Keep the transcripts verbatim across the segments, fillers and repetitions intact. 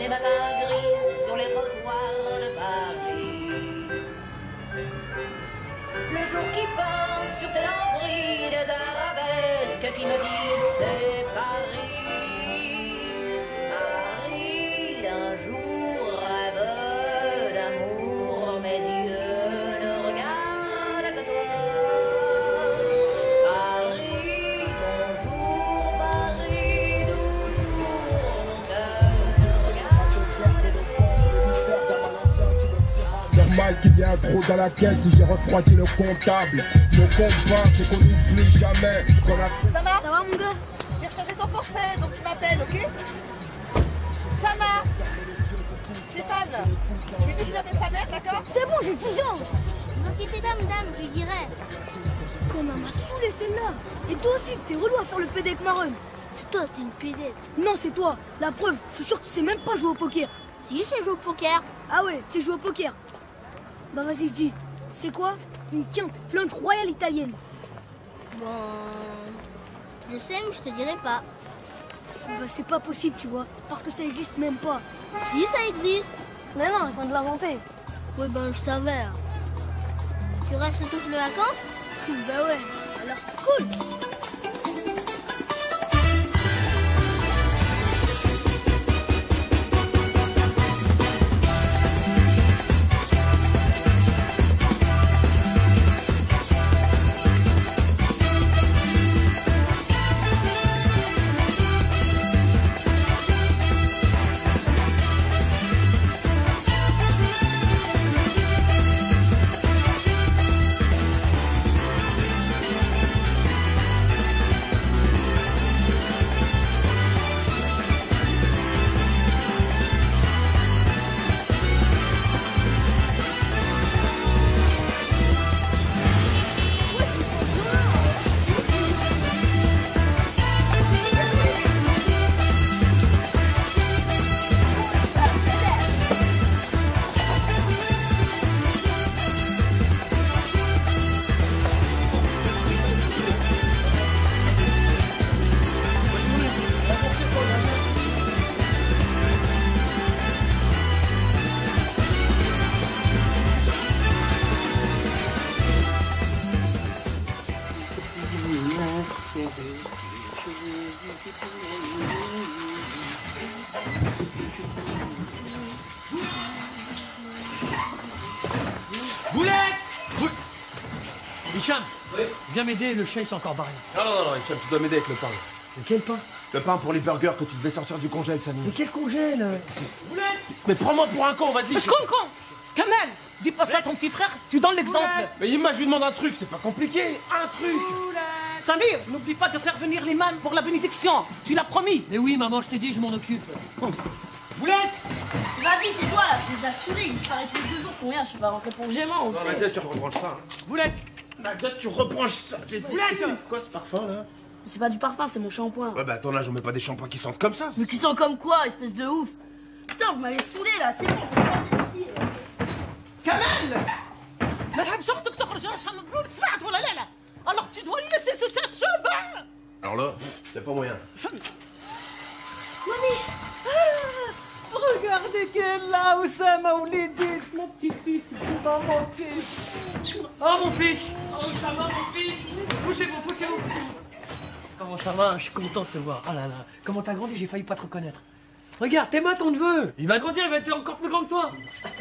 des matins gris sur les trottoirs de Paris. Le jour qui passe sur tes lambris, des arabesques qui me disent c'est Paris. Paris d'un jour rêve d'amour, mes yeux ne regardent que toi. Paris, bonjour Paris, toujours mon cœur ne regarde que toi. Normal qu'il y ait un trou dans la caisse si j'ai refroidi le comptable. Mon combat, c'est qu'on n'oublie jamais qu'on a fait. Ça va? Ça va mon gars? J'ai rechargé ton forfait, donc tu m'appelles, ok? Sama! Stéphane! Je lui dis qu'il appelle sa mère, d'accord? C'est bon, j'ai dix ans. Ne vous inquiétez pas madame, je lui dirai. Comment m'a saoulé celle-là. Et toi aussi, t'es relou à faire le pédé avec Marron. C'est toi, t'es une pédette. Non, c'est toi. La preuve, je suis sûr que tu sais même pas jouer au poker. Si, je sais jouer au poker. Ah ouais, tu sais jouer au poker. Bah vas-y, dis, c'est quoi? Une quinte flunch royale italienne. Bon... Je sais, mais je te dirai pas. Bah c'est pas possible, tu vois, parce que ça existe même pas. Si, ça existe. Mais non, je viens de l'inventer. Ouais, ben je savais. Tu restes toutes les vacances? Bah ouais, alors cool. Boulette Boul... Hicham, Oui. viens m'aider, le chat il s'est encore barré. Non, non, non, non, Hicham, tu dois m'aider avec le pain. Mais quel pain? Le pain pour les burgers que tu devais sortir du congèle, Samy. Mais quel congèle? Boulette Mais prends-moi pour un con, vas-y. Mais je con, con Kamel, dis pas ça à ton petit frère, tu donnes l'exemple. Mais Imma, je lui demande un truc, c'est pas compliqué. Un truc. Samir, n'oublie pas de faire venir l'imam pour la bénédiction. Tu l'as promis. Mais oui, maman, je t'ai dit, je m'en occupe. Boulette Vas-y, tais-toi là, c'est de la souris, il disparaît tous les deux jours, ton rien, je sais pas rentrer pour le gaiement, on Non, sait. Nadia, tu rebranches ça. Hein. Boulette Nadia, tu rebranches ça. C'est Boulette quoi ce parfum là? C'est pas du parfum, c'est mon shampoing. Ouais, bah à ton âge, on met pas des shampoings qui sentent comme ça. Mais qui sent comme quoi, espèce de ouf. Putain, vous m'avez saoulé là, c'est bon, je vais passer d'ici. Kamel Madame, صوتك تخرج عشان مبلول سمعت ولا لا لا Alors tu dois lui laisser ce sèche-cheveux. Alors là, y'a pas moyen. Mamie ah, regardez qu'elle est là, Oussama Ouledis, mon petit-fils, tu vas manquer. Oh mon fils. Oh ça va mon fils. Poussez-vous, poussez-vous. Comment ça va? Je suis content de te voir. Oh là là, comment t'as grandi, j'ai failli pas te reconnaître. Regarde, t'es ma ton neveu. Il va grandir, il va être encore plus grand que toi.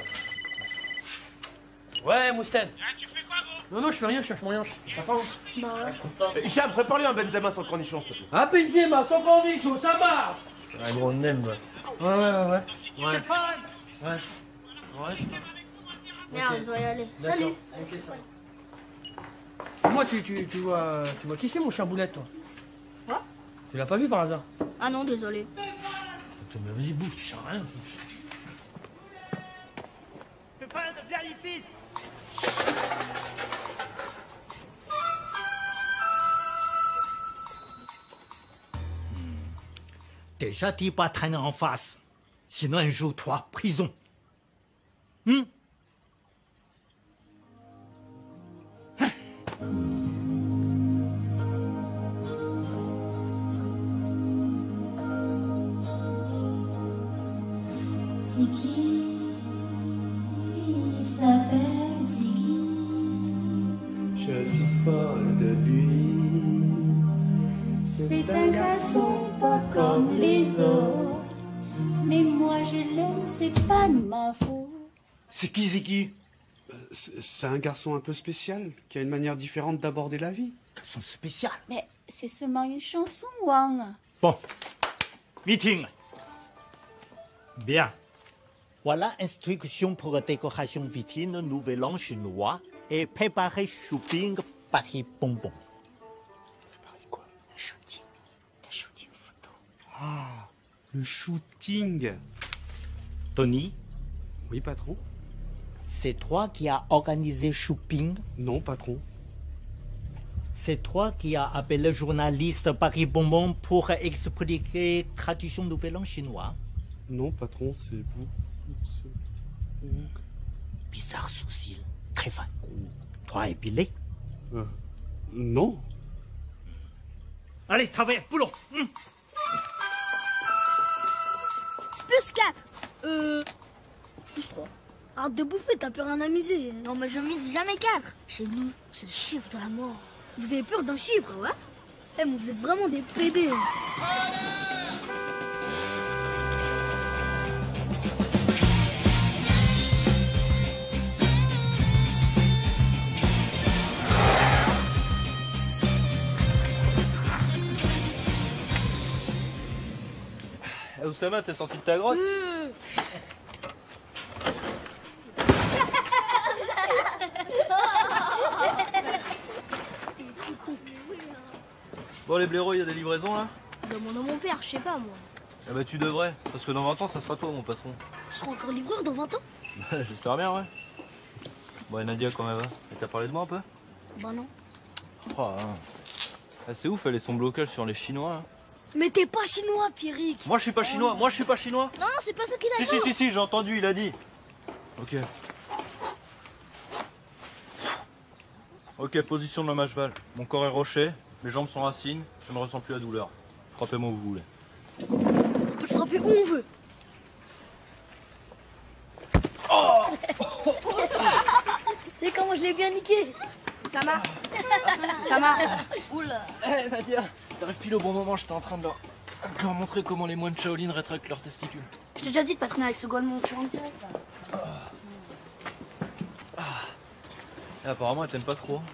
Ouais, Mousten. Tu fais quoi, gros? Non, non, je fais rien, je cherche mon rien. Ça va? Bah ouais. Hicham, prépare-lui un Benzema sans cornichon, s'il te plaît. Un Benzema sans cornichon, ça marche. Ouais, gros, on aime. Ouais, ouais, ouais. Ouais. Ouais. Ouais. Ouais, je Merde, Ok. je dois y aller. D'accord. Salut. Ok, ça. Moi, tu, tu, tu vois, tu vois qui c'est mon cher Boulette, toi? Quoi? Tu l'as pas vu par hasard? Ah non, désolé. Putain, mais vas-y, bouge, tu sers à rien. Pépin, viens ici. Déjà, dis pas traîner en face. Sinon, un jour, toi, prison. Hmm? Ziggy, il s'appelle Ziggy. Je suis folle de lui. C'est un garçon pas comme les autres. Mais moi je l'aime, c'est pas de ma faute. C'est qui, c'est qui? Euh, C'est un garçon un peu spécial, qui a une manière différente d'aborder la vie. Garçon spécial. Mais c'est seulement une chanson, Wang. Bon. Meeting. Bien. Voilà instruction pour décoration vitrine Nouvel An chinois et préparer shopping Paris Bonbon. Préparer quoi? Le shooting. Le shooting photo. Ah, le shooting. Tony, Oui, patron? c'est toi qui as organisé shopping. Non, patron. C'est toi qui as appelé le journaliste Paris Bonbon pour expliquer traduction Nouvel An chinois. Non, patron, c'est vous. monsieur Wong. Bizarre sourcil, très fin. Toi épilé. Euh, non. Allez, travaille, boulot. Hum. Plus quatre. Euh. Plus trois. Arrête de bouffer, t'as plus rien à miser. Non, mais je mise jamais quatre. Chez nous, c'est le chiffre de la mort. Vous avez peur d'un chiffre, ouais? Eh, mais vous êtes vraiment des pédés. Eh, Oussama, t'es sorti de ta grotte? Euh. Bon, les blaireaux, il y a des livraisons là? Demande à mon père, je sais pas moi. Ah bah tu devrais, parce que dans vingt ans, ça sera toi mon patron. Je serai encore livreur dans vingt ans? J'espère bien, ouais. Bon, et Nadia, quand même va? Elle t'a parlé de moi un peu? Bah non. Oh, hein. Ah, c'est ouf, elle est son blocage sur les Chinois. Hein. Mais t'es pas chinois, Pierrick. Moi, je suis pas chinois, moi, je suis pas chinois. Non, c'est pas ça qu'il a Si, dit. si, si, si, j'ai entendu, il a dit. Ok. Ok, position de l'homme à cheval. Mon corps est rocher, mes jambes sont racines, je ne ressens plus la douleur. Frappez-moi où vous voulez. On peut le frapper où on veut. Oh. Tu sais comment je l'ai bien niqué? Ça marche. Ça marche. Oula. Eh hey, Nadia, t'arrives pile au bon moment, j'étais en train de leur... de leur montrer comment les moines Shaolin rétractent leurs testicules. Je t'ai déjà dit de pas traîner avec ce golemon, tu rentres direct là. Ah. Ah. Et apparemment, elle t'aime pas trop.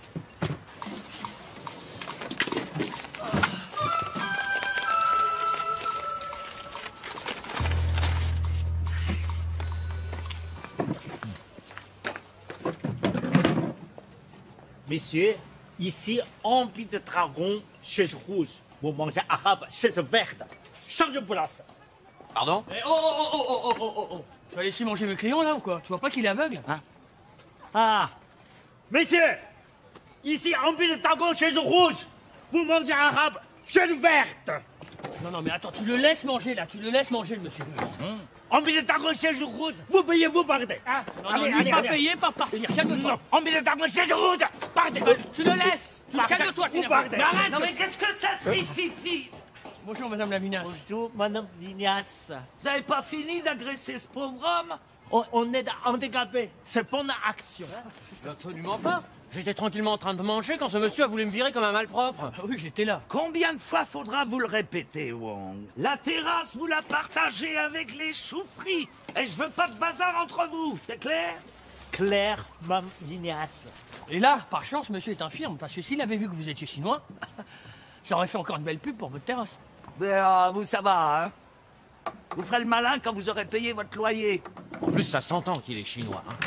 Messieurs, ici, envie de dragon, chaise rouge. Vous mangez arabe, chaise verte. Change de place. Pardon? Eh, oh, oh, oh, oh, oh, oh, oh, oh. Tu vas laisser manger mes crayons là ou quoi? Tu vois pas qu'il est aveugle? Hein? Ah. Messieurs, ici, envie de dragon, chaise rouge. Vous mangez arabe, chaise verte. Non, non, mais attends, tu le laisses manger là, tu le laisses manger le monsieur. Hum. Envie de dragon, chaise rouge. Vous payez, vous partez. Ah, non, allez, non, allez, pas allez. payer, pas partir, calme-toi. Non, envie de dragon, chaise rouge. Partez. Bah, tu le laisses. Tu Partez. calme-toi, tu Vous partez. Mais arrête. Non, mais qu'est-ce que ça signifie? Bonjour, madame Lavignasse. Bonjour, madame Vignas. Vous n'avez pas fini d'agresser ce pauvre homme? On, on est handicapé. C'est pour notre action. Absolument pas. J'étais tranquillement en train de manger quand ce monsieur a voulu me virer comme un malpropre. Ah oui, j'étais là. Combien de fois faudra vous le répéter, Wong? La terrasse, vous la partagez avec les choux-frits. Et je veux pas de bazar entre vous, c'est clair? Claire, madame Vignas. Et là, par chance, monsieur est infirme, parce que s'il avait vu que vous étiez chinois, ça aurait fait encore une belle pub pour votre terrasse. Mais euh, vous, ça va, hein? Vous ferez le malin quand vous aurez payé votre loyer. En plus, ça s'entend qu'il est chinois. Hein.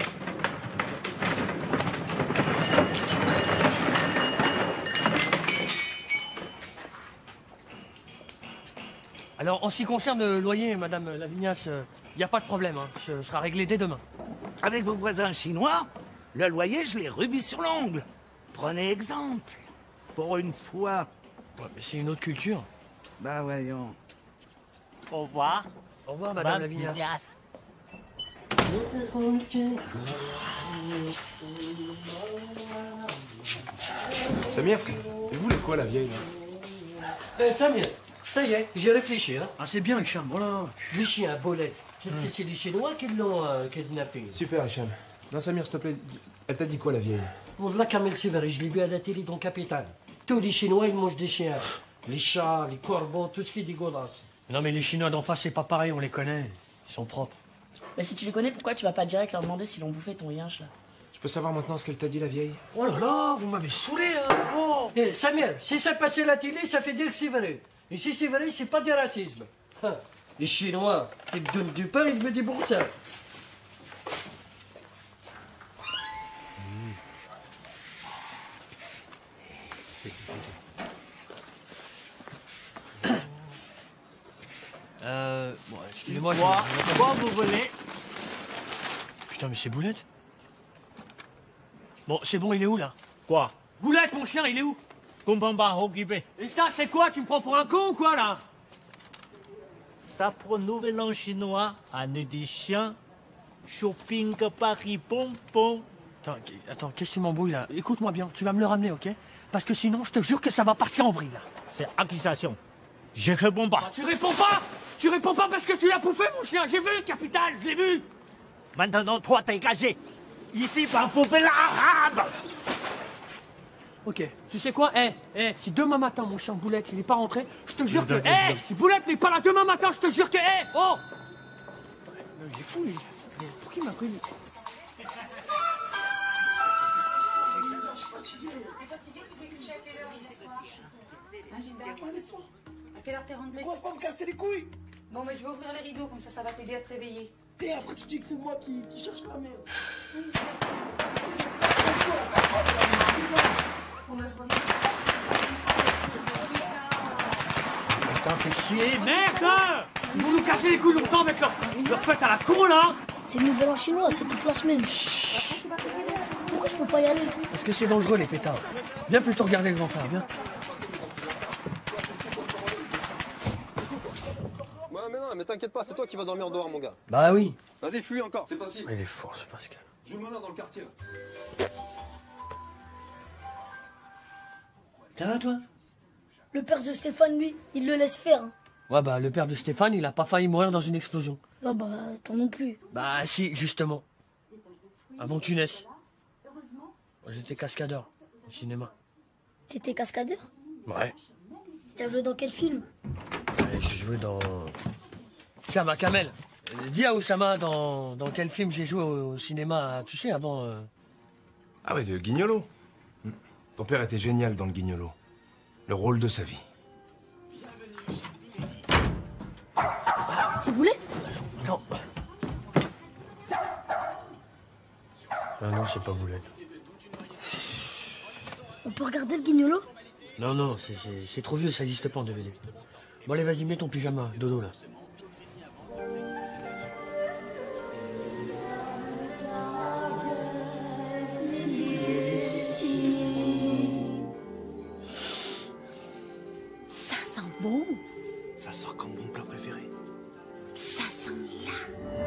Alors, en ce qui concerne le loyer, madame Lavignasse, il n'y a pas de problème, hein. Ce sera réglé dès demain. Avec vos voisins chinois, le loyer, je l'ai remis sur l'ongle. Prenez exemple. Pour une fois. Ouais, mais c'est une autre culture. Bah voyons. Au revoir. Au revoir, madame Lavignasse. Samir, et vous, les quoi, la vieille, là? Eh, Samir, ça y est, j'y ai réfléchi, hein. Ah, c'est bien, Hicham, voilà. Les chiens, bolets. Peut-être que c'est les Chinois qui l'ont euh, kidnappé. Super, Hicham. Non, Samir, s'il te plaît, dis- elle t'a dit quoi, la vieille? Bon, là, Kamel, c'est vrai, je l'ai vu à la télé dans Capitale. Tous les Chinois, ils mangent des chiens. Les chats, les corbeaux, tout ce qui est dégueulasse. Non, mais les Chinois d'en face, c'est pas pareil, on les connaît. Ils sont propres. Mais si tu les connais, pourquoi tu vas pas direct leur demander s'ils ont bouffé ton yinche là? Je peux savoir maintenant ce qu'elle t'a dit, la vieille? Oh là là, vous m'avez saoulé, hein. Oh. Eh, Samir, si ça passait à la télé, ça fait dire que c'est vrai. Et si c'est vrai, c'est pas du racisme. Hein. Les Chinois, ils te donnent du pain, ils veulent des boursins. Euh... Bon, excusez-moi, je... Quoi Quoi vous voulez? Putain, mais c'est Boulette. Bon, c'est bon, il est où, là? Quoi? Boulette, mon chien, il est où? Comprends pas, occupé. Et ça, c'est quoi? Tu me prends pour un con ou quoi, là? Ça pour Nouvel An chinois, année des chiens, shopping Paris pompon. Attends, attends, qu'est-ce que tu m'embrouilles, là? Écoute-moi bien, tu vas me le ramener, ok? Parce que sinon, je te jure que ça va partir en vrille, là. C'est accusation. Je réponds pas. Ah, tu réponds pas? Tu réponds pas parce que tu l'as bouffé, mon chien. J'ai vu, Capitale, je l'ai vu. Maintenant, toi, dégagé. Ici, par bouffer l'arabe. Ok, tu sais quoi? Eh, eh, si demain matin, mon chien Boulette, il est pas rentré, je te jure que... Eh, si Boulette n'est pas là demain matin, je te jure que... Eh, oh! Non, il est fou, lui. Pour qui il m'a pris, lui? Je suis fatigué. T'es fatigué? Tu t'es couché à quelle heure hier soir? Hein, Gilda? Pas le soir. À quelle heure t'es rentré? Pourquoi pas me casser les couilles? Bon, mais je vais ouvrir les rideaux, comme ça, ça va t'aider à te réveiller. Et après, tu dis que c'est moi qui, qui cherche la merde. Putain, fais chier, merde! Ils vont nous casser les couilles longtemps avec leur, leur fête à la con, là! C'est le nouvel an chinois, c'est toute la semaine. Pourquoi je peux pas y aller? Parce que c'est dangereux, les pétards. Viens plutôt regarder les enfants, viens. Ouais, mais non, mais t'inquiète pas, c'est toi qui vas dormir dehors, mon gars. Bah oui. Vas-y, fuis encore, c'est facile. Il est fort, ce Pascal. Joue le malin dans le quartier, là. Ça va, toi? Le père de Stéphane, lui, il le laisse faire. hein. Ouais, bah, le père de Stéphane, il a pas failli mourir dans une explosion. Ah bah, toi non plus. Bah, si, justement. Avant que tu naisses. J'étais cascadeur au cinéma. T'étais cascadeur? Ouais. T'as joué dans quel film? Ouais, j'ai joué dans... Tiens, ma Kamel, euh, dis à Oussama dans, dans quel film j'ai joué au, au cinéma, tu sais, avant... euh, Ah ouais, de Guignolo. Hmm. Ton père était génial dans le Guignolo. Le rôle de sa vie. C'est Boulette? Non. Ah non, c'est pas Boulette. On peut regarder le guignolo? Non, non, c'est- c'est c'est trop vieux, ça n'existe pas en D V D. Bon, allez, vas-y, mets ton pyjama, dodo, là. Ça sent bon. Ça sent comme mon plat préféré. Ça sent là.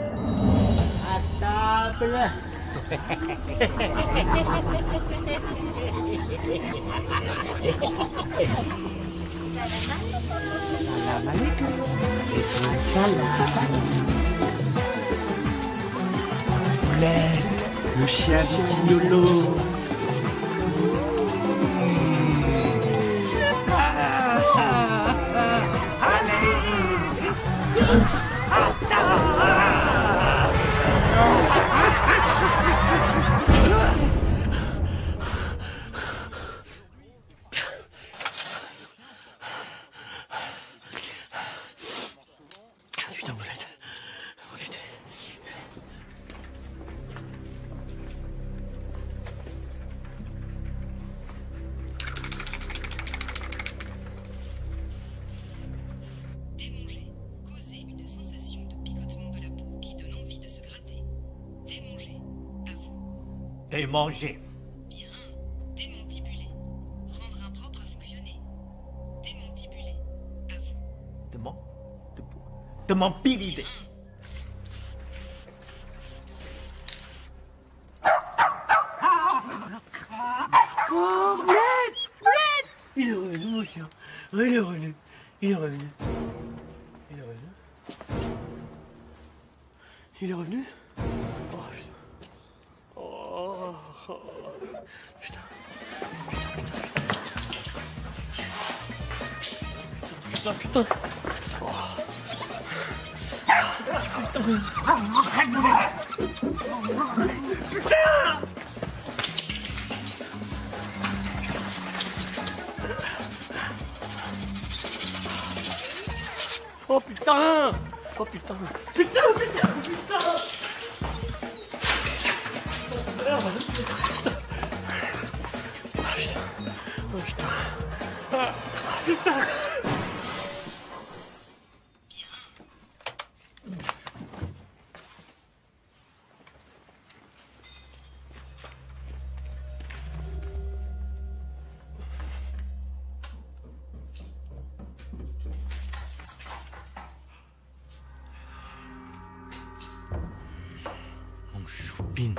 À table. Salam alaikum. Et salam. Boulette, le chien du Guignolo. Putain, Boulette. Boulette. Démanger. Causer une sensation de picotement de la peau qui donne envie de se gratter. Démanger. À vous. Démanger. Bien. Démantibuler. Rendre impropre à fonctionner. Démantibuler. À vous. De mon... De, de mon pilidé. Oh, Boulette! Boulette! Il est revenu, mon chien. Oui, il est revenu. Il est revenu. Il est revenu. Il est revenu? Oh putain. Oh, oh, putain. Putain, putain. Oh. Putain! Oh putain! Oh putain! Putain, putain, putain! Merde! Ah putain! Oh putain! Ah putain! Choupine.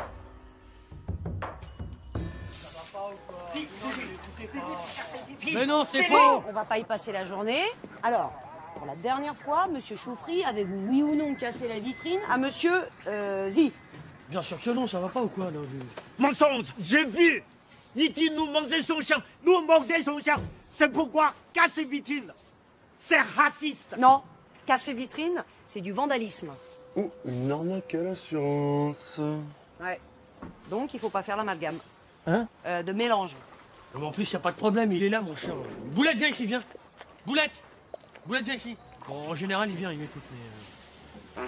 Mais non, c'est faux! On va pas y passer la journée. Alors, pour la dernière fois, Monsieur Choufri, avez-vous oui ou non cassé la vitrine à Monsieur euh, Zi? Bien sûr que non, ça va pas ou quoi là? Mensonge, j'ai vu. Dit-il nous manger son chien, nous manger son chien. C'est pourquoi casser vitrine, c'est raciste. Non, casser vitrine, c'est du vandalisme. Oh, une arnaque à l'assurance. Ouais. Donc, il faut pas faire l'amalgame. Hein? Euh, de mélange. Non, mais en plus, y a pas de problème, il est là, mon chien. Boulette, viens ici, viens. Boulette! Boulette, viens ici. Bon, en général, il vient, il m'écoute, mais... Euh...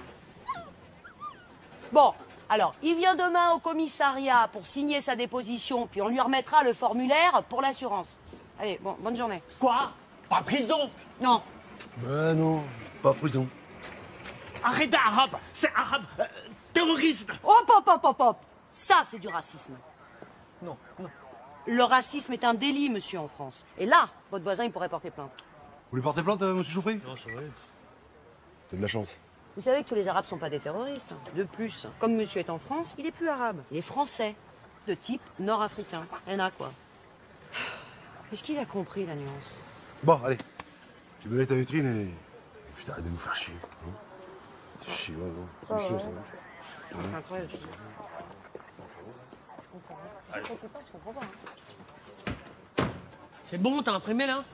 Bon, alors, il vient demain au commissariat pour signer sa déposition, puis on lui remettra le formulaire pour l'assurance. Allez, bon, bonne journée. Quoi? Pas prison? Non. Bah non, pas prison. Arrêtez arabe, c'est arabe, euh, terroriste. Hop, hop, hop, hop, hop. Ça, c'est du racisme. Non, non. Le racisme est un délit, monsieur, en France. Et là, votre voisin, il pourrait porter plainte. Vous lui portez plainte, euh, monsieur Choufri? Non, c'est vrai. T'as de la chance. Vous savez que tous les Arabes sont pas des terroristes. De plus, comme monsieur est en France, il est plus arabe. Il est français, de type nord-africain. Rien à quoi. Est-ce qu'il a compris la nuance? Bon, allez. Tu me mets ta vitrine et... Putain, arrête de nous faire chier. Hein. C'est chiant, non? C'est Ah chiant, ouais. ça. Ah, c'est incroyable. Je comprends. Je comprends pas, je comprends pas. Hein. C'est bon, t'as imprimé là?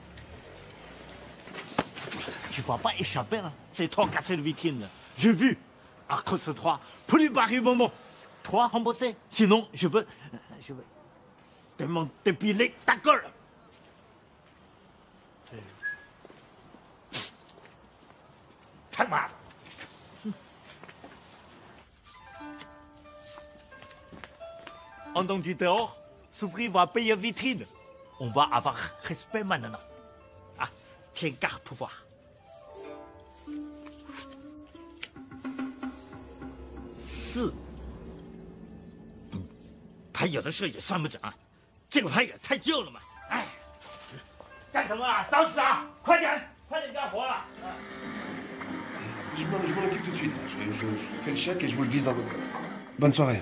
Tu vas pas échapper, hein. C'est toi casser la vitrine. J'ai vu. À cause de toi, plus bas du moment. Toi, remboursé. Sinon, je veux... Je veux... Te mon dépiler ta gueule. Ça va. En tant que dehors, Souffrir va payer vitrine. On va avoir respect maintenant. Ah, tiens, garde pouvoir. 四，嗯，他有的事也算不准，这个牌也太旧了嘛！哎，干什么啊？找死啊！快点，快点干活了！ Je m'en je m'en occupe tout de suite. Je, je, je fais le chèque et je vous le glisse dans votre boîte. Bonne soirée.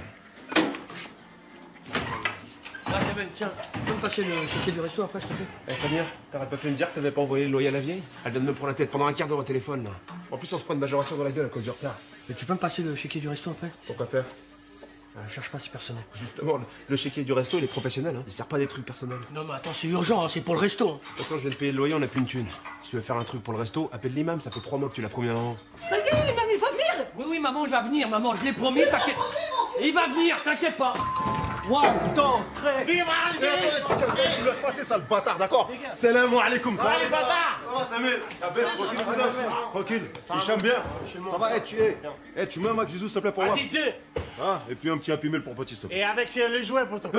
Ah, Kamel, tiens, tu peux me passer le chéquier du resto après, s'il te plaît? Eh Samir, t'aurais pas pu me dire que t'avais pas envoyé le loyer à la vieille? Elle vient de me prendre la tête pendant un quart d'heure au téléphone, là. En plus, on se prend une majoration dans la gueule à cause du retard. Mais tu peux me passer le chéquier du resto après? Pourquoi faire? euh, Cherche pas, c'est personnel. Justement, le, le chéquier du resto, il est professionnel, hein. Il sert pas à des trucs personnels. Non, mais attends, c'est urgent, hein, c'est pour le resto. Hein. De toute façon, je viens de payer le loyer, on a plus une thune. Si tu veux faire un truc pour le resto, appelle l'imam, ça fait trois mois que tu l'as promis avant. Ça y est, l'imam, il va venir! Oui, oui, maman, il va venir, maman, je l'ai promis, t'inquiète. Il va venir, t'inquiète pas. Waouh, putain, très... Vive Algérie! Tu te laisses passer, sale bâtard, d'accord? Salam alaikum. Ça va les bâtards? Ça va, Samir? La baisse, tranquille, cousin. Tranquille. Hicham bien? Ça va, eh, tu es. Eh, tu mets un Max Zizou, s'il te plaît, pour moi. Vas-y, deux. Ah, et puis un petit Happy Meal pour petit, s'il te plaît. Et avec euh, les jouets pour toi. Eh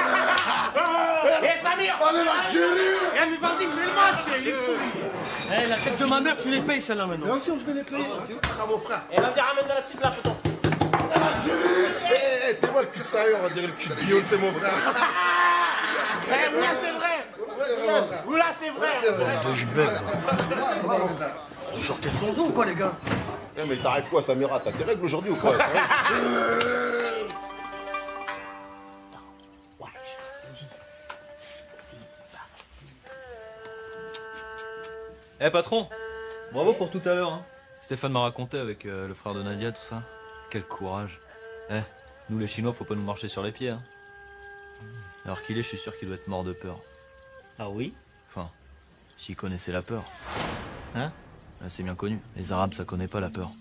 Samir! Allez, l'Algérie! Eh mais vas-y, mets le match, il est fou. Eh, la tête de ma mère, tu les payes, celle-là, maintenant. Bien sûr, je vais les payer. Ah, mon frère. Et vas-y, ramène de la petite là, putain. Eh, t'es moi le cul de sérieux, on va dire le cul de Guillaume, c'est mon frère. Eh, Moula, c'est vrai. Moula, c'est vrai. C'est vrai. Je bête. Vous sortez de son zoo, quoi, les gars? Eh, mais t'arrives quoi, Samira? T'as tes règles aujourd'hui ou quoi? Eh patron, bravo pour tout à l'heure. Hein. Stéphane m'a raconté avec euh, le frère de Nadia, tout ça. Quel courage. Eh, nous les Chinois, faut pas nous marcher sur les pieds, hein. Alors qu'il est, je suis sûr qu'il doit être mort de peur. Ah oui? Enfin, s'il connaissait la peur. Hein? Là, c'est bien connu. Les Arabes, ça connaît pas la peur.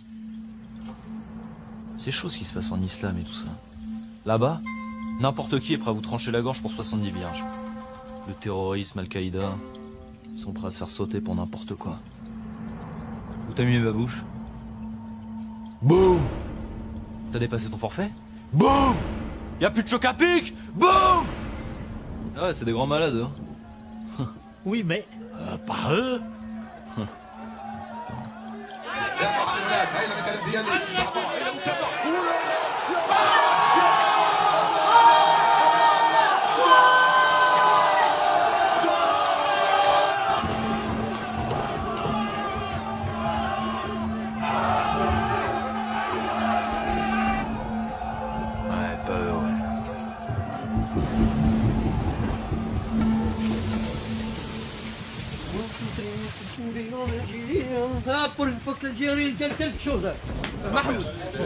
C'est chaud ce qui se passe en islam et tout ça. Là-bas, n'importe qui est prêt à vous trancher la gorge pour soixante-dix vierges. Le terrorisme, Al-Qaïda, ils sont prêts à se faire sauter pour n'importe quoi. Où t'as mis ma bouche? Boum! T'as dépassé ton forfait? Boum! Y'a plus de choc à pic! Boum! Ah ouais, c'est des grands malades, hein. Oui, mais euh, pas eux. Ah, pour une fois que l'Algérie gagne quelque chose. Mahmoud.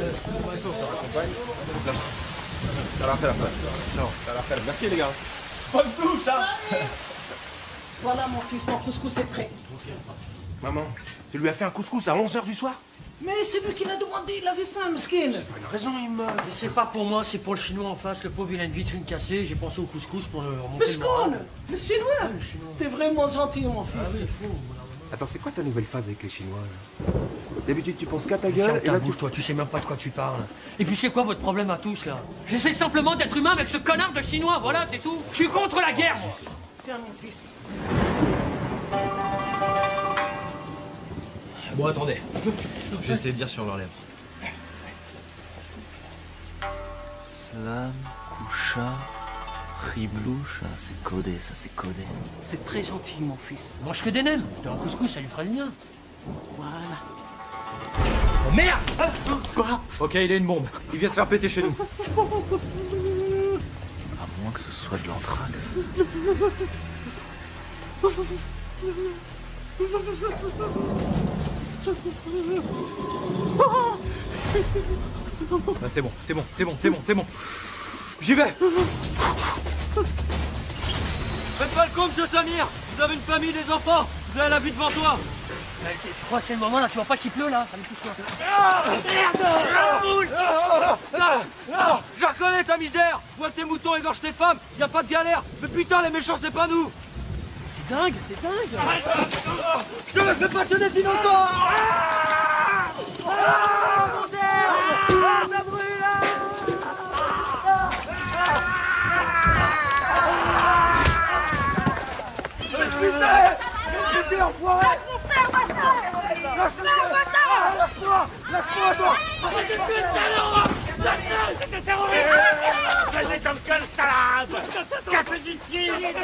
Ça l'a fait la Ciao. Ça l'a fait. Merci les gars. Bonne douche, hein. Voilà mon fils, ton couscous est prêt. Maman, tu lui as fait un couscous à onze heures du soir? Mais c'est lui qui l'a demandé, il avait faim, mesquine. Il a raison, il me... Mais c'est pas pour moi, c'est pour le chinois en face. Le pauvre, il a une vitrine cassée. J'ai pensé au couscous pour le remonter le moral. Mesquine, le chinois. T'es vraiment gentil, mon fils. Ah oui, fou. Attends, c'est quoi ta nouvelle phase avec les Chinois là? D'habitude, tu penses qu'à ta gueule, Ferme et ta là, bouche, tu... toi, tu sais même pas de quoi tu parles. Et puis c'est quoi votre problème à tous, là? J'essaie simplement d'être humain avec ce connard de chinois, voilà, c'est tout. Je suis contre la guerre, moi. Tiens, mon fils. Bon, attendez. Je vais essayer de dire sur leurs lèvres. Slam, Koucha, Riblouche, ah, c'est codé, ça c'est codé. C'est très gentil, mon fils. Mange que des nems. Un couscous, ça lui fera du bien. Voilà. Oh merde! Quoi? Ok, il a une bombe. Il vient se faire péter chez nous. À moins que ce soit de l'anthrax. Ah, c'est bon, c'est bon, c'est bon, c'est bon, c'est bon. J'y vais. Faites pas le con, monsieur Samir. Vous avez une famille, des enfants. Vous avez la vie devant toi. Tu crois que c'est le moment là? Tu vois pas qu'il pleut là? Ça me touche, Ah, merde! Ah, ah, ah, je reconnais ta misère. Vois tes moutons égorgent tes femmes. Y a pas de galère. Mais putain, les méchants, c'est pas nous. T'es dingue, t'es dingue. Je te laisserai pas te des innocents. Ah, mon Dieu! Ah, ça brûle là! Putain! Putain, enfoiré! Lâche mon frère, bâtard! Lâche-moi, bâtard! Lâche-moi! Lâche-moi, toi! Arrête de tuer le salaud! Lâche-le! C'est des terroristes! Vas-y, comme quelle salade! Casse le vitrine!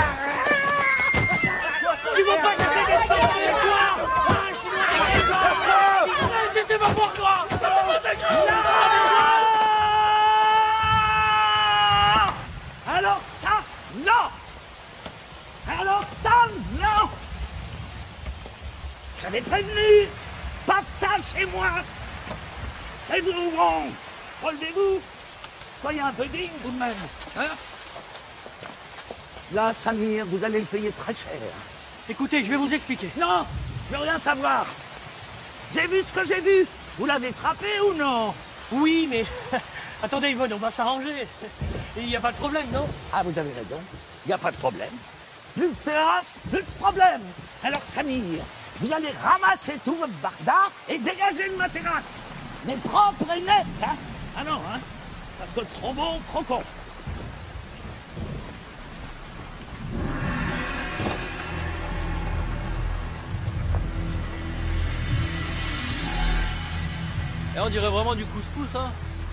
Tu vas pas casser des salades avec toi! C'était pas pour toi! Alors ça, non! Alors ça, non! J'avais prévenu! Pas de ça chez moi! Et vous, Wong, relevez-vous! Soyez un peu digne tout de même, hein? Là, Samir, vous allez le payer très cher. Écoutez, je vais vous expliquer. Non! Je veux rien savoir! J'ai vu ce que j'ai vu! Vous l'avez frappé ou non? Oui, mais... Attendez, Yvonne, on va s'arranger. Il n'y a pas de problème, non? Ah, vous avez raison. Il n'y a pas de problème. Plus de terrasse, plus de problème. Alors, Samir, vous allez ramasser tout votre barda et dégager de ma terrasse. Mais propre et net, hein? Ah non, hein? Parce que trop bon, trop con. Et on dirait vraiment du couscous, hein?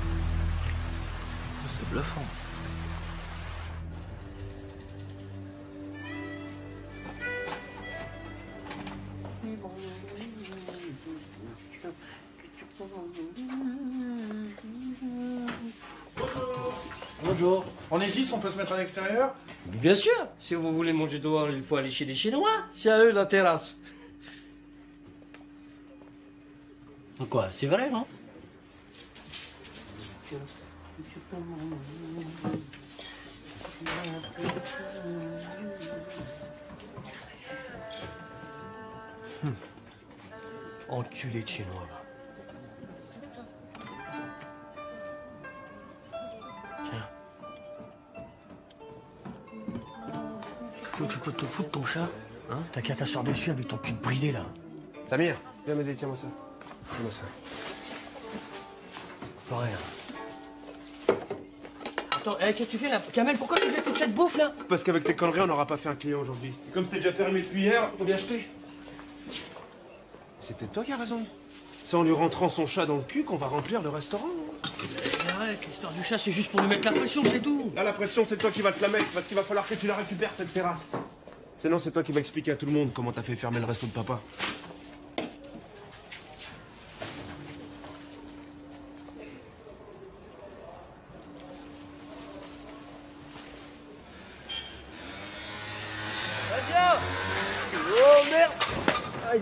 C'est bluffant. Bonjour. On est six, on peut se mettre à l'extérieur? Bien sûr. Si vous voulez manger dehors, il faut aller chez les Chinois. C'est à eux la terrasse. Quoi, c'est vrai, non? Hum. Enculé de Chinois, va. Tiens. Toi, tu peux te foutre ton chat, hein? T'as qu'à t'asseoir dessus avec ton cul de bridé, là. Samir, viens m'aider, tiens-moi ça. Tiens-moi ça. Pas rien. Attends, hey, qu'est-ce que tu fais là? Kamel, pourquoi tu jettes toute cette bouffe là? Parce qu'avec tes conneries, on n'aura pas fait un client aujourd'hui. Et comme c'était déjà permis depuis hier, faut bien acheter. C'est peut-être toi qui as raison. C'est en lui rentrant son chat dans le cul qu'on va remplir le restaurant. Mais arrête, l'histoire du chat, c'est juste pour lui mettre la pression, c'est tout. Là, la pression, c'est toi qui vas te la mettre, parce qu'il va falloir que tu la récupères, cette terrasse. Sinon, c'est toi qui vas expliquer à tout le monde comment t'as fait fermer le resto de papa. Nadia! Oh merde! Aïe!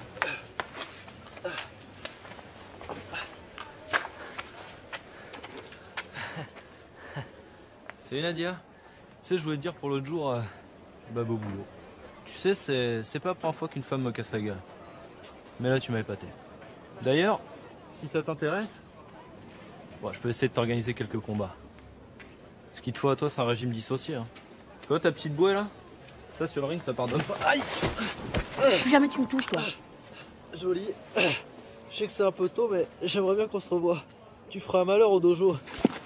Salut Nadia. Tu sais, je voulais te dire pour l'autre jour, euh, bah beau boulot. Tu sais, c'est c'est pas la première fois qu'une femme me casse la gueule. Mais là, tu m'as épaté. D'ailleurs, si ça t'intéresse, bon, je peux essayer de t'organiser quelques combats. Ce qu'il te faut à toi, c'est un régime dissocié. Hein. Tu vois ta petite bouée là? Ça, sur le ring, ça pardonne pas. Aïe! Plus jamais tu me touches, toi. Joli. Je sais que c'est un peu tôt, mais j'aimerais bien qu'on se revoie. Tu feras un malheur au dojo.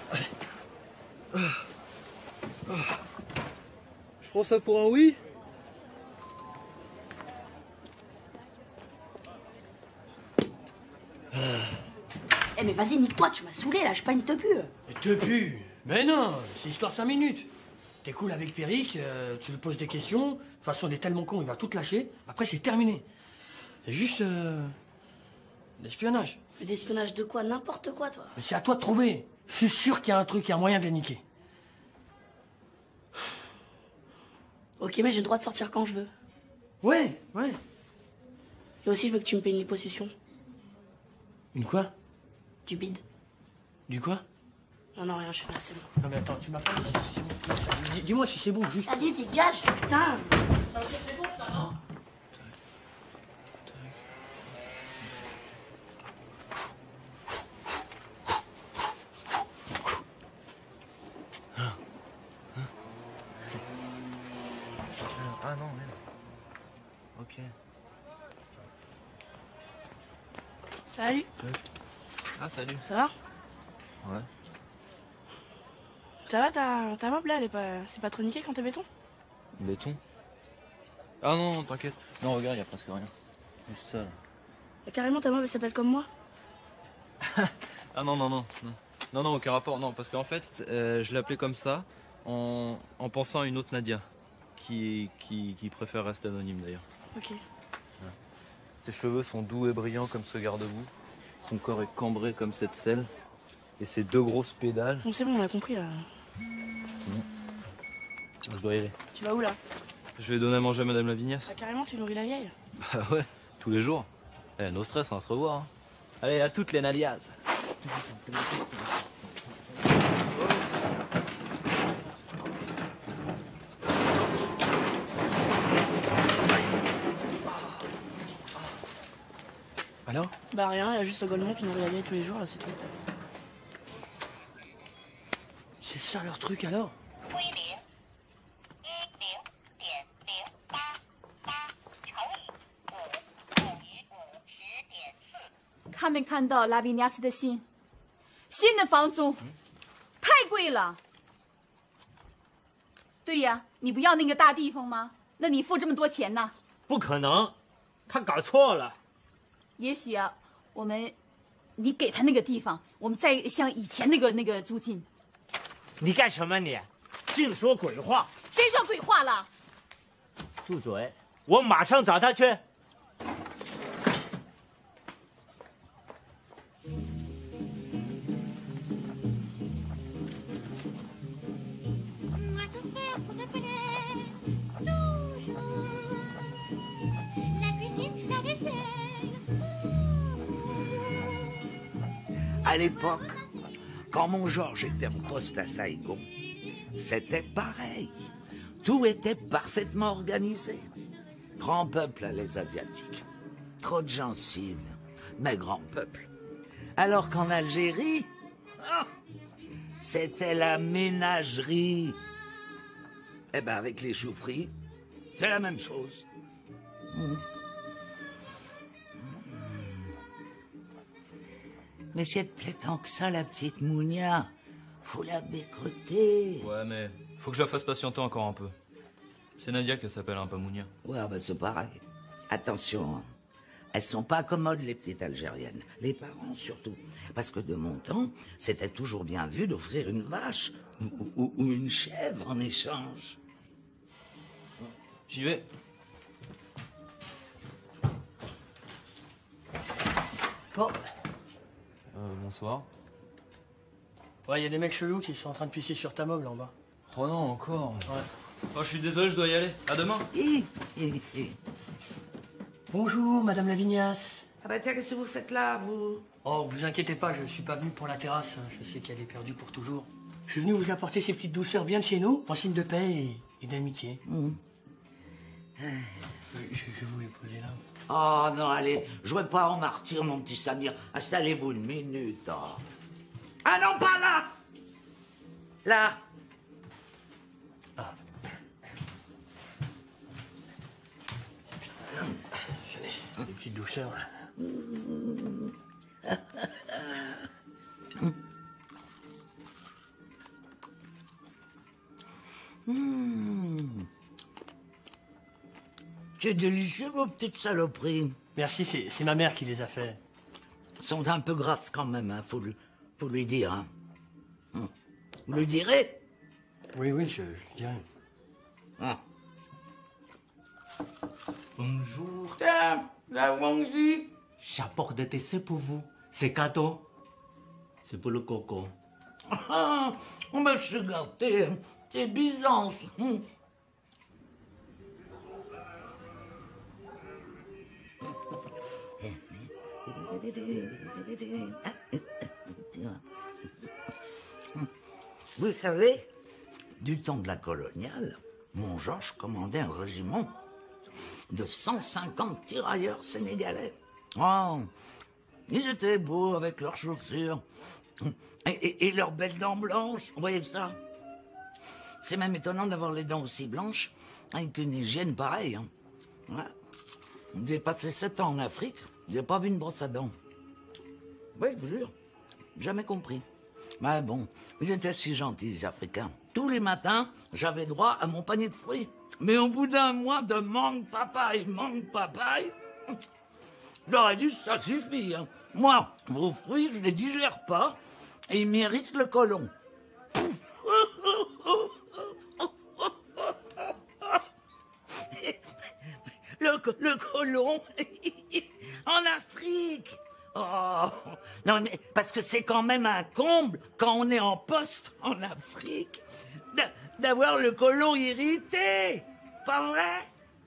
Je prends ça pour un oui? Eh mais vas-y, nique-toi, tu m'as saoulé là, je suis pas une tepu. Mais te pue! Mais non, c'est histoire de cinq minutes. T'es cool avec Péric, euh, tu lui poses des questions. De toute façon, il est tellement con, il va tout te lâcher. Après, c'est terminé. C'est juste. Euh, l'espionnage. Mais d'espionnage de quoi? N'importe quoi, toi. Mais c'est à toi de trouver. Je suis sûr qu'il y a un truc, il y a un moyen de les niquer. Ok, mais j'ai le droit de sortir quand je veux. Ouais, ouais. Et aussi, je veux que tu me payes une liposuction. Une quoi? Du bide. Du quoi? Non, non, rien, je suis là, c'est bon. Non, mais attends, tu m'as pas dit si c'est bon. Dis- Dis-moi si c'est bon, juste. Allez, dégage, putain. Ça veut dire c'est bon, ça, non? Ah non, merde. Ok. Salut. Ah, salut. Ça va? Ouais. Ça va, ta, ta mob là, elle est pas, c'est pas trop niqué quand t'es béton? Béton? Ah non, non, t'inquiète. Non, regarde, y a presque rien. Juste ça, là. Et carrément, ta mob, elle s'appelle comme moi? Ah non, non, non. Non, non, non, aucun rapport. Non, parce qu'en fait, euh, je l'ai appelée comme ça en, en pensant à une autre Nadia. Qui, qui, qui préfère rester anonyme, d'ailleurs. Ok. Ses cheveux sont doux et brillants comme ce garde-boue. Son corps est cambré comme cette selle. Et ses deux grosses pédales. Bon, c'est bon, on a compris là. Je dois y aller. Tu vas où là? Je vais donner à manger à Madame Lavignasse. Ah, carrément, tu nourris la vieille? Bah ouais, tous les jours. Eh, no stress, on va se revoir. Hein. Allez, à toutes les Nadias. Alors? Bah rien, il y a juste Golemont qui nourrit la vieille tous les jours, là, c'est tout. C'est ça leur truc alors? 看没看到拉维尼亚斯的信？新的房租太贵了。对呀，你不要那个大地方吗？那你付这么多钱呢？ 不可能，他搞错了。 也许啊，我们，你给他那个地方，我们再像以前那个那个租金。 你干什么你？净说鬼话！ 谁说鬼话了？ 住嘴！我马上找他去。 À l'époque, Quand mon Georges était en poste à Saigon, c'était pareil. Tout était parfaitement organisé. Grand peuple, les Asiatiques. Trop de gencives, mais grand peuple. Alors qu'en Algérie, oh, c'était la ménagerie. Eh ben, avec les choux frits, c'est la même chose. Mmh. Mais si elle te plaît tant que ça, la petite Mounia, faut la bécoter. Ouais, mais faut que je la fasse patienter encore un peu. C'est Nadia qui s'appelle, un peu Mounia. Ouais, bah c'est pareil. Attention, hein. Elles sont pas commodes, les petites Algériennes. Les parents, surtout. Parce que de mon temps, c'était toujours bien vu d'offrir une vache ou, ou- ou une chèvre en échange. J'y vais. Bon. Euh, bonsoir. Ouais, y a des mecs chelous qui sont en train de pisser sur ta mob là en bas. Oh non, encore. Ouais. Oh, je suis désolé, je dois y aller. À demain. Hi, hi, hi. Bonjour, Madame Lavignasse. Ah bah tiens, qu'est-ce que vous faites là, vous? Oh, vous inquiétez pas, je suis pas venu pour la terrasse. Je sais qu'elle est perdue pour toujours. Je suis venu vous apporter ces petites douceurs bien de chez nous, en signe de paix et, et d'amitié. Mmh. Euh, Je, je vais vous les poser là. Oh non, allez, jouez pas en martyr, mon petit Samir. Installez-vous une minute. Oh. Ah non, pas là! Là. Ah. Des petites douceurs. Mmh. C'est délicieux, vos petites saloperies. Merci, c'est c'est ma mère qui les a fait. Elles sont un peu grasses quand même, hein, faut, lui, faut lui dire. Hein. Mmh. Vous lui direz? Oui, oui, je, je le dirai. Ah. Bonjour. Tiens, la Wangzi. J'apporte des dessert pour vous. C'est cadeau. C'est pour le coco. Ah, on va se gâter. hein. C'est Byzance. Mmh. Vous savez, du temps de la coloniale, mon Georges commandait un régiment de cent cinquante tirailleurs sénégalais. Oh, ils étaient beaux avec leurs chaussures et, et- et leurs belles dents blanches. Vous voyez ça? C'est même étonnant d'avoir les dents aussi blanches avec une hygiène pareille. Hein. Ouais. J'ai passé sept ans en Afrique, j'ai pas vu une brosse à dents. Oui, je vous jure, jamais compris. Mais bon, ils étaient si gentils, les Africains. Tous les matins, j'avais droit à mon panier de fruits. Mais au bout d'un mois de mangue papaye, mangue papaye, je leur ai dit, ça suffit. Hein. Moi, vos fruits, je les digère pas, et ils méritent le côlon. Le, co- le côlon en Afrique. Oh, non mais parce que c'est quand même un comble quand on est en poste en Afrique d'a- d'avoir le côlon irrité, pas vrai?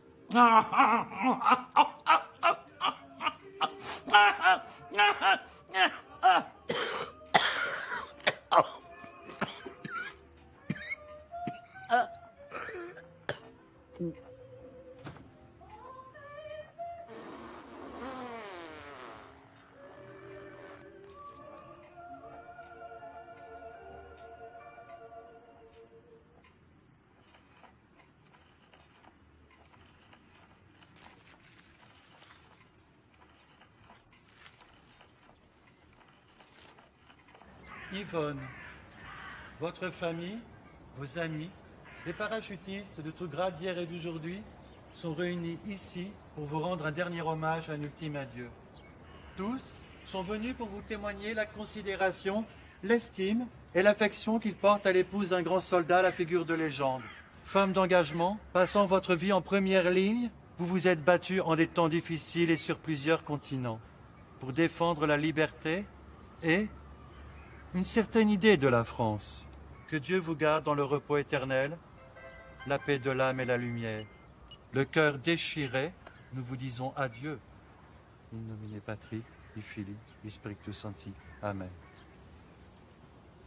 Yvonne, votre famille, vos amis, les parachutistes de tout grade d'hier et d'aujourd'hui sont réunis ici pour vous rendre un dernier hommage, un ultime adieu. Tous sont venus pour vous témoigner la considération, l'estime et l'affection qu'ils portent à l'épouse d'un grand soldat à la figure de légende. Femme d'engagement, passant votre vie en première ligne, vous vous êtes battue en des temps difficiles et sur plusieurs continents pour défendre la liberté et une certaine idée de la France. Que Dieu vous garde dans le repos éternel, la paix de l'âme et la lumière. Le cœur déchiré, nous vous disons adieu. In nomine Patri, et Filii, et Spiritus Sancti. Amen.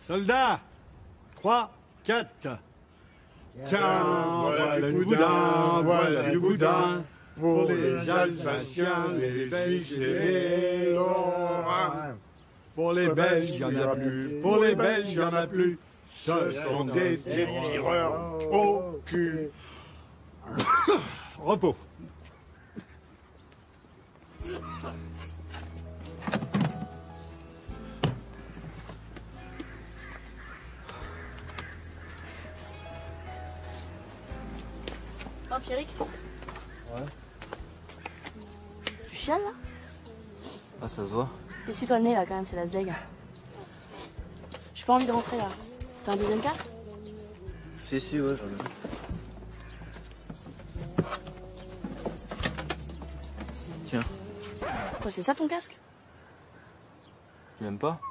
Soldats, trois, quatre. Tiens, voilà du boudin, voilà du boudin. Pour les Alsaciens, les Belges et les Lorrains. Pour les Belges, il n'y en a plus. Pour les Belges, il n'y en a plus. Ce sont des tireurs au cul. Repos. Oh, Pierrick, Ouais. tu chiales là? Ah, ça se voit. Essuie-toi le nez là quand même, c'est la sleg. J'ai pas envie de rentrer là. T'as un deuxième casque? Si, si, ouais, j'en ai. Tiens, Quoi, c'est ça ton casque? tu l'aimes pas?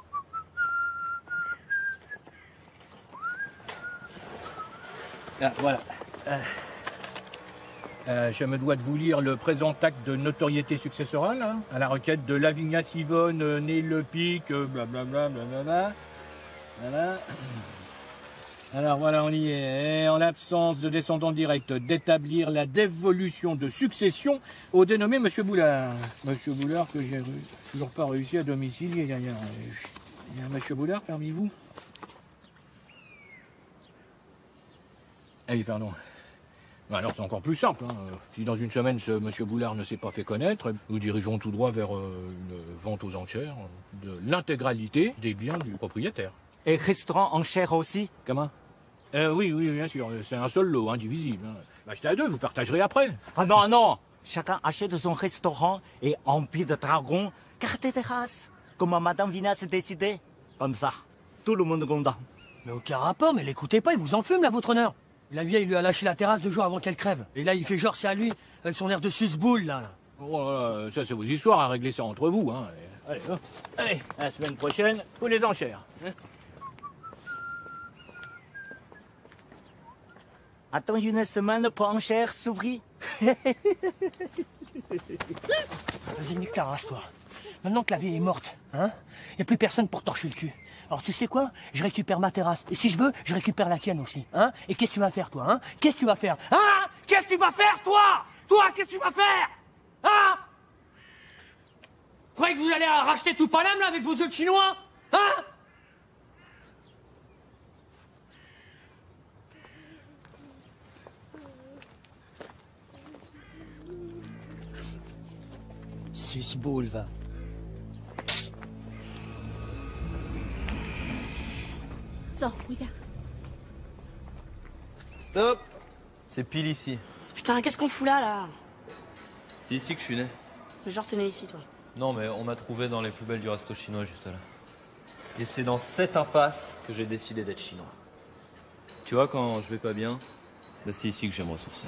Ah, voilà. Euh, euh, je me dois de vous lire le présent acte de notoriété successorale, hein, à la requête de Lavignac Yvonne, euh, née Le Pic, euh, blablabla, blablabla. Voilà. Alors voilà, on y est. En l'absence de descendant direct, d'établir la dévolution de succession au dénommé Monsieur Boulard. Monsieur Boulard que j'ai toujours pas réussi à domicilier d'ailleurs. Il y a un Monsieur Boulard parmi vous? Ah oui, pardon. Alors c'est encore plus simple. Hein. Si dans une semaine ce Monsieur Boulard ne s'est pas fait connaître, nous dirigeons tout droit vers euh, une vente aux enchères de l'intégralité des biens du propriétaire. Et restaurant en chair aussi? Comment? euh, Oui, oui, bien sûr. C'est un seul lot, indivisible. Hein. Achetez à deux, vous partagerez après. Ah non, non. Chacun achète son restaurant et Empire de Dragon, carte terrasse, comme Madame Vina s'est décidé. Comme ça, tout le monde content. Mais aucun rapport, mais l'écoutez pas, il vous enfume là, votre honneur. La vieille lui a lâché la terrasse deux jours avant qu'elle crève. Et là, il fait genre c'est à lui, avec son air de susboule, là. là. Oh, ça, c'est vos histoires à régler ça entre vous. Hein. Allez, allez, allez, la semaine prochaine, pour les enchères. Hein. Attends une semaine pour enchère s'ouvrir. Vas-y, nique ta race, toi. Maintenant que la vieille est morte, hein, y a plus personne pour torcher le cul. Alors tu sais quoi? Je récupère ma terrasse. Et si je veux, je récupère la tienne aussi. Hein? Et qu'est-ce que tu vas faire, toi? Hein? Qu'est-ce que tu vas faire? Hein? Qu'est-ce que tu vas faire, toi? Toi, qu'est-ce que tu vas faire? Hein? Vous croyez que vous allez racheter tout Paname, là, avec vos œufs chinois? Hein? Susboule, va. Stop! C'est pile ici. Putain, qu'est-ce qu'on fout là, là? C'est ici que je suis né. Mais genre, t'es né ici, toi. Non, mais on m'a trouvé dans les poubelles du resto chinois juste là. Et c'est dans cette impasse que j'ai décidé d'être chinois. Tu vois, quand je vais pas bien, bah c'est ici que je vais me ressourcer.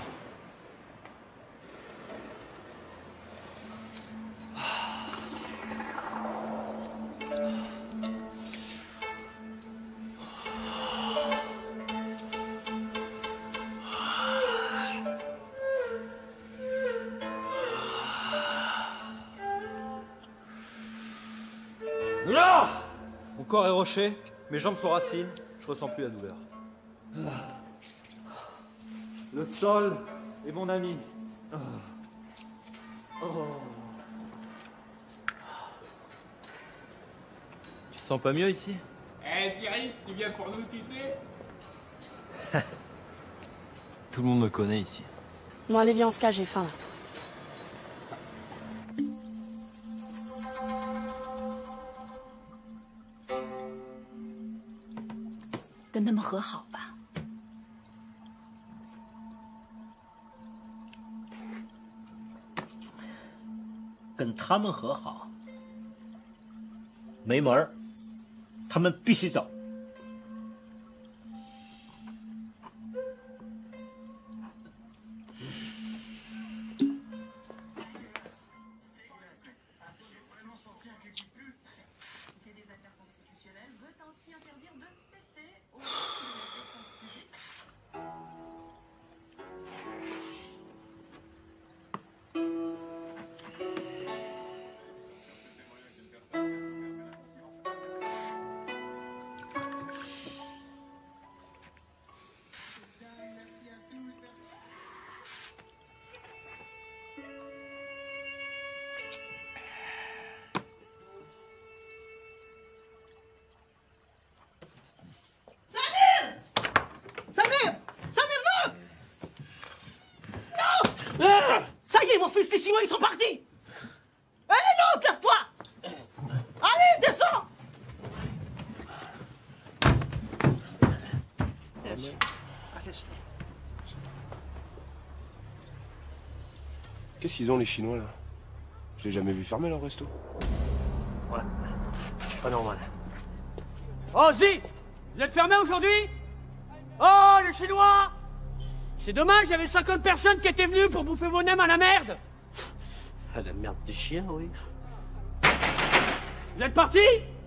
Non! Mon corps est roché, mes jambes sont racines, je ressens plus la douleur. Le sol est mon ami. Oh. Tu te sens pas mieux ici? Eh, Pierrick, tu viens pour nous sucer? Tout le monde me connaît ici. Bon, allez, viens, on se cache, j'ai faim, là. 跟他们和好吧。 跟他们和好，没门儿，他们必须走。 mon fils, les Chinois, ils sont partis. Allez, l'autre, lève-toi. Allez, descends. Allez. Qu'est-ce qu'ils ont les Chinois là? Je l'ai jamais vu fermer leur resto. Ouais, pas normal. Oh, si! Vous êtes fermés aujourd'hui? Oh, les Chinois! C'est dommage, il y avait cinquante personnes qui étaient venues pour bouffer vos nems à la merde! À la merde des chiens, oui. Vous êtes partis?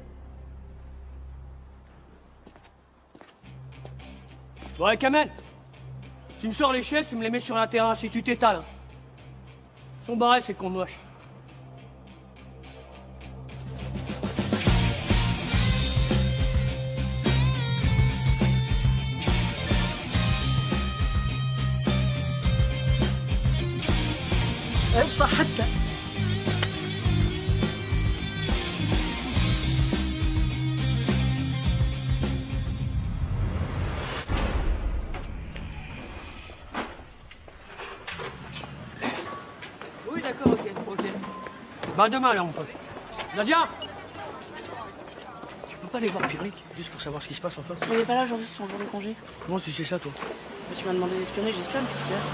Bon, allez, Kamel, tu me sors les chaises, tu me les mets sur un terrain, si tu t'étales. Hein. Ton barret, c'est qu'on noche. صحتك Oui, d'accord, ok, ok. Bah demain, là, mon pote. Nadia! Tu peux pas aller voir Pierrick, juste pour savoir ce qui se passe en face? Il est pas là aujourd'hui, c'est son jour de congé. Comment tu sais ça, toi? Mais tu m'as demandé d'espionner, j'espionne, qu'est-ce qu'il y a?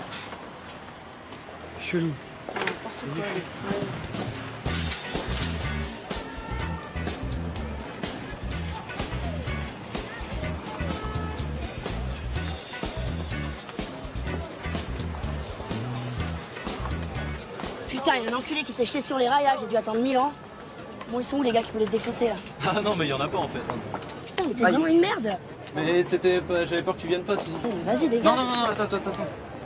Chelou. N'importe quoi. Ouais. Putain, il y a un enculé qui s'est jeté sur les rails, là, j'ai dû attendre mille ans. Bon, ils sont où les gars qui voulaient te défoncer là? Ah non, mais il y en a pas en fait. Putain, mais t'es vraiment une merde! Mais c'était pas... j'avais peur que tu viennes pas sinon. Oh, mais vas-y, dégage! Non, non, non, attends, attends, attends.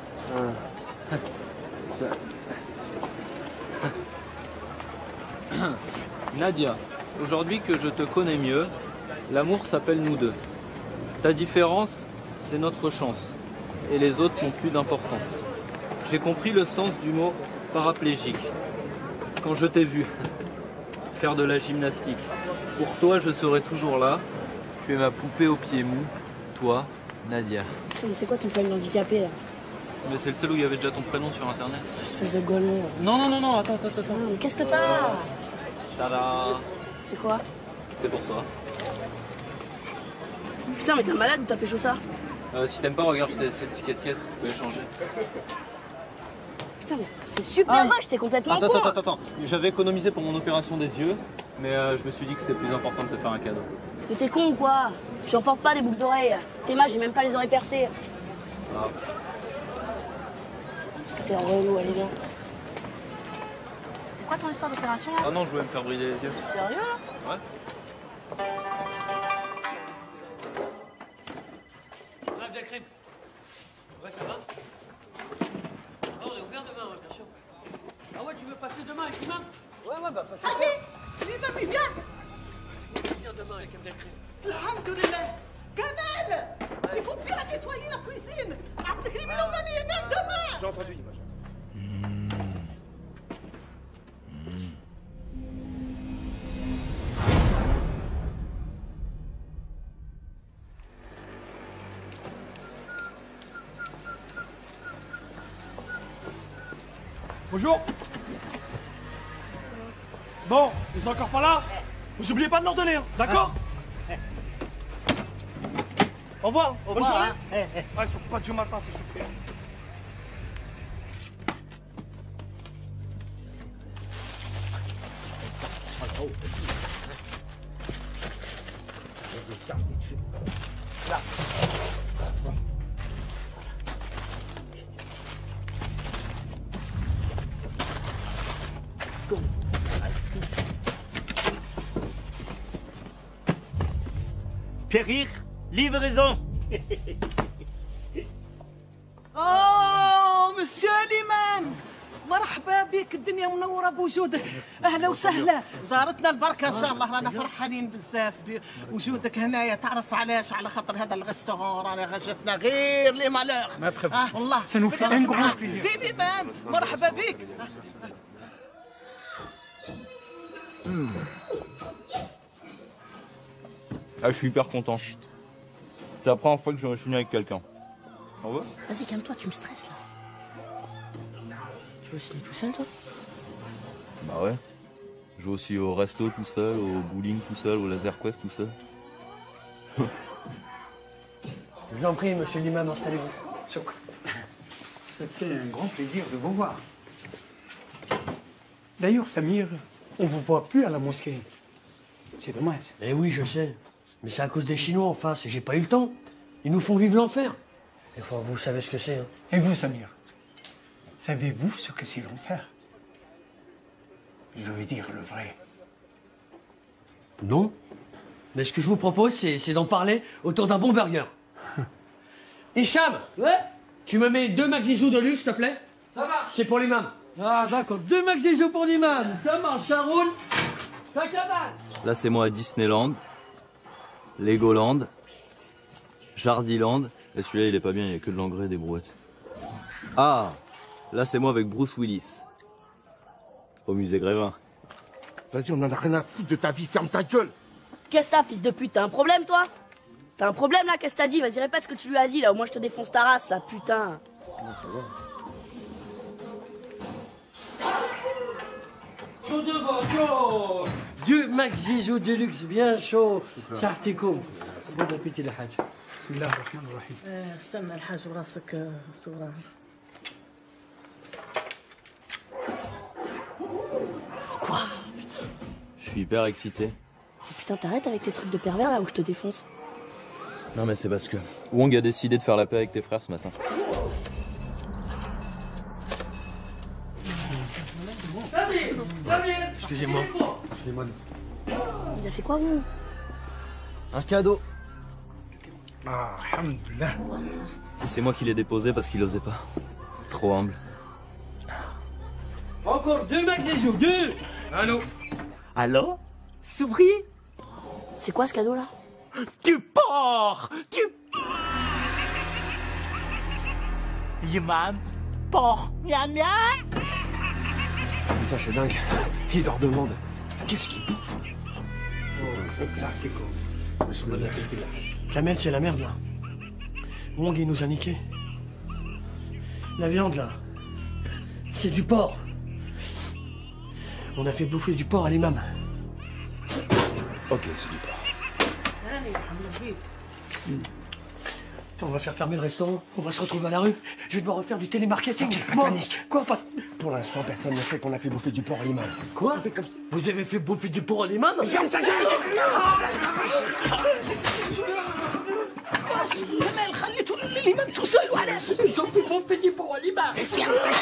Nadia, aujourd'hui que je te connais mieux, l'amour s'appelle nous deux. Ta différence, c'est notre chance. Et les autres n'ont plus d'importance. J'ai compris le sens du mot paraplégique. Quand je t'ai vu faire de la gymnastique. Pour toi, je serai toujours là. Tu es ma poupée aux pieds mous. Toi, Nadia. Putain, mais c'est quoi ton problème handicapé là? Mais c'est le seul où il y avait déjà ton prénom sur internet. Espèce de golemon. Non, non, non, non, attends, attends, attends. Mais qu'est-ce que t'as? Tada! C'est quoi? C'est pour toi. Putain, mais t'es un malade ou t'as pécho ça? Euh, si t'aimes pas, regarde, j'ai ces tickets de caisse, tu peux échanger. Putain, mais c'est super moche, t'es complètement Attends, con! attends, attends, attends. J'avais économisé pour mon opération des yeux, mais euh, je me suis dit que c'était plus important de te faire un cadeau. Mais t'es con ou quoi? J'en porte pas des boucles d'oreilles. T'es mal, j'ai même pas les oreilles percées. Ah. Parce que t'es relou, allez bien. C'était quoi ton histoire d'opération là? Ah non, je voulais me faire briller les yeux. Sérieux là? Ouais. Bref, de la crème. Ouais, ça va? Ah, on est ouvert demain, ouais, bien sûr. Ah ouais, tu veux passer demain avec l'imam? Ouais, ouais, bah passe. Allez, l'imam il vient. Viens demain avec Abdel Krim. Alhamdoulilah. Kamel, il faut bien nettoyer la cuisine. Abdelkrim, il en va les même demain. J'ai entendu, Image. Bonjour. Bon, ils sont encore pas là? Vous oubliez pas de leur donner, hein, d'accord? Au revoir. Au Bonne revoir, journée. hein. Ah, ils sont pas du matin, ces chauffeurs. Périr, livraison. اوه مسيو الإمام مرحبا بك الدنيا منورة بوجودك أهلا وسهلا زارتنا البركة إن شاء الله رانا فرحانين بزاف بوجودك هنايا تعرف علاش على خاطر هذا الغستورون رانا غجتنا غير لي مالوغ آه والله Ça nous fait un grand plaisir. سي الإمام مرحبا بك Hmm. Ah, je suis hyper content. C'est la première fois que je me suis avec quelqu'un. On veut? Vas-y, calme-toi, tu me stresses là. Tu vas au ciné tout seul, toi? Bah ouais. Je vais aussi au resto tout seul, au bowling tout seul, au laser quest tout seul. Je vous en prie, monsieur l'imam, installez-vous. Ça fait un grand plaisir de vous voir. D'ailleurs, Samir, on vous voit plus à la mosquée. C'est dommage. Eh oui, je sais. Mais c'est à cause des Chinois en face et j'ai pas eu le temps. Ils nous font vivre l'enfer. Et enfin, vous savez ce que c'est. Hein. Et vous, Samir, savez-vous ce que c'est l'enfer? Je veux dire le vrai. Non. Mais ce que je vous propose, c'est c'est d'en parler autour d'un bon burger. Hicham, ouais, tu me mets deux Maxizou de luxe, s'il te plaît? Ça marche. C'est pour l'imam. Ah, d'accord. Deux Maxizou pour l'imam. Ça marche, ça roule. Ça cabane. Là, c'est moi à Disneyland, Legoland, Jardiland. Et celui-là, il est pas bien, il y a que de l'engrais et des brouettes. Ah, là, c'est moi avec Bruce Willis. Au musée Grévin. Vas-y, on en a rien à foutre de ta vie, ferme ta gueule. Qu'est-ce que t'as, fils de pute? T'as un problème, toi? T'as un problème, là? Qu'est-ce que t'as dit? Vas-y, répète ce que tu lui as dit, là. Au moins, je te défonce ta race, là, putain. Chaud devant, chaud. Deux Maxizou de luxe, bien chaud. صحتكم. Bon appétit, la Hajj. بسم الله الرحمن الرحيم. استنى الحاج وراسك صورة. Quoi? Je suis hyper excité. Putain, t'arrêtes avec tes trucs de pervers, là, où je te défonce. Non mais c'est parce que Wong a décidé de faire la paix avec tes frères ce matin. Excusez-moi. Excusez-moi. Il a fait quoi, vous? Un cadeau. Ah, alhamdoulilah. Et c'est moi qui l'ai déposé parce qu'il osait pas. Trop humble. Encore deux Maxizou, deux. Allô? Allô? S'ouvrir? C'est quoi, ce cadeau-là? Du porc! Du... Imam, porc, miam miam! Putain, c'est dingue. Ils en redemandent. Qu'est-ce qu'ils bouffent? Kamel, c'est la merde, là. Wong, il nous a niqué. La viande, là, c'est du porc. On a fait bouffer du porc à l'imam. Ok, c'est du porc. On va faire fermer le restaurant, on va se retrouver à la rue. Je vais devoir refaire du télémarketing. Ok, pas de Moi, panique. Quoi, pas... Pour l'instant, personne ne sait qu'on a fait bouffer du porc à l'imam. Quoi? Vous avez fait bouffer du porc à l'imam? Ferme ta gueule! كمال خليته الإمام tout seul وعلاش ils ont fait bouffer du porc à l'imam. Ferme ta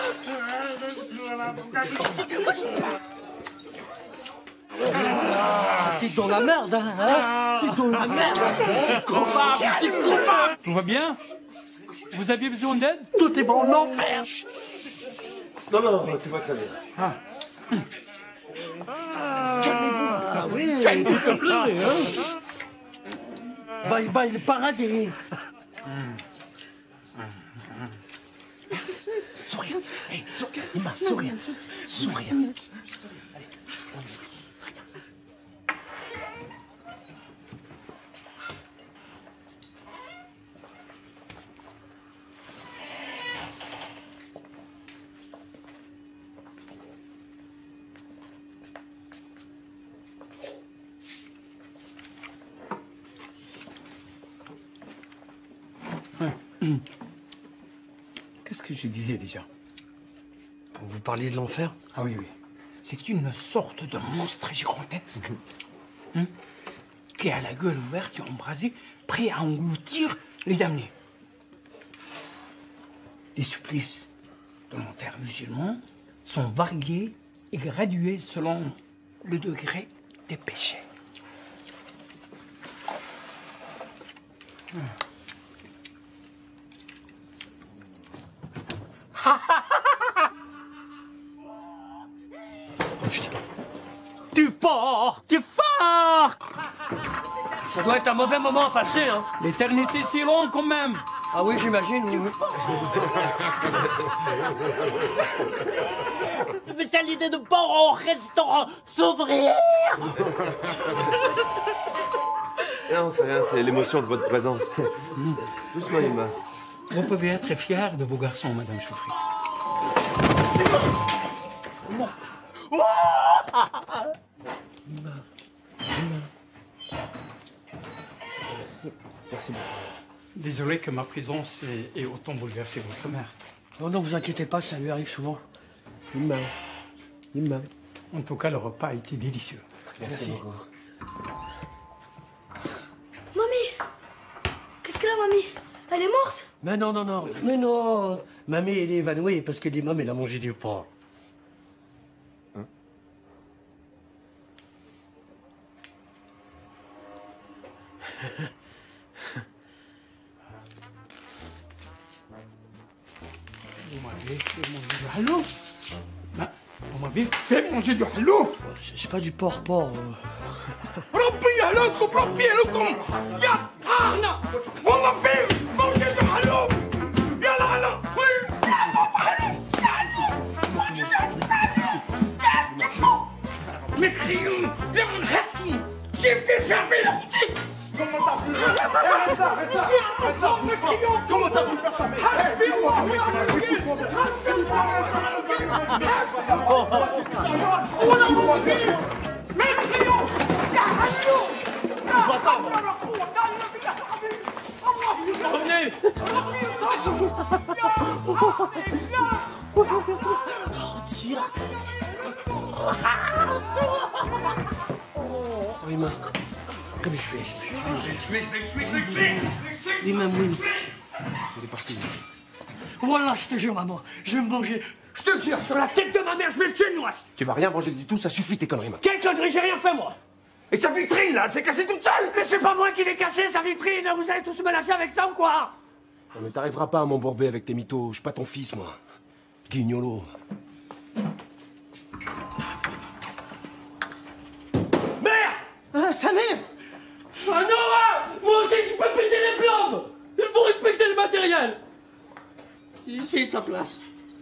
gueule! T'es dans la merde, hein? T'es dans la merde! T'es coupable! T'es coupable! Tout va bien? Vous aviez besoin d'aide? Tout est bon en enfer! Non, non, tu vas très bien. Ah. Calmez-vous! Ah oui, s'il te plaît, hein? Bye bye le paradis! Souris! Hey, souris! Ima, souris! Souris! Qu'est-ce que je disais déjà? Vous parliez de l'enfer? Ah oui, oui. C'est une sorte de monstre gigantesque hein, qui a la gueule ouverte et embrasée, prêt à engloutir les damnés. Les supplices de l'enfer musulman sont variés et gradués selon le degré des péchés. Hum. Du porc! Du porc! Ça doit être un mauvais moment à passer, hein. L'éternité, c'est long quand même. Ah oui, j'imagine, oui, oui. Spécialité de porc au restaurant s'ouvrir! Non, c'est rien, c'est l'émotion de votre présence. Doucement, Ima. Vous pouvez être fier de vos garçons, Madame Choufri. Non. Merci beaucoup. Désolé que ma présence ait, ait autant bouleversé votre mère. Oh non, vous inquiétez pas, ça lui arrive souvent. Imma. Imma. En tout cas, le repas a été délicieux. Merci, Merci. beaucoup. Mamie! Qu'est-ce qu'elle a, mamie? Elle est morte? Mais non, non, non. Mais non. Mamie, elle est évanouie parce que l'imam, elle a mangé du porc. Vous m'avez fait manger du halouf. Ben, vous m'avez fait manger du halouf. C'est pas du porc, porc. ربي هلاكم ربي هلاكم يا طارنا والله في موجود حلوف يا لعنة مكريون يا منحكم كيف fermer la boutique. Comment t'as pu faire ça? Reste ça, reste ça, bouge pas. Comment t'as pu faire ça? Mais Revenez. Oh, Imma. Comme je suis. Je vais le tuer, je vais le tuer, je vais le tuer. L'imam, oui. Il est parti. Voilà, je te jure, maman. Je vais me manger. Je te jure, sur la tête de ma mère, je vais le tuer, le noix. Tu vas rien manger du tout, ça suffit tes conneries, man. Quelle connerie, j'ai rien fait, moi. Et sa vitrine, là, elle s'est cassée toute seule. Mais c'est pas moi qui l'ai cassée, sa vitrine. Vous allez tous me lâcher avec ça ou quoi? Non, mais t'arriveras pas à m'embourber avec tes mythos. Je suis pas ton fils, moi. Guignolo. Merde! Ah, sa mère! Ah non, hein! Moi aussi, je peux péter les plombes! Il faut respecter le matériel! C'est sa place.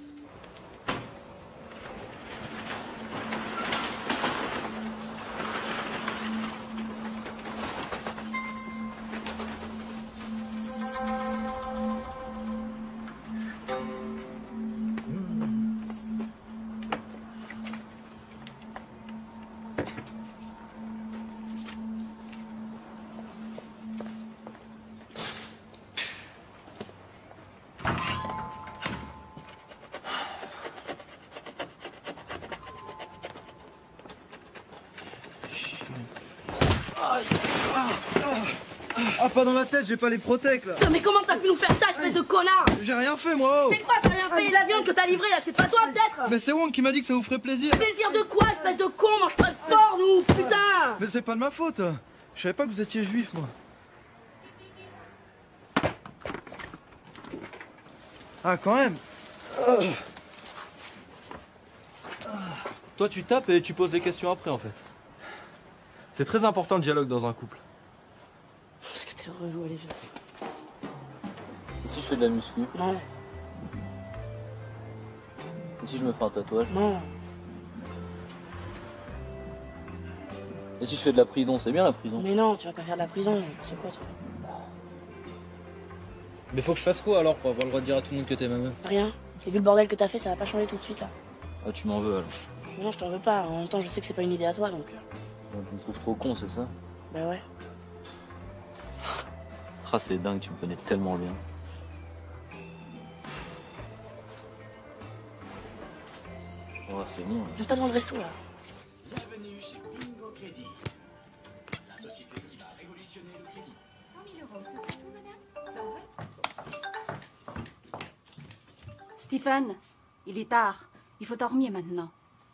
Ah, pas dans la tête, j'ai pas les protèques là. Non, mais comment t'as pu nous faire ça, espèce de connard? J'ai rien fait moi. Mais quoi, t'as rien fait? La viande que t'as livrée là, c'est pas toi peut-être? Mais c'est Wong qui m'a dit que ça vous ferait plaisir. Plaisir de quoi, espèce de con? Mange pas de porc, nous, putain! Mais c'est pas de ma faute. Je savais pas que vous étiez juif, moi. Ah, quand même. Toi, tu tapes et tu poses des questions après, en fait. C'est très important le dialogue dans un couple. Parce que t'es relou, allez, viens. Et si je fais de la muscu? Non. Et si je me fais un tatouage? Non. Et si je fais de la prison? C'est bien la prison. Mais non, tu vas pas faire de la prison. C'est quoi, toi? Mais faut que je fasse quoi alors pour avoir le droit de dire à tout le monde que t'es ma meuf? Rien. T'as vu le bordel que t'as fait, ça va pas changer tout de suite là. Ah, tu m'en veux alors? Mais non, je t'en veux pas. En même temps, je sais que c'est pas une idée à toi donc. Tu me trouves trop con, c'est ça? Bah ouais. Ah, c'est dingue, tu me connais tellement bien. Oh, c'est bon. Hein. J'ai pas devant le resto là. Bienvenue chez Bingo Crédit, la société qui va révolutionner le crédit. cent mille euros, c'est tout, madame? Stéphane, il est tard. Il faut dormir maintenant.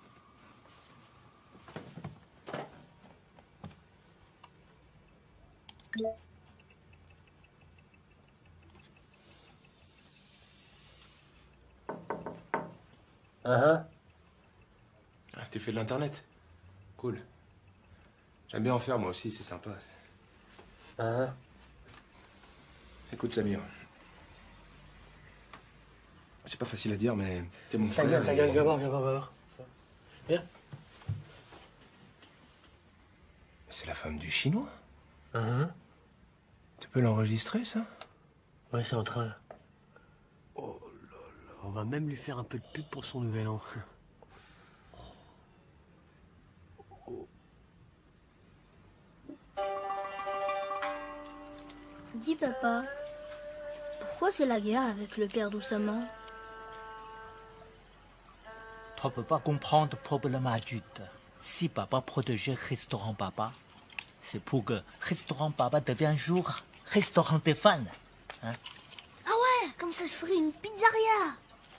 Uh-huh. Ah, tu fais de l'internet? Cool. J'aime bien en faire moi aussi, c'est sympa. Uh-huh. Écoute Samir. C'est pas facile à dire, mais t'es mon Ta frère. gueule, ta et- gueule, viens voir, viens voir, viens voir. Viens. C'est la femme du chinois? Uh-huh. Tu peux l'enregistrer, ça? Ouais, c'est en train. Oh là là. On va même lui faire un peu de pub pour son nouvel an. Dis papa, pourquoi c'est la guerre avec le père d'Oussama? Tu ne peux pas comprendre le problème adulte. Si papa protégeait restaurant papa, c'est pour que restaurant papa devienne un jour restaurant des fans. Hein? Ah ouais, comme ça je ferai une pizzeria.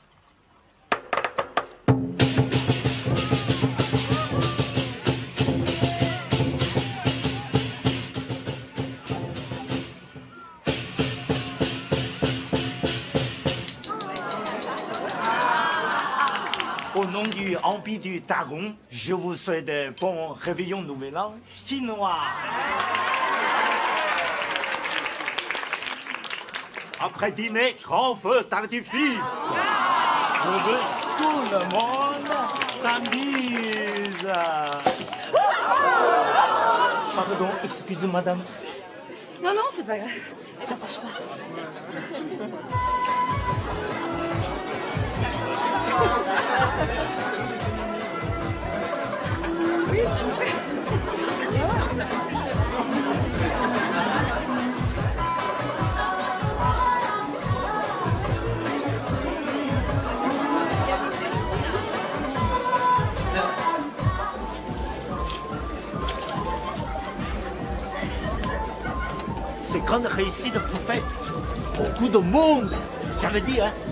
Au nom du Empire du Dragon, je vous souhaite un bon réveillon nouvel an chinois. Après dîner, grand feu d'artifice. Je veux que tout le monde s'amuse. Pardon, excusez madame. Non, non, c'est pas grave. Ça tâche pas. C'est grande réussite que vous faites. Beaucoup de monde, ça veut dire. Hein?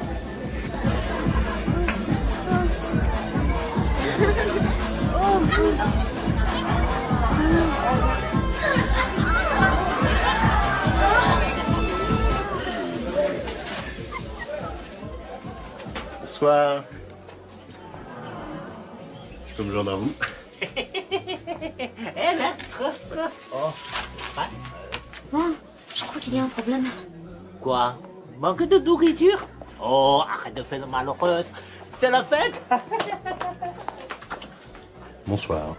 Bonsoir. Je peux me joindre à vous? Elle est trop, trop. Oh. Ah. Bon, je crois qu'il y a un problème. Quoi? Manque de nourriture? Oh, arrête de faire le malheureuse. C'est la fête. Bonsoir.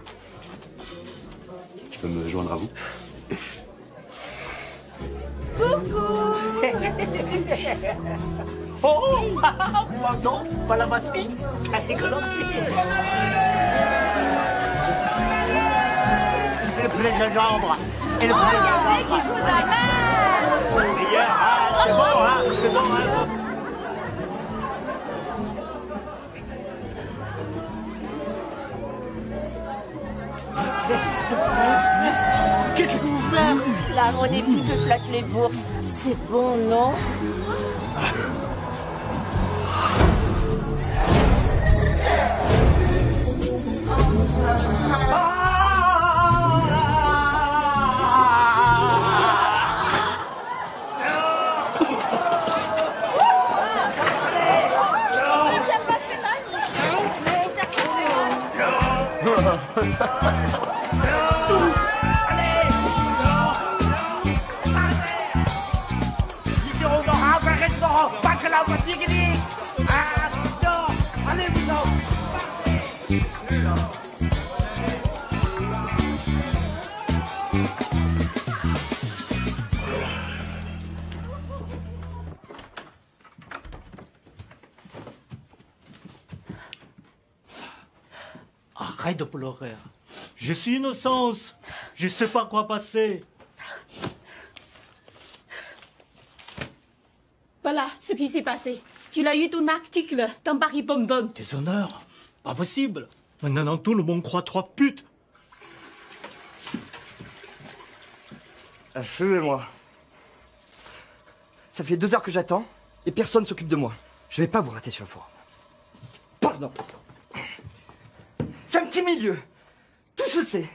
Je peux me joindre à vous? Coucou. Oh, moi non, pas la masquée. Elle plaît gingembre. Elle plaît gingembre. qui joue de la basse. Meilleur, ah, c'est bon, hein, c'est bon, hein. Qu'est-ce que vous faites? La monnaie plus te flatte les bourses. C'est bon, non? Pas que la voiture qui dit. Ah, non, allez, vous en. Arrête de pleurer. Je suis innocence. Je sais pas quoi passer. Voilà ce qui s'est passé. Tu l'as eu ton article dans Paris Bom Bom. Déshonneur. Pas possible. Maintenant, tout le monde croit trois putes. Suivez-moi. Ça fait deux heures que j'attends et personne s'occupe de moi. Je vais pas vous rater sur le forum. Pardon. C'est un petit milieu. Tout se sait.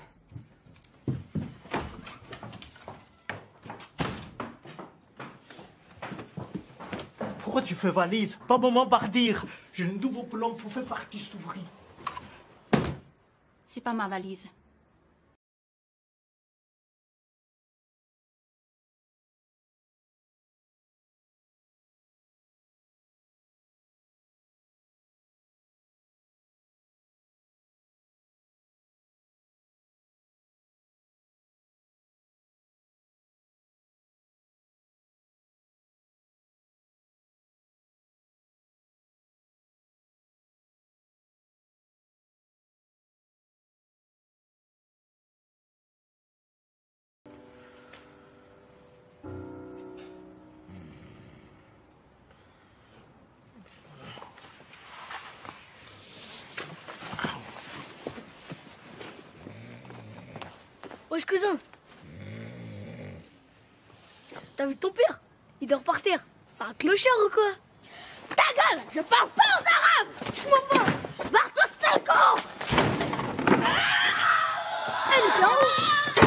Pourquoi tu fais valise? Pas moment partir. J'ai un nouveau plan pour faire partie s'ouvrir. C'est pas ma valise. Wesh cousin. T'as vu ton père? Il dort par terre. C'est un clochard ou quoi? Ta gueule! Je parle pas aux arabes! Touche-moi pas! Barre-toi, sale con! Elle est en ouf.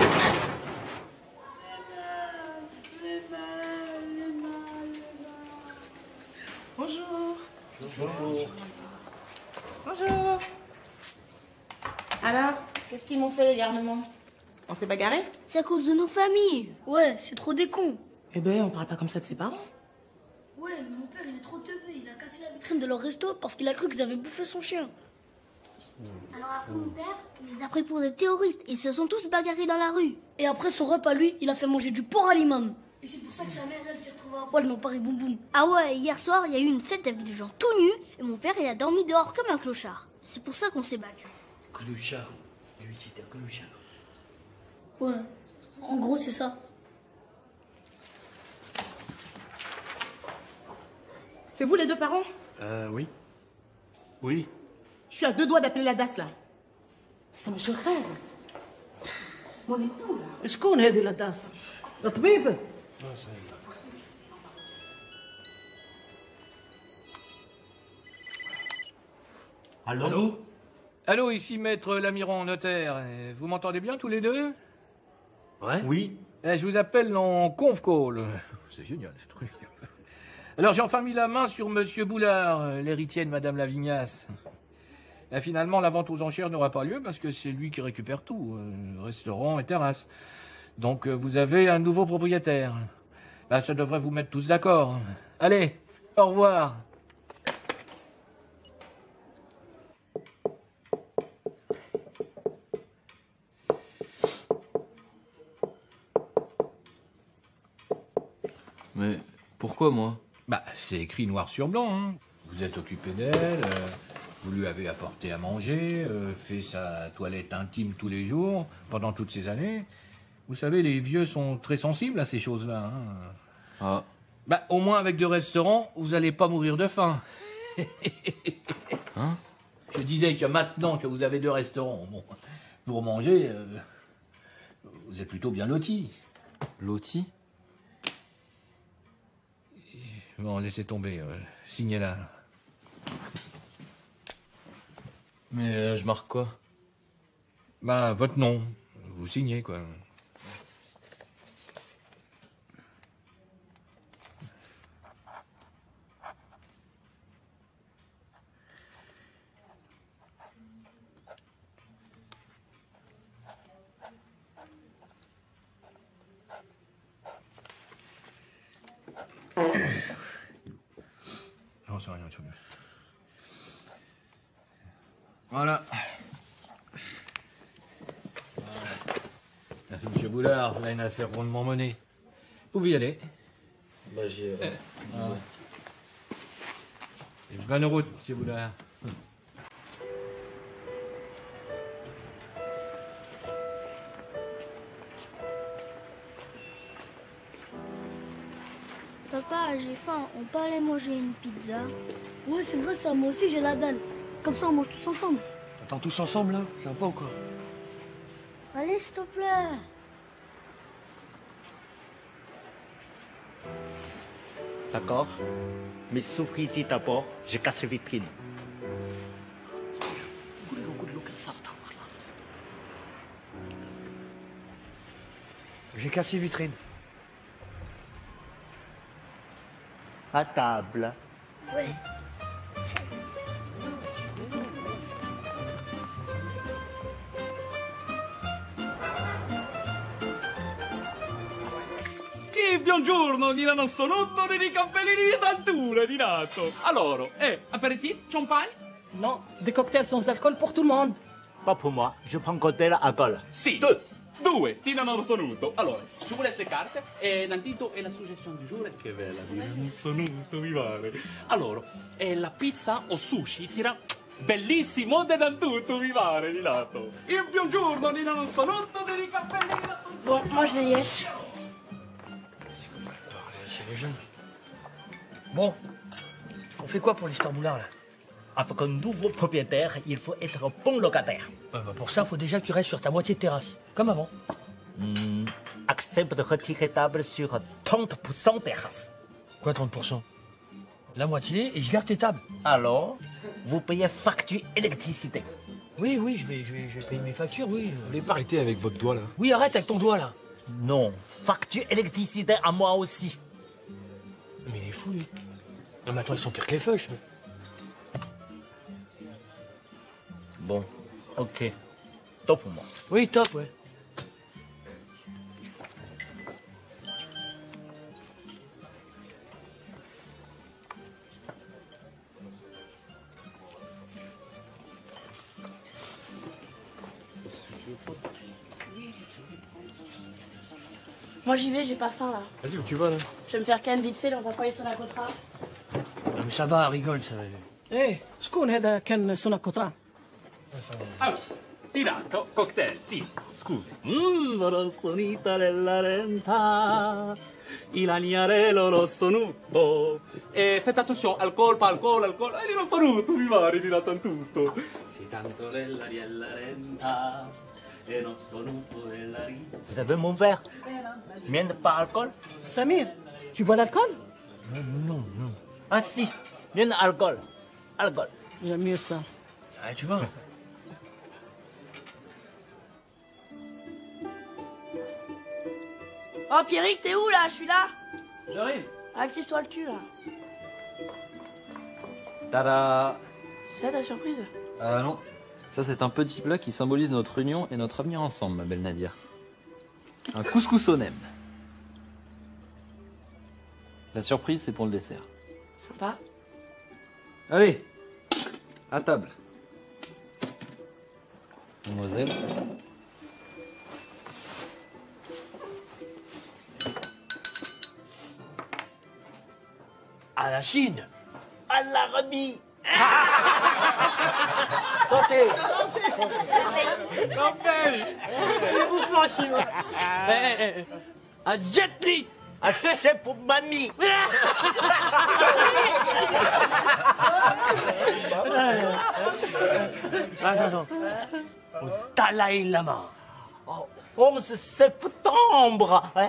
Bonjour. Bonjour. Bonjour. Alors, qu'est-ce qu'ils m'ont fait les garnements? On s'est bagarré? C'est à cause de nos familles. Ouais, c'est trop des cons. Eh ben, on parle pas comme ça de ses parents. Ouais, mais mon père, il est trop teubé. Il a cassé la vitrine de leur resto parce qu'il a cru qu'ils avaient bouffé son chien. Alors après mon père, il les a pris pour des terroristes. Ils se sont tous bagarrés dans la rue. Et après son repas, lui, il a fait manger du porc à l'imam. Et c'est pour ça que sa mère, elle, s'est retrouvée à poil dans Paris Boum Boum. Ah ouais, hier soir, il y a eu une fête avec des gens tout nus. Et mon père, il a dormi dehors comme un clochard. C'est pour ça qu'on s'est battu. Clochard. Lui, c'était un clochard. Ouais, en gros, c'est ça. C'est vous les deux parents? Euh, oui. Oui. Je suis à deux doigts d'appeler la D A S là. Ça me choquerait. Mon époux là. شكون هذه لا داس؟ الطبيب؟ Allô? Allô? Allô, ici Maître Lamiron, notaire. Euh, Vous m'entendez bien tous les deux? Ouais. Oui. Eh, je vous appelle en conf call. C'est génial ce truc. Alors j'ai enfin mis la main sur Monsieur Boulard, euh, l'héritier de Madame Lavignasse. Et finalement, la vente aux enchères n'aura pas lieu parce que c'est lui qui récupère tout, euh, restaurant et terrasse. Donc euh, vous avez un nouveau propriétaire. Bah, ça devrait vous mettre tous d'accord. Allez, au revoir. Mais pourquoi moi? Bah, c'est écrit noir sur blanc. Hein. Vous êtes occupé d'elle, euh, vous lui avez apporté à manger, euh, fait sa toilette intime tous les jours, pendant toutes ces années. Vous savez, les vieux sont très sensibles à ces choses-là. Hein. Ah. Bah, au moins avec deux restaurants, vous allez pas mourir de faim. Hein? Je disais que maintenant que vous avez deux restaurants, bon, pour manger, euh, vous êtes plutôt bien lotis. Lotis? Bon, laissez tomber. Euh, signez là. Mais euh, je marque quoi? Bah, votre nom. Vous signez, quoi. Non, c'est rien, tout. Voilà. Merci, Monsieur Boulard. Là, une affaire rondement menée. Vous pouvez y aller. Bah, j'ai. Euh, voilà. Et bonne route, Monsieur Boulard. Papa, j'ai faim. On peut aller manger une pizza? Ouais, c'est vrai ça. Moi aussi, j'ai la dalle. Comme ça, on mange tous ensemble. Attends, tous ensemble là? Ça va pas ou quoi? Allez, s'il te plaît. D'accord? Mais souffrez d'abord, j'ai cassé vitrine. J'ai cassé vitrine. À table. Oui. Che buongiorno di Nanassonotto di Cappelleria d'Altura di Nato. Allora, eh, apéritif, champagne? Non, des cocktails sans alcool pour tout le monde. Pas pour moi, je prends cocktail à alcool. Sì. Due. Due, di Nanassonotto. Allora, je vous laisse les cartes. E Nantito è la suggestion du jour. Che bella, di Nanassonotto, mi pare. Allora, e la pizza o sushi tira bellissimo de Nantuto, mi pare, di lato. Il buongiorno di Nanassonotto di Cappelleria d'Altura. Bon, moi, je vais y aller. C'est les jeunes. Bon, on fait quoi pour l'histoire Boulard là? Avec un nouveau propriétaire, il faut être un bon locataire. Ouais, bah pour ça, faut déjà que tu restes sur ta moitié de terrasse, comme avant. Hmm, accepte de retirer table sur trente pour cent des races. Quoi trente pour cent? La moitié et je garde tes tables. Alors, vous payez facture électricité. Oui, oui, je vais, je vais, je vais payer mes factures, oui. Vous voulez pas arrêter avec votre doigt là? Oui, arrête avec ton doigt là. Non, facture électricité à moi aussi. Mais il est fou lui. Non mais attends, ils sont pires que les feuilles. Bon, ok. Top pour moi. Oui, top, ouais. Moi j'y vais, j'ai pas faim là. Vas-y, où tu vas là? Je vais me faire quand même vite fait dans un foyer sur la côte. Non mais ça va, rigole, ça va. ايه شكون هذا كان سوناكوترا؟ Allora, Pirato, cocktail, sì, scusi. Mmm, rostonita della renta, il agnarello rosso nudo. E fate attenzione, alcol, pa alcol, alcol. E il rosso nudo, mi pare, tirato in tutto. Si tanto dell'ariella renta, e rosso nudo della renta. Vous avez mon verre? Mien de pas alcool? Samir, tu bois l'alcool? Non, non, non. Ah si, mien alcool. Alcool. Il y a mieux ça. Ah, tu vois. Oh Pierrick, t'es où là? Je suis là. J'arrive. Active-toi le cul là. Tada! C'est ça ta surprise? Ah non. Ça, c'est un petit plat qui symbolise notre union et notre avenir ensemble, ma belle Nadia. Un couscous au nem. La surprise, c'est pour le dessert. Sympa. Allez, à table. Mademoiselle. À la Chine. À la remis. Santé. Santé. Santé. Vous fâchez, moi. Eh, eh, eh. À Jet Li. Un chef pour mamie. Attends, attends. Au Dalai Lama. Oh, onze septembre. Hein?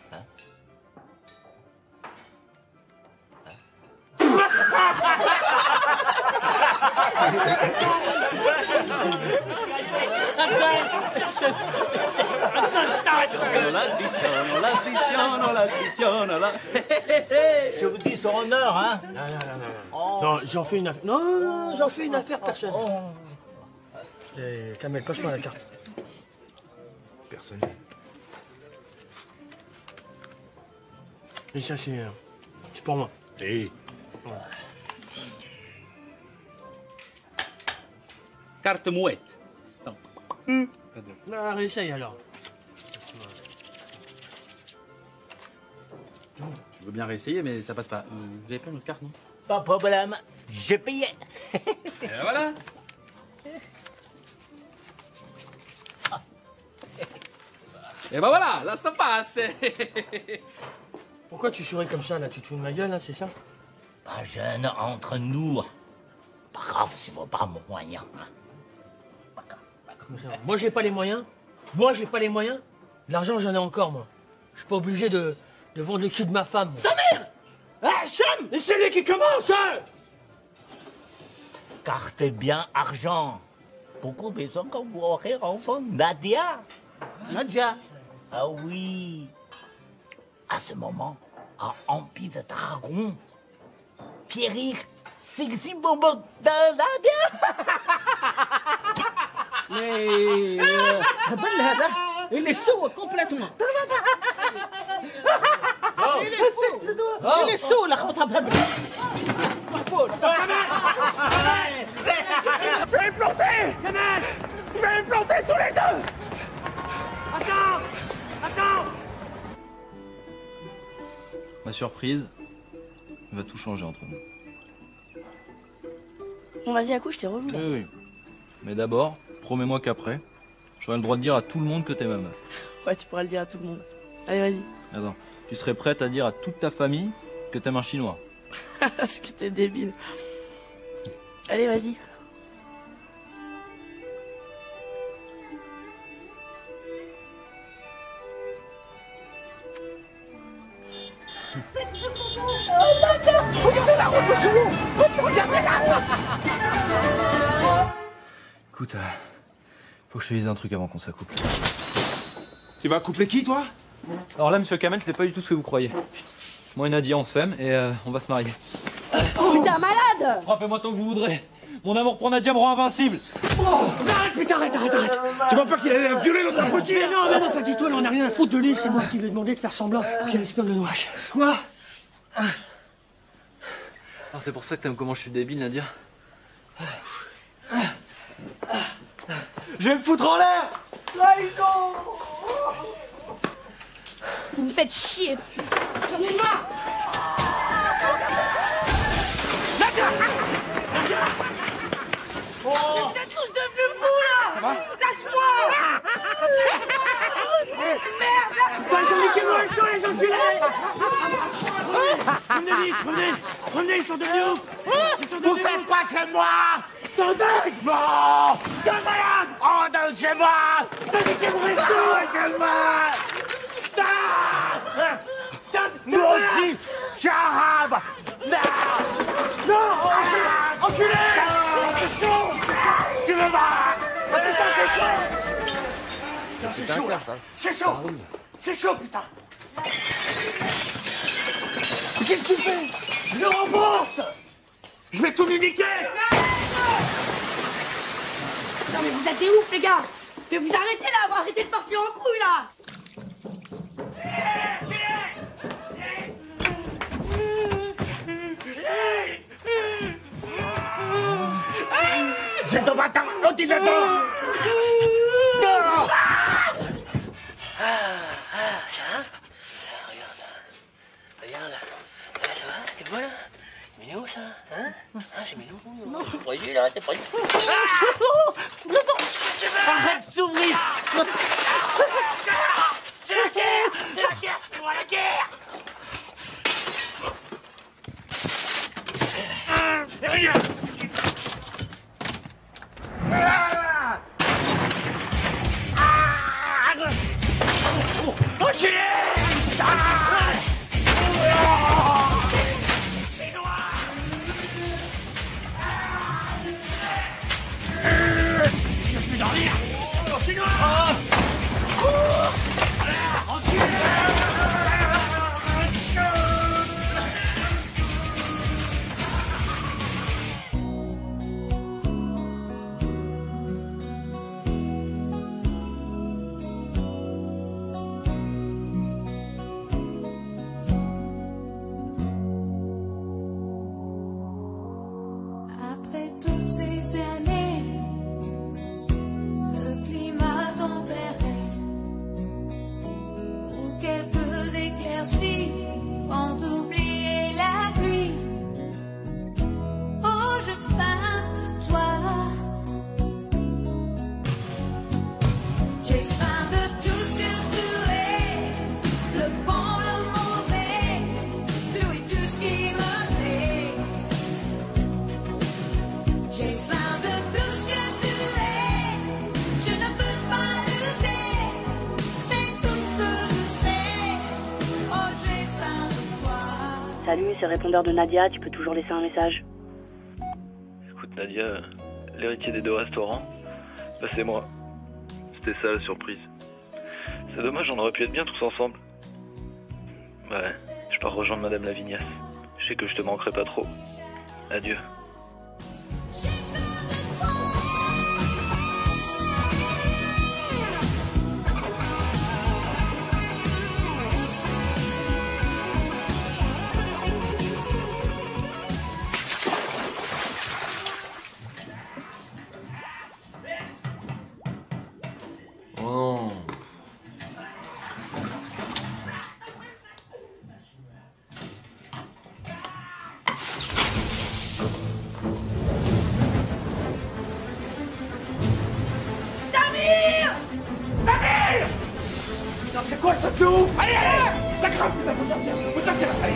L'addition, l'addition, l'addition, la... Je vous dis son honneur, hein? Non, non, non, non. Oh. Non, j'en fais une affaire. Non, non, j'en fais une affaire personnelle. Oh. Eh, Kamel, passe-moi la carte. Personnel. Et ça, c'est... C'est pour moi. Sì. Carte mouette. Non. Mm. Non, essaye alors. Je veux bien réessayer, mais ça passe pas. Vous avez pas une autre carte, non? Pas de problème, je payais. Et ben voilà. Et ben voilà, là ça passe. Pourquoi tu souris comme ça, là? Tu te fous de ma gueule, là, c'est ça? Pas jeune entre nous. Pas grave si vaut pas mon moyen. Moi, j'ai pas les moyens. Moi, j'ai pas les moyens. De l'argent, j'en ai encore, moi. Je suis pas obligé de, de vendre le cul de ma femme. Samir! Hacham! Et c'est lui qui commence, hein! Carte bien argent. Beaucoup besoin quand vous aurez enfant. Nadia. Nadia. Ah oui. À ce moment, à Empire de Dragon, Pierrick, sexy bobo de Nadia. Mais هبل هذا il est sourd complètement. Il est fou. Il est sourd لخبطها بهبل. مقبول. Je vais les planter! Je vais les planter tous les deux! Attends! Attends! Ma surprise va tout changer entre nous. Bon, vas-y, accouche, je t'ai revu là. Oui, oui. Mais d'abord, promets-moi qu'après, j'aurai le droit de dire à tout le monde que t'es ma meuf. Ouais, tu pourras le dire à tout le monde. Allez, vas-y. Attends, tu serais prête à dire à toute ta famille que t'aimes un chinois? Parce que t'es débile. Allez, vas-y. la route de Soulon. Regardez la route. Écoute, euh, faut que je te dise un truc avant qu'on s'accouple. Tu vas coupler qui, toi? Alors là, monsieur Kamel, c'est pas du tout ce que vous croyez. Moi et Nadia, on s'aime et euh, on va se marier. Oh, mais t'es un malade! Frappez-moi tant que vous voudrez. Mon amour pour Nadia me rend invincible. Oh, arrête, putain, arrête, arrête, arrête. Tu vois pas qu'il allait la violer l'autre abruti? Mais non, mais non, pas du tout, on n'a rien à foutre de lui, c'est moi qui lui ai demandé de faire semblant pour qu'elle espionne le Nouache. Quoi? C'est pour ça que t'aimes comment je suis débile, Nadia. Je vais me foutre en l'air. Trahison! Vous me faites chier. J'en ai marre. Oh. Vous êtes tous devenus fous là. Ça va? Lâche-moi. Merde, lâche-moi. Putain, ils ont niqué moi le show, les enculés. Revenez vite, revenez. Revenez, ils sont devenus ouf. Ils sont Vous devenus faites ouf. quoi chez moi? T'es un dingue. Non. T'es un malade. Oh, dans chez moi. T'as niqué mon resto. Chez moi. T'as... Moi aussi, je suis arabe. Non. Non, enculé. C'est chaud. Tu me vas. Oh putain, c'est chaud. C'est chaud, là. C'est chaud. C'est chaud, putain. Qu'est-ce que tu fais? Je le rembourse. Je vais tout lui niquer. Non mais vous êtes des ouf les gars. Mais vous arrêtez là, vous arrêtez de partir en couille là. Je te bats, on dit le dos. Dehors. Ah, ah, ça regarde. Regarde. Ah, ça va? T'es beau là? C'est mignon ça, hein? Ah, c'est mignon. Non. T'es prévu là, t'es prévu. Arrête de s'ouvrir. C'est la guerre! C'est la guerre! C'est moi la guerre! Regarde. Enculé! Je peux dormir! Chinois! Après toutes ces années, le climat tempéré, où quelques éclaircies font oublier la pluie. Oh, je faim de toi. J'ai faim de tout ce que tu es, le bon, le mauvais, tout et tout ce qui me plaît. J'ai faim de tout ce que tu es, je ne peux pas lutter, c'est tout ce que je sais, oh j'ai faim de toi. Salut, c'est le répondeur de Nadia, tu peux toujours laisser un message. Écoute, Nadia, l'héritier des deux restaurants, bah c'est moi. C'était ça la surprise. C'est dommage, on aurait pu être bien tous ensemble. Ouais, je pars rejoindre Madame Lavignasse. Je sais que je te manquerai pas trop. Adieu. Oh non. Samir. Samir. Putain, c'est quoi le truc de ouf? Allez, allez. Ça crame, putain, faut sortir. Faut sortir, allez.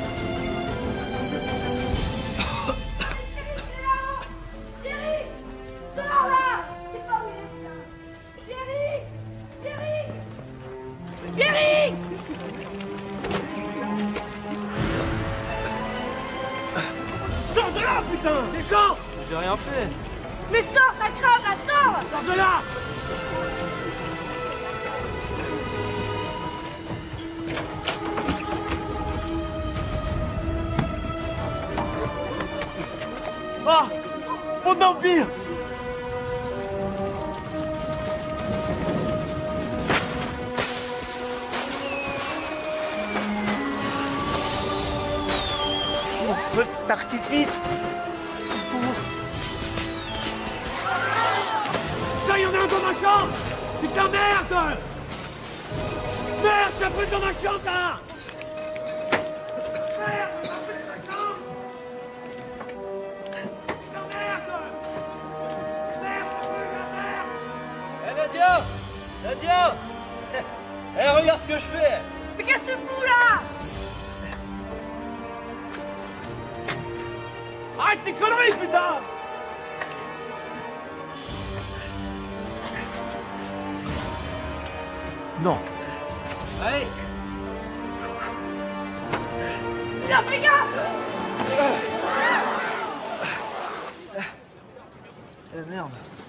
Thierry. Sors là. C'est pas où Thierry. Thierry. Thierry. putain! C'est quand? J'ai rien fait. Mais sors, ça crame, là, sors! Sors de là! Ah! Mon empire! Mon feu d'artifice! C'est pour... Putain, y'en a un dans ma chambre! Putain, merde! Merde, ça brûle dans ma chambre, là! Merde, ça brûle dans ma chambre! Putain, merde! Merde, ça brûle, merde! Eh Nadia! Nadia! Eh, regarde ce que je fais! Mais qu'est-ce que tu fous, là? Arrête tes conneries, putain! Non. Allez! Viens, fais gaffe! Eh merde.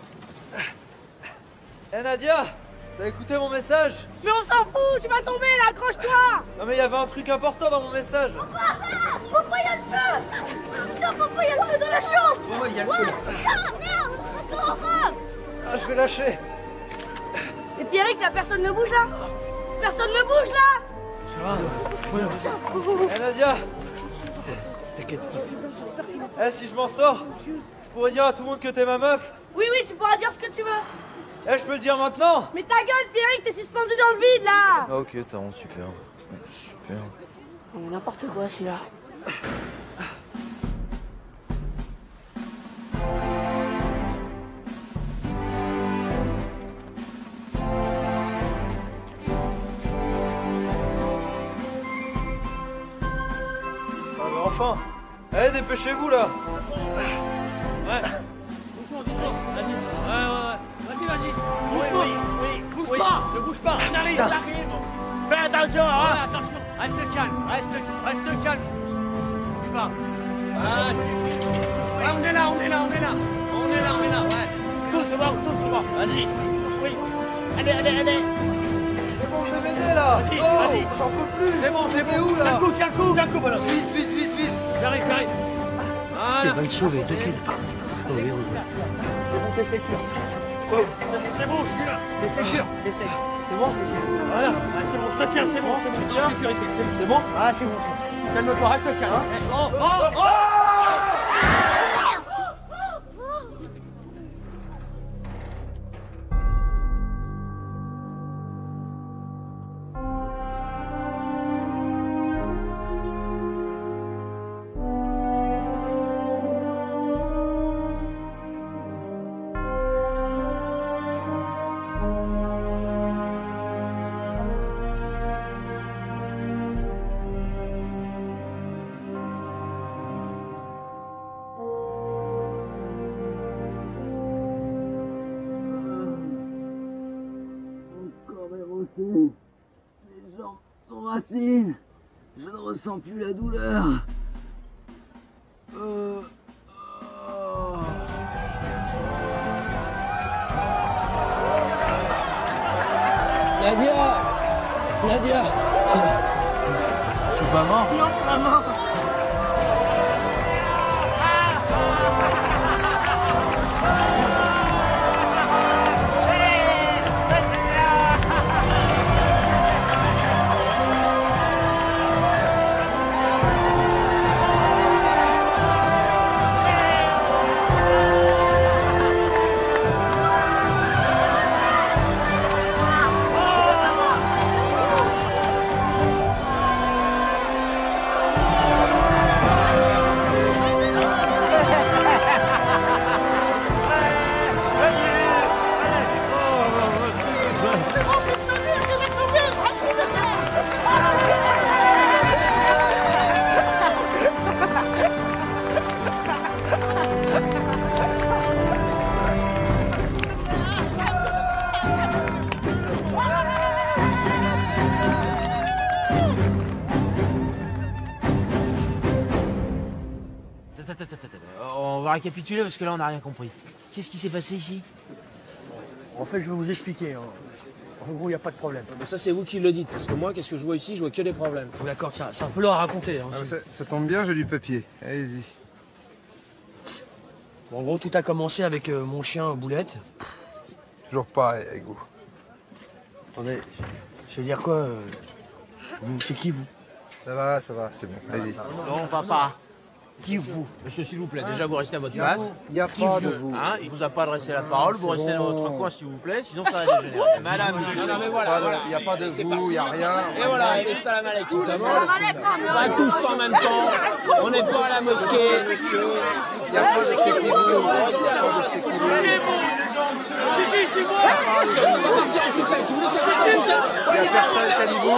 Eh Nadia! T'as écouté mon message? Mais on s'en fout, tu vas tomber là, accroche-toi! Non mais il y avait un truc important dans mon message. Pourquoi il y a le feu? Putain, pourquoi il y a le feu dans la chambre? Ouais, il y a le feu. Putain, merde, c'est horrible. Ah, je vais lâcher. Et Pierrick, là, personne ne bouge là! Personne ne bouge là! Eh Nadia! T'inquiète. Eh, si je m'en sors, je pourrais dire à tout le monde que t'es ma meuf. Oui, oui, tu pourras dire ce que tu veux! Eh, je peux le dire maintenant? Mais ta gueule, Pierrick, t'es suspendu dans le vide là! Ah, ok, t'as honte, super. Super. Oh, n'importe quoi celui-là. Ah, mais enfin! Eh, dépêchez-vous là! Ouais. Doucement, doucement. Vas-y. Ouais, ouais, ouais. Vas-y, vas-y. Bouge Oui, pas. oui, oui, Bouge oui. pas. Ne bouge pas. On arrive, on Putain. arrive. Fais attention, Ouais, hein! attention. Reste calme. Reste, reste calme. Bouge pas. Ouais. Ouais, on est là, on est là, on est là. On est là, on est là, ouais. Doucement, doucement. Vas-y. Oui. Allez, allez, allez. C'est bon, je vais m'aider là! Vas-y, Oh, vas-y. j'en peux plus! C'est bon, c'est T'es bon. où là? Tiens le coup, tiens le coup, tiens le coup, voilà. Vite, vite, vite, vite! J'arrive, j'arrive. Voilà. le sauver, t'inquiète pas. C'est bon, t'es sécure. Oh. C'est bon, je suis là. T'es sécure? T'es sécure. C'est bon? Voilà, ah, c'est bon, je te tiens, c'est bon, c'est bon, je suis en sécurité. C'est bon? Ah, c'est bon. Calme-toi, reste calme. Eh, Oh, oh, oh! Les jambes sont racines. Je ne ressens plus la douleur. Euh... oh. Nadia! Nadia! Je suis pas mort? Non, pas mort. Ah! récapituler parce que là on n'a rien compris. Qu'est-ce qui s'est passé ici? En fait, je vais vous expliquer. Hein. En gros, il n'y a pas de problème. Mais ça, c'est vous qui le dites, parce que moi, qu'est-ce que je vois ici? Je vois que des problèmes. D'accord, c'est un peu long à raconter. Hein, ah, ça, ça tombe bien, j'ai du papier. Allez-y. Bon, en gros, tout a commencé avec euh, mon chien Boulette. Toujours pareil avec vous. Attendez, je veux dire quoi euh, vous, c'est qui vous? Ça va, ça va, c'est bon. Allez-y. Non, on va pas. Qui vous? Monsieur, s'il vous plaît, déjà vous restez à votre place. Il n'y a Qui pas vous de vous. Hein, il vous a pas adressé la parole, vous restez dans votre coin s'il vous plaît, sinon ça va dégénérer. Madame, non mais voilà, voilà. Il n'y a pas de vous, il n'y a rien. Et voilà, et salam alaikum. Pas tous en même temps, on n'est pas à la mosquée. Il n'y a pas de c'est qui vous. Il n'y a pas de c'est qui vous. C'est qui, c'est moi? Parce que ça va partir en sucette, je voulais que ça parte en sucette. Il n'y a personne qui a dit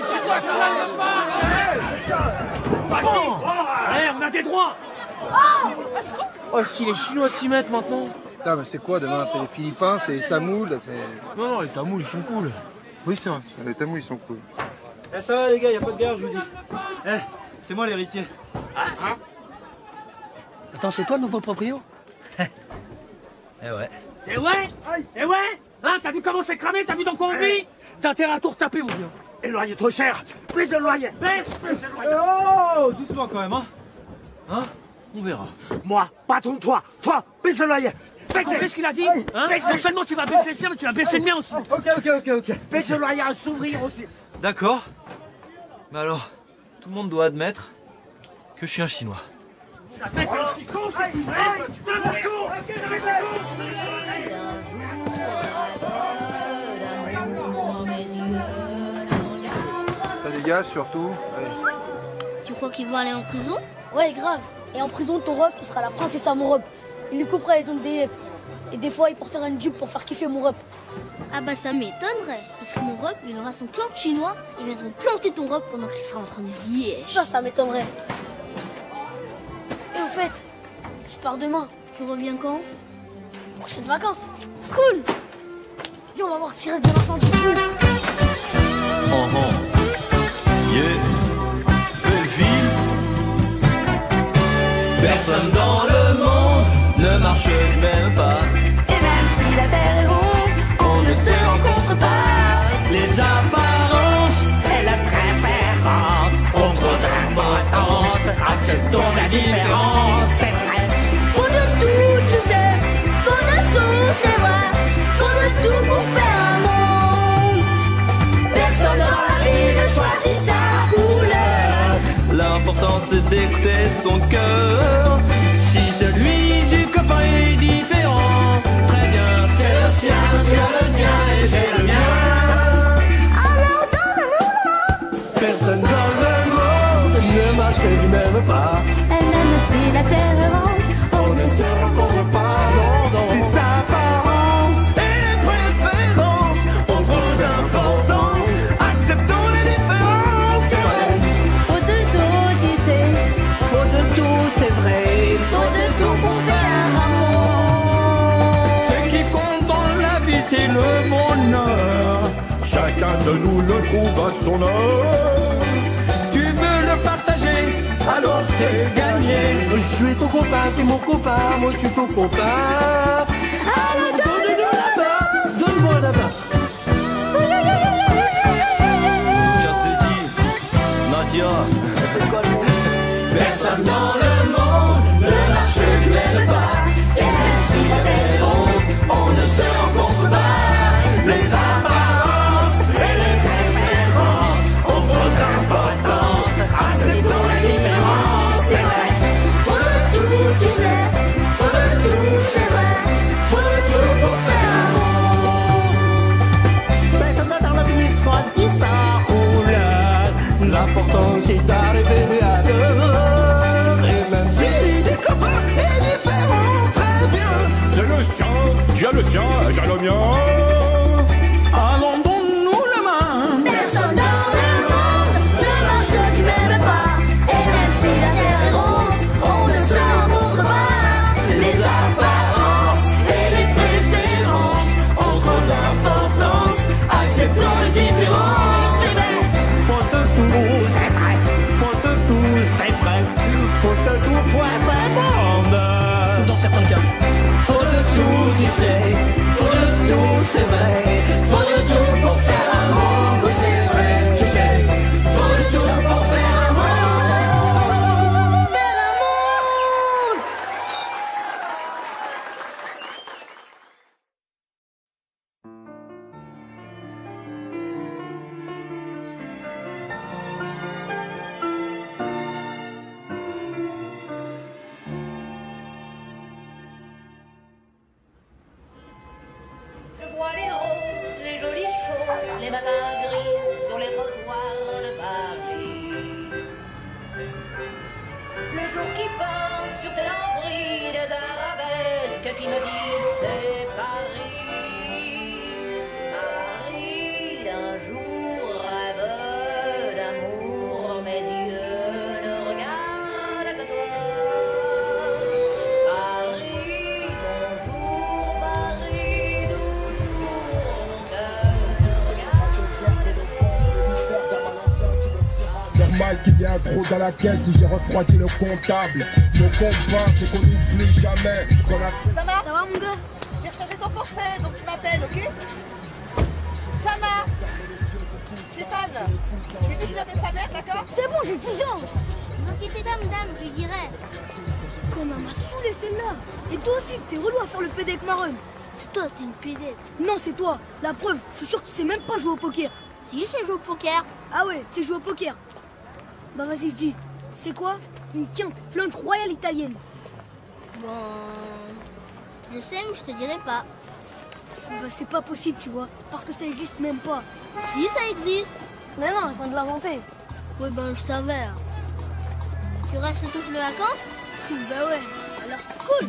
vous. Allez, on a des droits. Oh, si les Chinois s'y mettent maintenant. Putain, mais c'est quoi demain? C'est les Philippins, c'est les Tamouls, c'est... Non, non, les Tamouls, ils sont cool. Oui, c'est vrai, les Tamouls, ils sont cool. Eh, ça va les gars, y a pas de guerre, je vous dis. Eh, c'est moi l'héritier. Hein? Attends, c'est toi le nouveau proprio? Eh ouais. Eh ouais. Eh ouais. Hein, t'as vu comment c'est cramé? T'as vu dans quoi on vit? T'as intérêt à tout retaper, mon vieux. Et le loyer trop cher. Baisse le loyer. Baisse. Oh, doucement quand même, hein. Hein? On verra. Moi, patron de toi. Toi, baisse le loyer. Baisse. Tu sais ce qu'il a dit? Hein? Non seulement tu vas baisser le sien, mais tu vas baisser le mien aussi. Ok, ok, ok, ok. Baisse le loyer à s'ouvrir aussi. D'accord. Mais alors, tout le monde doit admettre que je suis un Chinois. Ça dégage surtout. Allez. Tu crois qu'ils vont aller en prison? Ouais, grave. Et en prison, ton rep, tu seras la princesse à mon rep. Il lui couperait les ongles des... Et des fois, il portera une jupe pour faire kiffer mon rep. Ah bah ça m'étonnerait, parce que mon rep, il aura son clan chinois, ils viendront planter ton rep pendant qu'il sera en train de liège. Ça, ça m'étonnerait. Et au fait, je pars demain. Tu reviens quand? Prochaines vacances. Cool. Viens, on va voir Cyril de l'incendie. Cool. Oh oh. Yeah. Belle ville. Personne dans le monde ne marche même pas. Et même si la terre est ronde, on ne se rencontre pas. Les apparences Et la préférence, ont trop d'importance. Acceptons la différence. c'est vrai. Faut de tout, tu sais. Faut de tout, c'est vrai. Faut de tout pour faire un monde. Personne dans la vie ne choisit sa couleur. L'important c'est d'écouter son cœur. Si celui du copain est différent, très bien, c'est le sien, tu as le tien et j'ai le mien. Alors donne-nous Personne dans le monde ne marche du même pas. Et même si la terre est ronde, On ne se rencontre pas, non, non. Les apparences et les préférences ont trop d'importance. Acceptons les différences, c'est vrai. faut de tout, tu sais. Faut de tout, c'est vrai. Faut de tout pour faire un monde. Ce qui compte dans la vie, c'est le bonheur. Chacun de nous le trouve à son heure. Tu veux le partager, alors c'est gagné. Je suis ton copain, t'es mon copain, moi je suis ton copain. Alors donne-moi là-bas, donne-moi là-bas. Just dit, Nadia. Personne dans le monde ne marche du même pas. Et même si la terre est ronde, on ne se rencontre pas. Les apparences et les préférences ont trop d'importance. Acceptons la différence, c'est vrai. faut de tout, tu sais. Faut de tout, c'est vrai. Faut de tout pour faire un monde. Personne dans la vie choisit sa couleur. L'important c'est d'arriver à deux. Et même si des copains est différent, très bien. C'est le sien, tu as le sien, j'ai le mien. Allons donne-nous la main. Personne dans le monde ne marche du même pas. Et même si la terre est ronde, on ne se rencontre pas. Les apparences et les préférences ont trop d'importance. Acceptons les différences, c'est vrai. Faut de tout, c'est vrai. Faut de tout, c'est vrai. Faut de tout pour faire un monde. Sauf dans les matins gris sur les trottoirs de Paris. Le jour qui passe sur tes lambris, des arabesques qui me disent c'est Paris. Paris d'un jour rêve d'amour, mes yeux ne regardent que toi. Paris, bonjour Paris, toujours mon cœur ne regarde que toi. Normal qu'il y a trop dans la caisse si j'ai refroidi le comptable. Mon combat c'est qu'on n'oublie jamais qu'on a... Ça va Ça va mon gars? Je t'ai rechargé ton forfait, donc tu m'appelles, ok? Ça va Stéphane, je lui dis qu'il appelle sa mère, d'accord? C'est bon, j'ai dix ans. Ne vous inquiétez pas, madame, je lui dirai. Comment m'a saoulé celle-là. Et toi aussi, t'es relou à faire le pédé avec Marron. C'est toi, t'es une pédette. Non, c'est toi. La preuve, je suis sûr que tu sais même pas jouer au poker. Si, je sais jouer au poker. Ah ouais, tu sais jouer au poker. Bah vas-y, je dis. C'est quoi? Une quinte flunch royale italienne. Bon... Je sais, mais je te dirai pas. Bah c'est pas possible, tu vois. Parce que ça existe même pas. Si, ça existe. Mais non, je viens de l'inventer. Ouais, ben je savais. Tu restes toutes les vacances? Bah ouais, alors cool.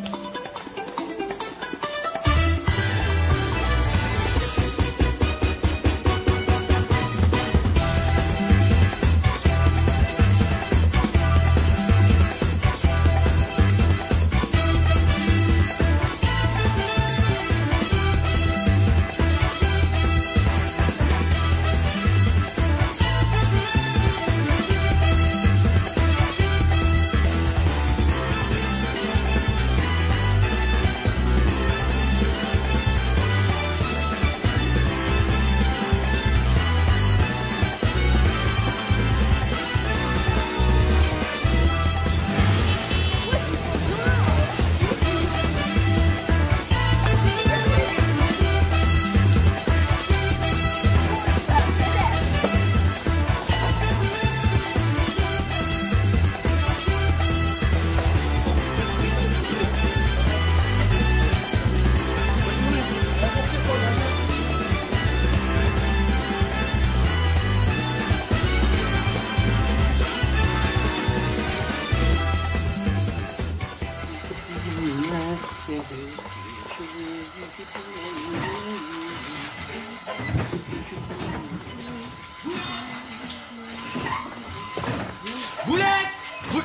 Boulette Bou-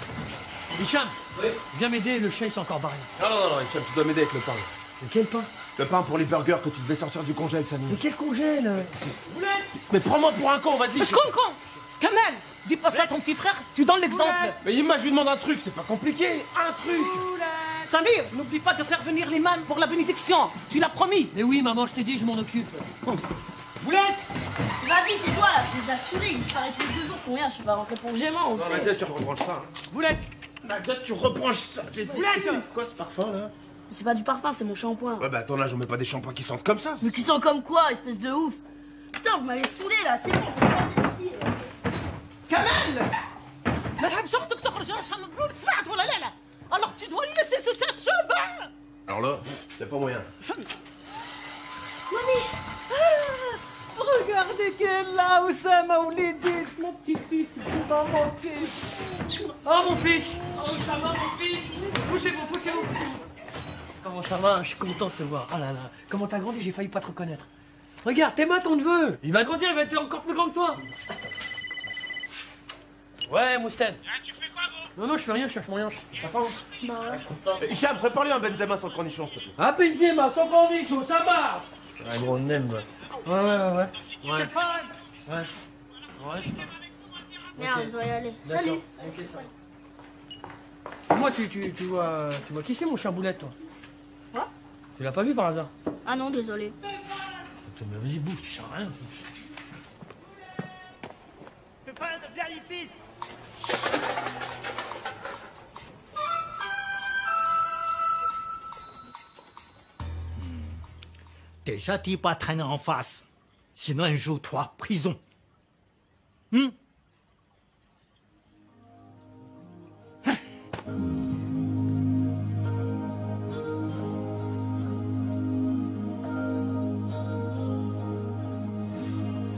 Hicham, Oui. viens m'aider, le chien il s'est encore barré. Non, non, non, non, Hicham, tu dois m'aider avec le pain. Mais quel pain? Le pain pour les burgers que tu devais sortir du congèle, Samy. Mais quel congèle? Boulette Mais prends-moi pour un con, vas-y. Mais je comprends. Kamel, dis pas ça à ton petit frère, tu donnes l'exemple. Mais Imma, je lui demande un truc, c'est pas compliqué. Un truc. Samir, n'oublie pas de faire venir l'imam pour la bénédiction. Tu l'as promis. Mais oui, maman, je t'ai dit, je m'en occupe. Boulette Vas-y, tais-toi là, c'est assuré, il disparaît tous les deux jours, ton rien, je sais pas rentrer pour le gaiement aussi. Non, Nadia, tu rebranches ça. hein. Boulette Nadia, tu rebranches ça. J'ai dit, Boulette c'est quoi ce parfum là? C'est pas du parfum, c'est mon shampoing. Ouais, bah à ton âge, on met pas des shampoings qui sentent comme ça. Mais qui sont comme quoi, espèce de ouf. Putain, vous m'avez saoulé là, c'est bon, je vais passer d'ici. là. Kamel Madame, sortك تخرج راسها مبلول سمعت ولا لا لا Alors tu dois lui laisser ce sèche-cheveux. Alors là, y a pas moyen. Mamie ah, regardez qu'elle là, Oussama Ouledit, mon petit-fils, il va manquer. Oh mon fils Oh ça va mon fils Poussez-vous, poussez-vous, poussez-vous. Comment ça va? Je suis content de te voir. Ah là là, comment t'as grandi, j'ai failli pas te reconnaître. Regarde, t'aimes ton neveu. Il va grandir, il va être encore plus grand que toi. Ouais, Mousten. Tu fais quoi, gros? Non, non, je fais rien, je cherche mon rien. Ça va? Bah ouais. Hicham, prépare-lui un Benzema sans cornichon, s'il te plaît. Un Benzema sans cornichon, ça marche. Un gros nem, ouais. Ouais, ouais, ouais. Ouais. Ouais. Ouais. Ouais, je Merde, Ok. je dois y aller. D'accord. Salut. Ok, ça. Moi, tu, tu, tu vois, tu vois qui c'est mon chien Boulette, toi? Quoi? Tu l'as pas vu par hasard? Ah non, désolé. Putain, mais vas-y, bouge, tu sers à rien. Viens ici. Déjà, dis pas traîner en face. Sinon, un jour, toi, prison. Hmm?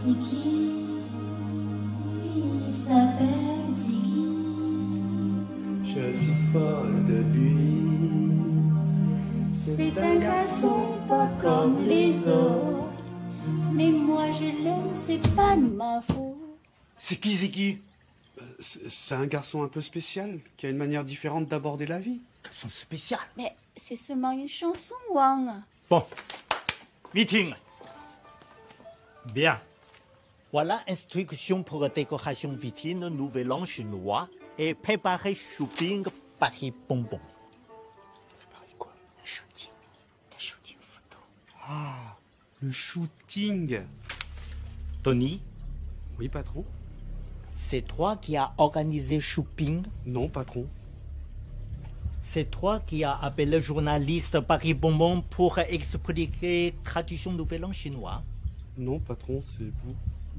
Ziggy, il s'appelle Ziggy. Je suis folle de lui. C'est un garçon pas comme les autres. Mais moi je l'aime, c'est pas de ma faute. C'est qui Ziggy? C'est un garçon un peu spécial, qui a une manière différente d'aborder la vie. Garçon spécial? Mais c'est seulement une chanson, Wang. Bon. Meeting. Bien. Voilà instruction pour décoration vitrine Nouvel An chinois et préparer shopping Paris Bonbon. Préparer quoi? Le shooting. Le shooting photo. Ah, le shooting. Tony? Oui, patron? C'est toi qui as organisé shopping? Non, patron. C'est toi qui as appelé le journaliste Paris Bonbon pour expliquer traduction Nouvel An chinois? Non, patron, c'est vous.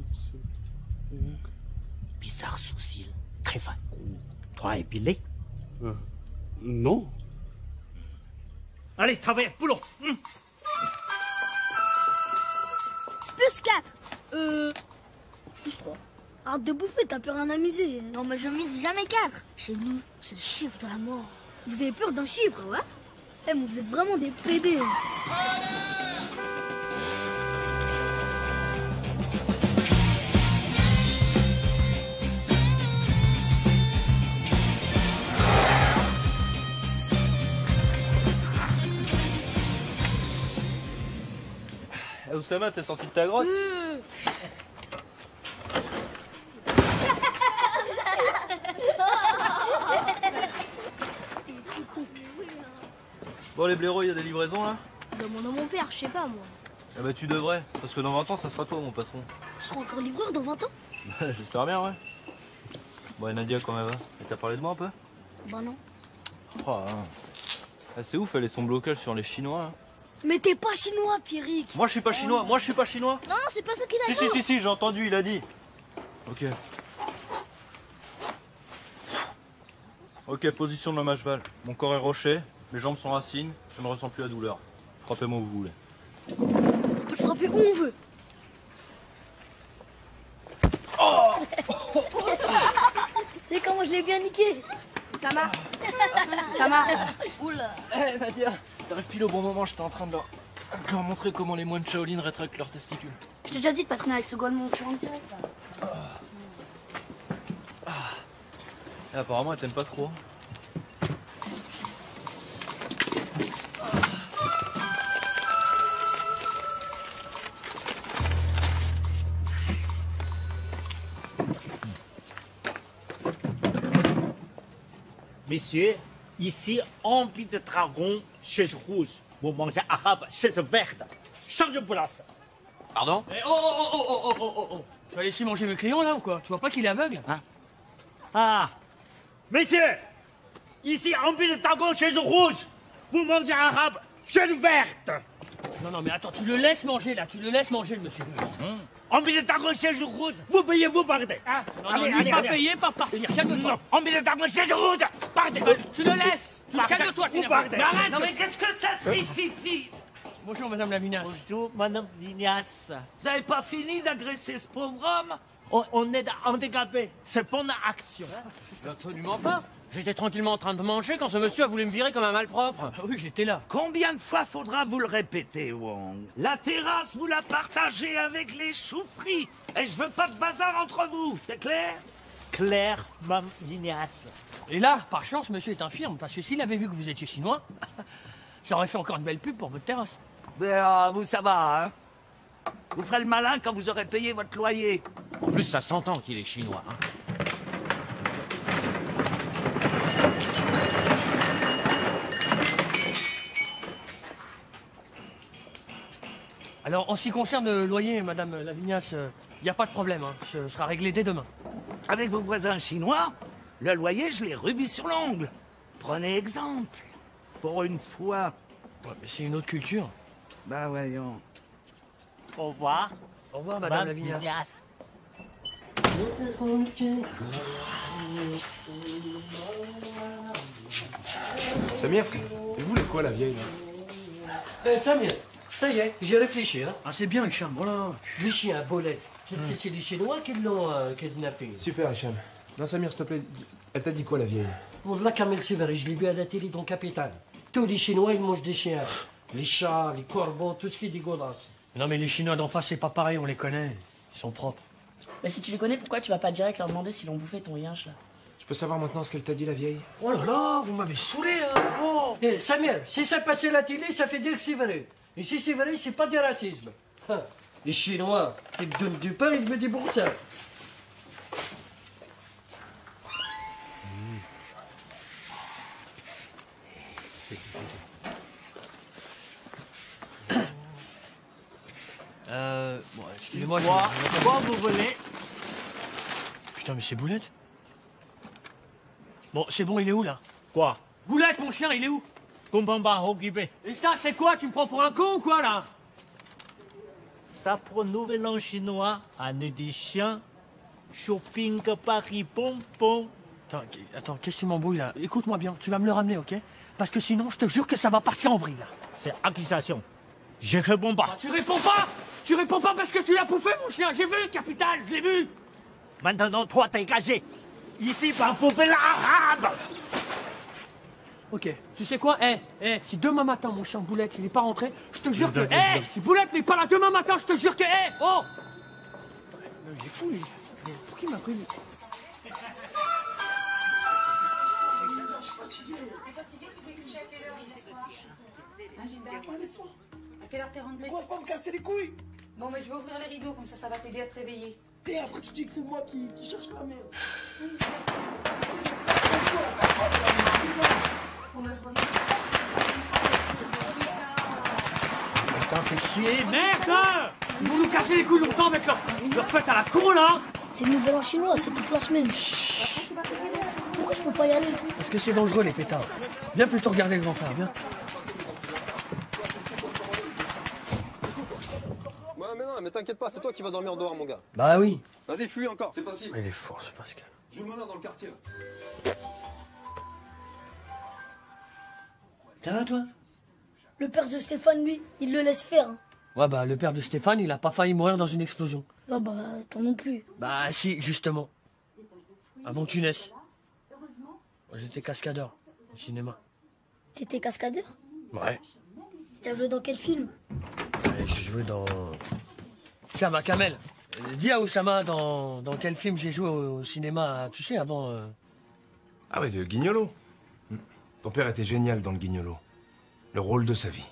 Bizarre sourcil, très fin. Toi épilé? Euh, non. Allez, travaille, boulot. Hum. Plus quatre. Euh... Plus trois. Arrête de bouffer, t'as plus rien à miser. Non, mais je mise jamais quatre. Chez nous, c'est le chiffre de la mort. Vous avez peur d'un chiffre, ouais? Eh, mais vous êtes vraiment des pédés. Eh, Oussama, t'es sorti de ta grotte? Bon, les blaireaux, il y a des livraisons là? Demande à mon père, je sais pas moi. Ah bah tu devrais, parce que dans vingt ans, ça sera toi mon patron. Tu seras encore livreur dans vingt ans? J'espère bien, ouais. Bon, et Nadia, comment elle va? Elle t'a parlé de moi un peu? Bah non. Oh, hein. Ah, c'est ouf, elle est son blocage sur les Chinois. Hein. Mais t'es pas chinois, Pierrick. Moi, je suis pas chinois, moi, je suis pas chinois. Non, c'est pas ça qu'il a Si, dit. si, si, si, j'ai entendu, il a dit. Ok. Ok, position de l'homme à cheval. Mon corps est rocher, mes jambes sont racines, je ne ressens plus la douleur. Frappez-moi où vous voulez. On peut le frapper où on veut. Oh. Tu sais comment je l'ai bien niqué? Sama. Sama. Oula. Eh hey, Nadia, t'arrives pile au bon moment, j'étais en train de leur... de leur montrer comment les moines Shaolin rétractent leurs testicules. Je t'ai déjà dit de pas traîner avec ce golemon, tu rentres direct là. Ah. Et apparemment, elle t'aime pas trop. Messieurs, ici, envie de dragon, chaise rouge. Vous mangez arabe, chaise verte. Change de place. Pardon? Eh, oh, oh, oh, oh, oh, oh, oh, oh. Tu vas laisser manger mes clients là ou quoi? Tu vois pas qu'il est aveugle? Hein? Ah, messieurs, ici, envie de dragon, chaise rouge. Vous mangez arabe, chaise verte. Non, non, mais attends, tu le laisses manger là, tu le laisses manger le monsieur. Hum. Envie de dragon, chaise rouge. Vous payez, vous partez. Ah, non, allez, non, lui allez, pas allez. payer, pas partir, calme-toi. Envie de dragon, chaise rouge. Partez. Euh, tu le laisses. Tu Partez. calme-toi, Vous tu partez. Mais arrête. Non, mais qu'est-ce que ça signifie? Bonjour, madame Lavignasse. Bonjour, madame Vignas. Vous n'avez pas fini d'agresser ce pauvre homme? On, on est handicapé. C'est pour une action. Absolument pas. J'étais tranquillement en train de manger quand ce monsieur a voulu me virer comme un malpropre. Ah oui, j'étais là. Combien de fois faudra vous le répéter, Wong? La terrasse, vous la partagez avec les choux-frits. Et je veux pas de bazar entre vous, c'est clair? Claire, madame Vignas. Et là, par chance, monsieur est infirme, parce que s'il avait vu que vous étiez chinois, ça aurait fait encore une belle pub pour votre terrasse. Mais ah, vous, ça va, hein? Vous ferez le malin quand vous aurez payé votre loyer. En plus, ça s'entend qu'il est chinois. Hein. Alors, en ce qui concerne le loyer, madame Lavignasse, il n'y a pas de problème, hein. Ce sera réglé dès demain. Avec vos voisins chinois, le loyer, je l'ai rubis sur l'ongle. Prenez exemple. Pour une fois. Ouais, mais c'est une autre culture. Bah voyons. Au revoir. Au revoir, madame Lavignasse. Samir, et vous, les quoi, la vieille, là? Eh, Samir, ça y est, j'y ai réfléchi, hein. Ah, c'est bien, Hicham, voilà. Les chiens, bolets. Peut-être que c'est les Chinois qui l'ont euh, kidnappé. Super, Hicham. Non, Samir, s'il te plaît, dis- elle t'a dit quoi, la vieille? Wallah, Kamel, c'est vrai, je l'ai vu à la télé dans Capital. Tous les Chinois, ils mangent des chiens. Les chats, les corbeaux, tout ce qui est dégueulasse. Non, mais les Chinois d'en face, c'est pas pareil, on les connaît. Ils sont propres. Mais si tu les connais, pourquoi tu vas pas direct leur demander s'ils l'ont bouffé ton yinche là? Je peux savoir maintenant ce qu'elle t'a dit, la vieille? Oh là là, vous m'avez saoulé, hein. Oh. Eh, Samir, si ça passait à la télé, ça fait dire que c'est vrai. Et si c'est vrai, c'est pas du racisme. Hein. Les Chinois, ils te donnent du pain, ils te veulent des boursins. Euh... Bon, excusez-moi, Quoi je... Quoi vous voulez? Putain, mais c'est Boulette. Bon, c'est bon, il est où, là? Quoi? Boulette, mon chien, il est où? Comprends pas, occupé. Et ça, c'est quoi? Tu me prends pour un con ou quoi, là? Ça pour Nouvel An chinois, année des chiens, shopping Paris pompon. Attends, attends, qu'est-ce que tu m'embrouilles, là? Écoute-moi bien, tu vas me le ramener, ok? Parce que sinon, je te jure que ça va partir en vrille, là. C'est accusation. Je réponds pas. Ah, tu réponds pas? Tu réponds pas parce que tu l'as bouffé, mon chien. J'ai vu, capitaine, je l'ai vu. Maintenant, toi, t'es gagé. Ici, par poupée l'arabe. Ok, tu sais quoi? Eh, eh, si demain matin, mon chien Boulette, il est pas rentré, je te jure que... Eh, si Boulette n'est pas là demain matin, je te jure que... Eh, oh! Ouais, il est fou, lui. Pour qui il m'a pris, lui? Je suis fatigué. T'es fatigué, tu t'es couché à quelle heure hier soir? Hein, Gilda? Pas le soir. À quelle heure t'es rentré? Pourquoi pas me casser les couilles? Bon, mais je vais ouvrir les rideaux, comme ça, ça va t'aider à te réveiller. Et après, tu dis que c'est moi qui, qui cherche la merde. Bon, bah, je reviens. Putain, fais chier, merde! Ils vont nous casser les couilles longtemps avec leur, leur fête à la con, là! C'est le nouvel an chinois, c'est toute la semaine. Pourquoi je peux pas y aller? Parce que c'est dangereux, les pétards. Viens plutôt regarder les enfants, viens. Ouais, mais non, mais t'inquiète pas, c'est toi qui vas dormir dehors, mon gars. Bah oui. Vas-y, fuis encore, c'est facile. Il est fort, ce Pascal. Joue le malin dans le quartier, là. Ça va, toi? Le père de Stéphane, lui, il le laisse faire. Hein. Ouais, bah, le père de Stéphane, il a pas failli mourir dans une explosion. Non, bah, toi non plus. Bah, si, justement. Avant que tu naisses. Moi, j'étais cascadeur au cinéma. T'étais cascadeur? Ouais. T'as joué dans quel film? Ouais, j'ai joué dans... Tiens, ma Kamel, euh, dis à Oussama dans, dans quel film j'ai joué au, au cinéma, tu sais, avant... euh, Ah ouais, de Guignolo. Hmm. Ton père était génial dans le Guignolo. Le rôle de sa vie.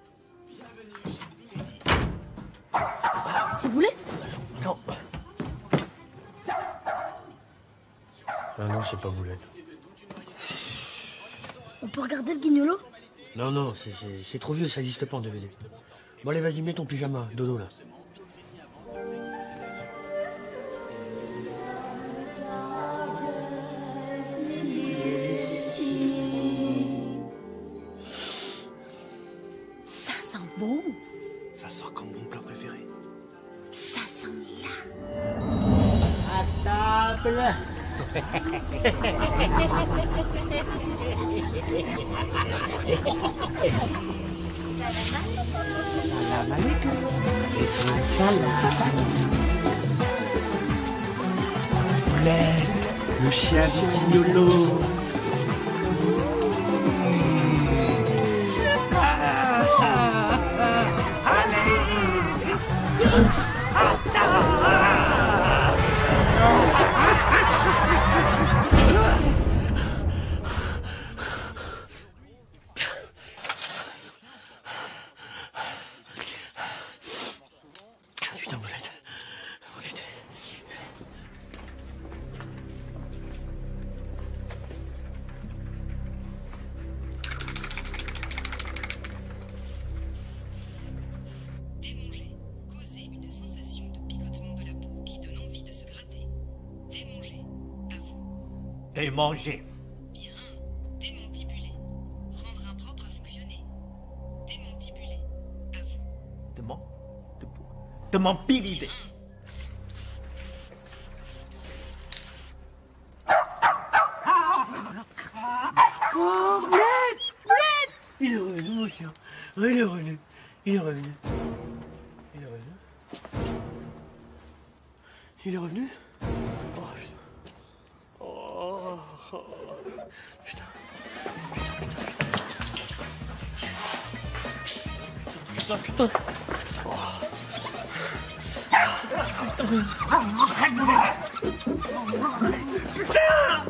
C'est Boulette? Non. Ah non, c'est pas Boulette. On peut regarder le guignolo? Non, non, c'est- c'est c'est trop vieux, ça existe pas en D V D. Bon, allez, vas-y, mets ton pyjama, dodo, là. Ça sent bon. Ça sort comme mon plat préféré. Ça sent là. À table. Salam alaikum. Salam. Boulette, le chien du Guignolo. Putain, Boulette. Boulette. Démanger. Causer une sensation de picotement de la peau qui donne envie de se gratter. Démanger. À vous. T'es mangé. Bien. Démantibuler. Rendre impropre à fonctionner. Démantibuler. À vous. De mon... De, de mon pilidé. Oh, Boulette! Boulette! Il est revenu, mon chien. Oui, il est revenu. Il est revenu. Il est revenu. Il est revenu? Oh putain. Oh, oh, putain. Putain, putain. Oh. Putain!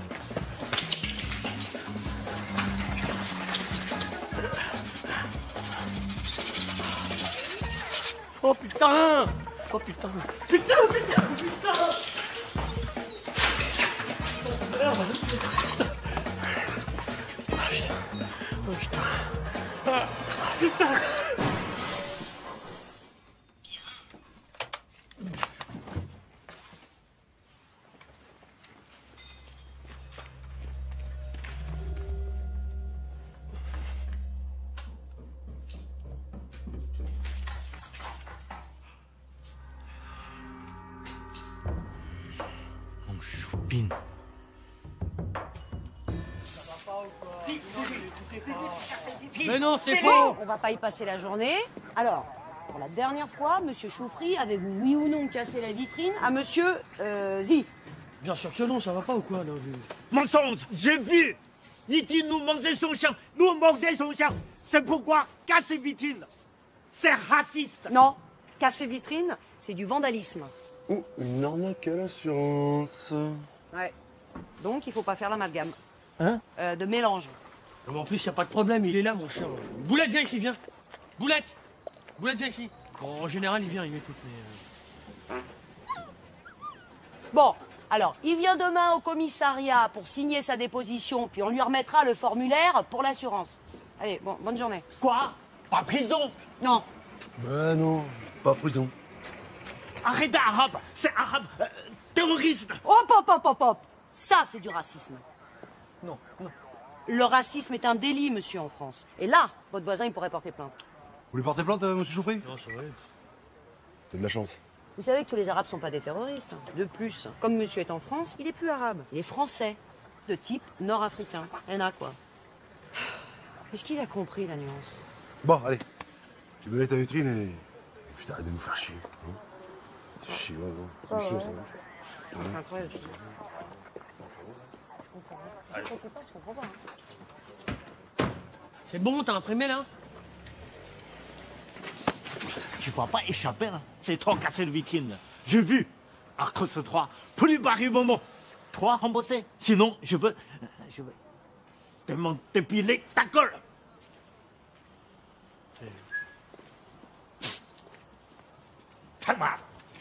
Oh putain! Oh putain! Putain, putain, putain! Merde! Ah putain! Oh putain! Ah putain! Choupine. Mais non, c'est faux. faux. On va pas y passer la journée. Alors, pour la dernière fois, Monsieur Choufri, avez-vous oui ou non cassé la vitrine à Monsieur euh, Zi? Bien sûr que non, ça va pas ou quoi là? Mensonge, j'ai vu. Dit-il nous mangeait son chien, nous mangeait son chien. C'est pourquoi casser vitrine, c'est raciste. Non, casser vitrine, c'est du vandalisme. Oh, une arnaque à l'assurance. Ouais. Donc, il faut pas faire l'amalgame. Hein? Euh, de mélange. Non, mais en plus, y a pas de problème, il est là, mon chien. Boulette, viens ici, viens. Boulette! Boulette, viens ici. Bon, en général, il vient, il m'écoute, mais... Euh... Bon, alors, il vient demain au commissariat pour signer sa déposition, puis on lui remettra le formulaire pour l'assurance. Allez, bon, bonne journée. Quoi? Pas prison? Non. Bah non, pas prison. Arrête arabe, c'est arabe, euh, terrorisme. Hop, hop, hop, hop, hop. Ça, c'est du racisme. Non, non. Le racisme est un délit, monsieur, en France. Et là, votre voisin, il pourrait porter plainte. Vous voulez porter plainte, euh, monsieur Choufri? Non, c'est vrai. T'as de la chance. Vous savez que tous les Arabes sont pas des terroristes. De plus, comme monsieur est en France, il est plus arabe. Il est français, de type nord-africain. Rien à quoi. Est-ce qu'il a compris la nuance? Bon, allez. Tu me mets ta vitrine et... Putain, arrête de nous faire chier. Hein. C'est chiant, non? C'est Ouais, chiant, ouais. ça. Non, c'est incroyable. Je comprends. Je comprends pas, je comprends pas. Hein. C'est bon, t'as imprimé là? Tu vas pas échapper, hein. C'est toi casser le vitrine. J'ai vu. À cause de toi, plus barrer moment. Toi, remboursé. Sinon, je veux... Je veux... Te dépiler ta gueule. Ça va.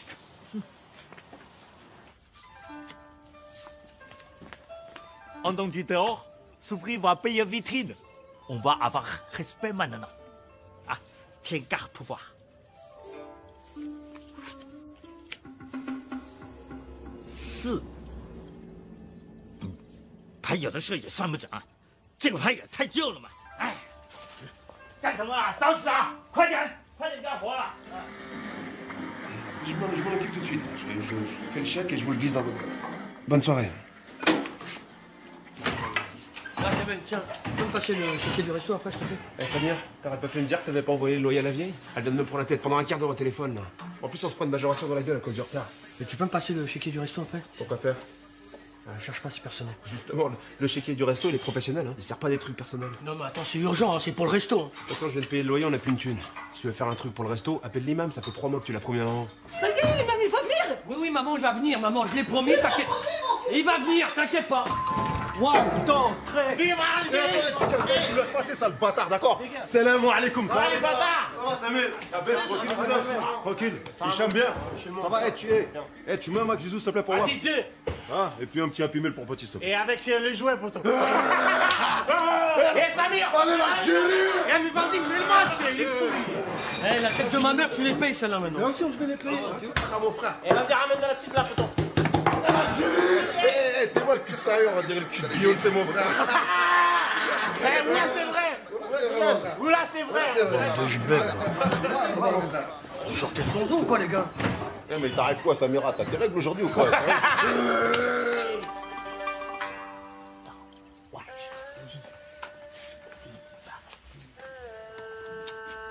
En tant que dehors, Souffrir va payer vitrine. On va avoir respect maintenant. Ah, tiens, garde pouvoir. 四，嗯，他有的事也算不准，这个牌也太旧了嘛！哎，干什么啊？找死啊！快点，快点干活了！ Je m'en je m'en occupe tout de suite. Je, je, je fais le chèque et je vous le glisse dans votre boîte. Bonne soirée. Ah, Kamel, tiens, tu peux me passer le chéquier du resto après, s'il te plaît? Eh Samir, t'aurais pas pu me dire que t'avais pas envoyé le loyer à la vieille? Elle vient de me prendre la tête pendant un quart d'heure au téléphone, là. En plus, on se prend une majoration dans la gueule à cause du retard. Mais tu peux me passer le chéquier du resto après? Pourquoi faire? euh, Cherche pas, c'est personnel. Justement, le, le chéquier du resto, il est professionnel, hein. Il sert pas à des trucs personnels. Non, mais attends, c'est urgent, hein, c'est pour le resto. De toute façon, je viens de payer le loyer, on a plus une thune. Si tu veux faire un truc pour le resto, appelle l'imam, ça fait trois mois que tu l'as promis à l'avant. Ça y est, il va venir! Oui, oui, maman, il va venir, maman, je l'ai promis, t'inquiète. Il va venir, t'inquiète pas. Waouh, putain, très... Vive Algérie! Tu te laisses passer, sale bâtard, d'accord? Salam alaikum, ça va les bâtards? Ça va, Samir? Abaisse, tranquille, cousin. Tranquille, Hicham bien? Ça va, eh, tu es? Eh, tu mets un Max Zizou, s'il te plaît, pour moi? Ah, et puis un petit Happy Meal pour petit, s'il te plaît. Et avec les jouets, pourtant. Eh, Samir! Allez, l'Algérie! Eh, mais vas-y, mets le match, il est fou. Eh, la tête de ma mère, tu les payes, celle-là, maintenant. Bien sûr, je vais les payer. Ah, mon frère. Et vas-y, ramène de la petite là, pourtant. Eh, t'es moi le cul de sérieux, on va dire le cul de Guillaume, c'est mon frère. Eh, Oula, c'est vrai. Oula, c'est vrai. C'est vrai. Je belle. Vous sortez de son zoo, quoi, les gars? Eh, mais t'arrives quoi, Samira? T'as tes règles aujourd'hui ou quoi?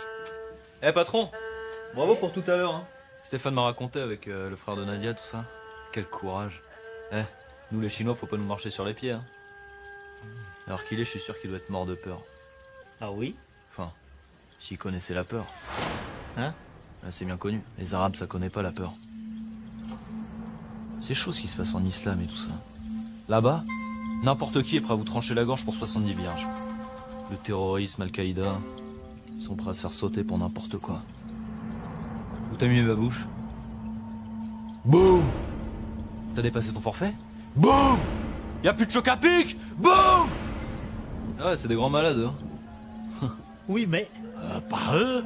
Eh patron, bravo pour tout à l'heure. Hein. Stéphane m'a raconté avec euh, le frère de Nadia, tout ça. Quel courage. Eh, nous les Chinois, faut pas nous marcher sur les pieds. Hein. Alors qu'il est, je suis sûr qu'il doit être mort de peur. Ah oui? Enfin, s'il connaissait la peur. Hein? C'est bien connu. Les Arabes, ça connaît pas la peur. C'est chaud ce qui se passe en islam et tout ça. Là-bas, n'importe qui est prêt à vous trancher la gorge pour soixante-dix vierges. Le terrorisme, Al-Qaïda, ils sont prêts à se faire sauter pour n'importe quoi. Où t'as mis ma bouche? Boum! T'as dépassé ton forfait? Boum! Y'a plus de choc à pic! Boum! Ouais, c'est des grands malades, hein. Oui, mais euh, pas eux.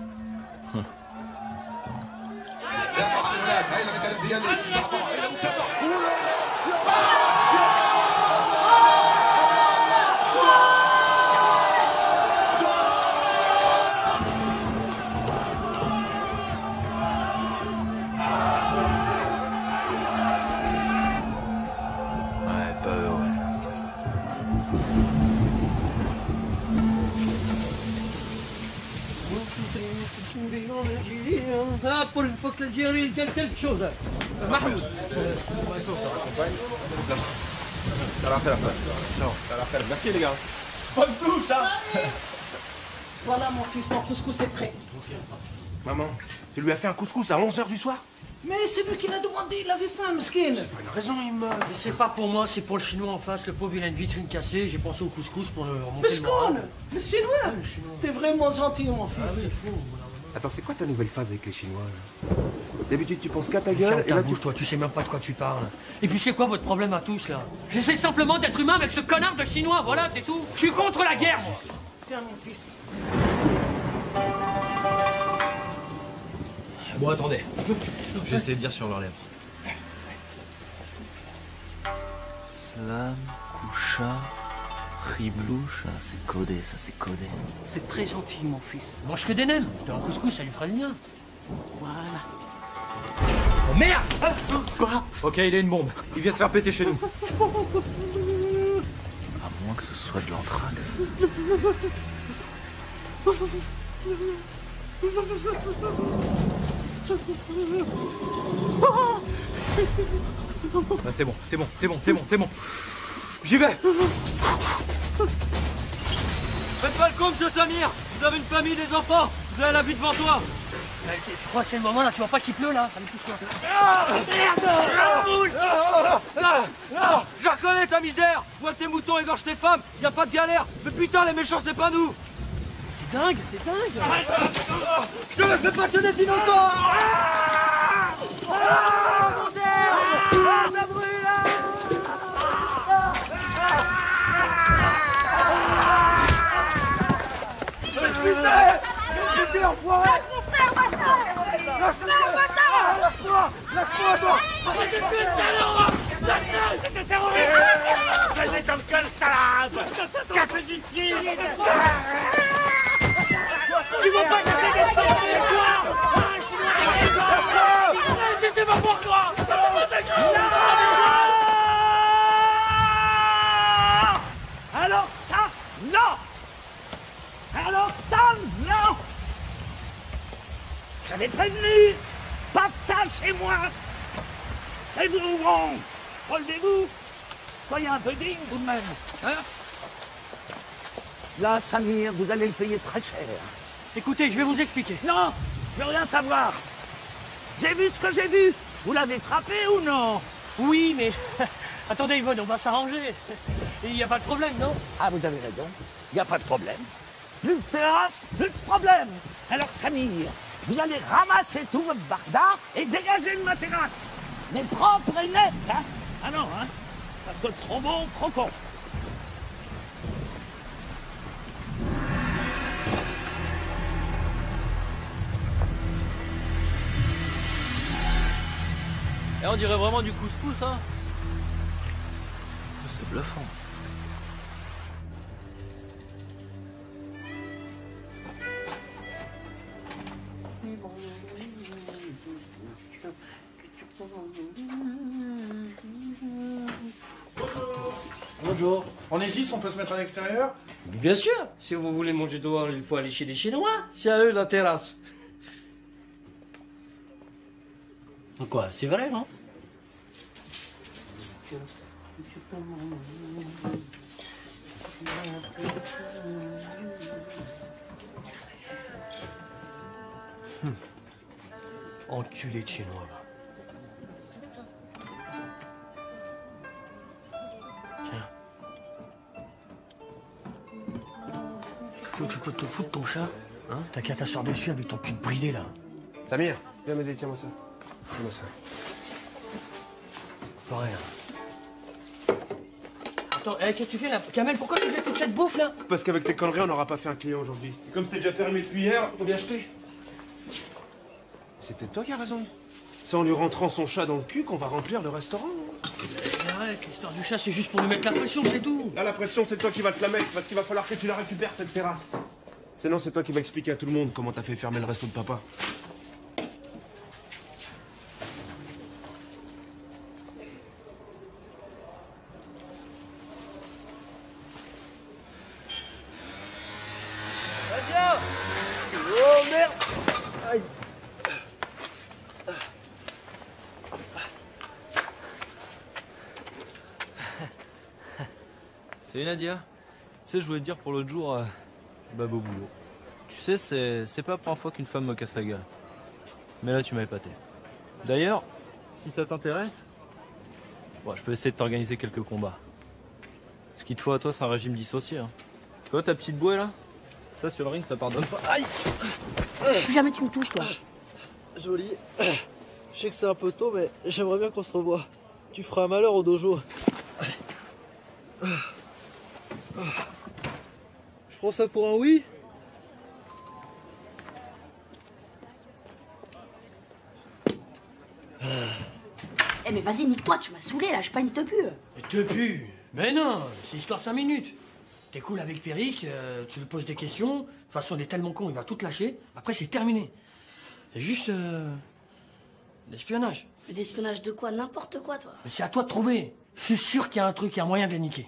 Ah, pour une fois que l'Algérie gagne quelque chose. Euh, Mahmoud. Merci les gars. Bonne douche, hein. Voilà mon fils, ton couscous est prêt. Maman, tu lui as fait un couscous à onze heures du soir? Mais c'est lui qui l'a demandé, il avait faim, mesquin. Une raison, il me... Mais c'est pas pour moi, c'est pour le chinois en face. Le pauvre, il a une vitrine cassée. J'ai pensé au couscous pour le remonter le moral. Mesquin, le chinois. T'es vraiment gentil, mon fils. Ah oui, fou. Attends, c'est quoi ta nouvelle phase avec les Chinois là? D'habitude, tu penses qu'à ta gueule Ferme et ta là bouche, tu... toi, tu sais même pas de quoi tu parles. Et puis c'est quoi votre problème à tous, là? J'essaie simplement d'être humain avec ce connard de chinois, voilà, c'est tout. Je suis contre la guerre, moi. Tiens, mon fils. Bon, attendez. Je vais essayer de dire sur leurs lèvres. Slam, Koucha, Riblouche, ah, c'est codé, ça c'est codé. C'est très gentil, mon fils. Mange que des nems. Un couscous, ça lui fera du bien. Voilà. Oh merde! Quoi? Ok, il a une bombe. Il vient se faire péter chez nous. À moins que ce soit de l'anthrax. Ah, c'est bon, c'est bon, c'est bon, c'est bon, c'est bon. J'y vais. Faites pas le con, monsieur Samir. Vous avez une famille, des enfants. Vous avez la vie devant toi. Je crois que c'est le moment là, tu vois pas qu'il pleut là? Allez, pousse-toi. Ah, merde! Ah, ah, ah, je reconnais ta misère! Vois tes moutons égorgent tes femmes, y a pas de galère! Mais putain, les méchants, c'est pas nous! T'es dingue, t'es dingue! Arrête! Je te laisse pas que des innocents! Ah, ah, mon Dieu! Ah, ça brûle! Putain! Putain, enfoiré! Lâche mon frère, bâtard! Lâche-moi, bâtard! Lâche-moi! Lâche-moi, toi! Mais je suis un terroriste! Lâche-le! C'est un terroriste! Vas-y, ton gueule, salade! Casse du tir! Tu vas pas casser des sangs avec toi! C'était pas pour toi! Alors ça, non! Alors ça, non! J'avais prévenu! Pas de ça chez moi! Faites-vous bon! Relevez-vous! Soyez un peu digne tout de même! Hein? Là, Samir, vous allez le payer très cher. Écoutez, je vais vous expliquer. Non! Je veux rien savoir! J'ai vu ce que j'ai vu! Vous l'avez frappé ou non? Oui, mais... Attendez, Yvonne, on va s'arranger. Il n'y a pas de problème, non? Ah, vous avez raison. Il n'y a pas de problème. Plus de terrasse, plus de problème. Alors, Samir, vous allez ramasser tout votre barda et dégager de ma terrasse. Mais propre et net, hein? Ah non, hein? Parce que trop bon, trop con. Et on dirait vraiment du couscous, hein? C'est bluffant. Bonjour. On hésite, on peut se mettre à l'extérieur? Bien sûr. Si vous voulez manger dehors, il faut aller chez des Chinois. C'est à eux la terrasse. Quoi, c'est vrai, non? Hum. Enculé de Chinois, va. Tiens. Toi, tu peux te foutre ton chat, hein? T'as qu'à t'asseoir dessus avec ton cul de bridé, là. Samir, viens m'aider, tiens-moi ça. Tiens-moi ça. Pas rien. Attends, eh, qu'est-ce que tu fais là? Kamel, pourquoi tu jettes toute cette bouffe là? Parce qu'avec tes conneries, on n'aura pas fait un client aujourd'hui. Et comme c'était déjà permis depuis hier, faut bien acheter. C'est peut-être toi qui as raison. C'est en lui rentrant son chat dans le cul qu'on va remplir le restaurant. Mais arrête, l'histoire du chat, c'est juste pour lui mettre la pression, c'est tout. Là, la pression, c'est toi qui vas te la mettre, parce qu'il va falloir que tu la récupères, cette terrasse. Sinon, c'est toi qui vas expliquer à tout le monde comment t'as fait fermer le resto de papa. Nadia! Oh merde! Aïe! Salut Nadia. Tu sais, je voulais te dire pour l'autre jour, euh, bah beau boulot. Tu sais, c'est c'est pas la première fois qu'une femme me casse la gueule. Mais là, tu m'as épaté. D'ailleurs, si ça t'intéresse, bon, je peux essayer de t'organiser quelques combats. Ce qu'il te faut à toi, c'est un régime dissocié. Hein. Tu vois ta petite bouée là? Ça, sur le ring, ça pardonne pas. Aïe! Plus jamais tu me touches, toi. Joli. Je sais que c'est un peu tôt, mais j'aimerais bien qu'on se revoie. Tu feras un malheur au dojo. Je prends ça pour un oui? Eh mais vas-y, nique-toi, tu m'as saoulé là, je pas une te pue. Mais te pue? Mais non, c'est histoire de cinq minutes. T'es cool avec Pierrick, euh, tu lui poses des questions. De toute façon, il est tellement con, il va tout te lâcher. Après, c'est terminé. C'est juste. Euh, l'espionnage. Mais d'espionnage de quoi? N'importe quoi, toi. Mais c'est à toi de trouver. Je suis sûr qu'il y a un truc, il y a un moyen de les niquer.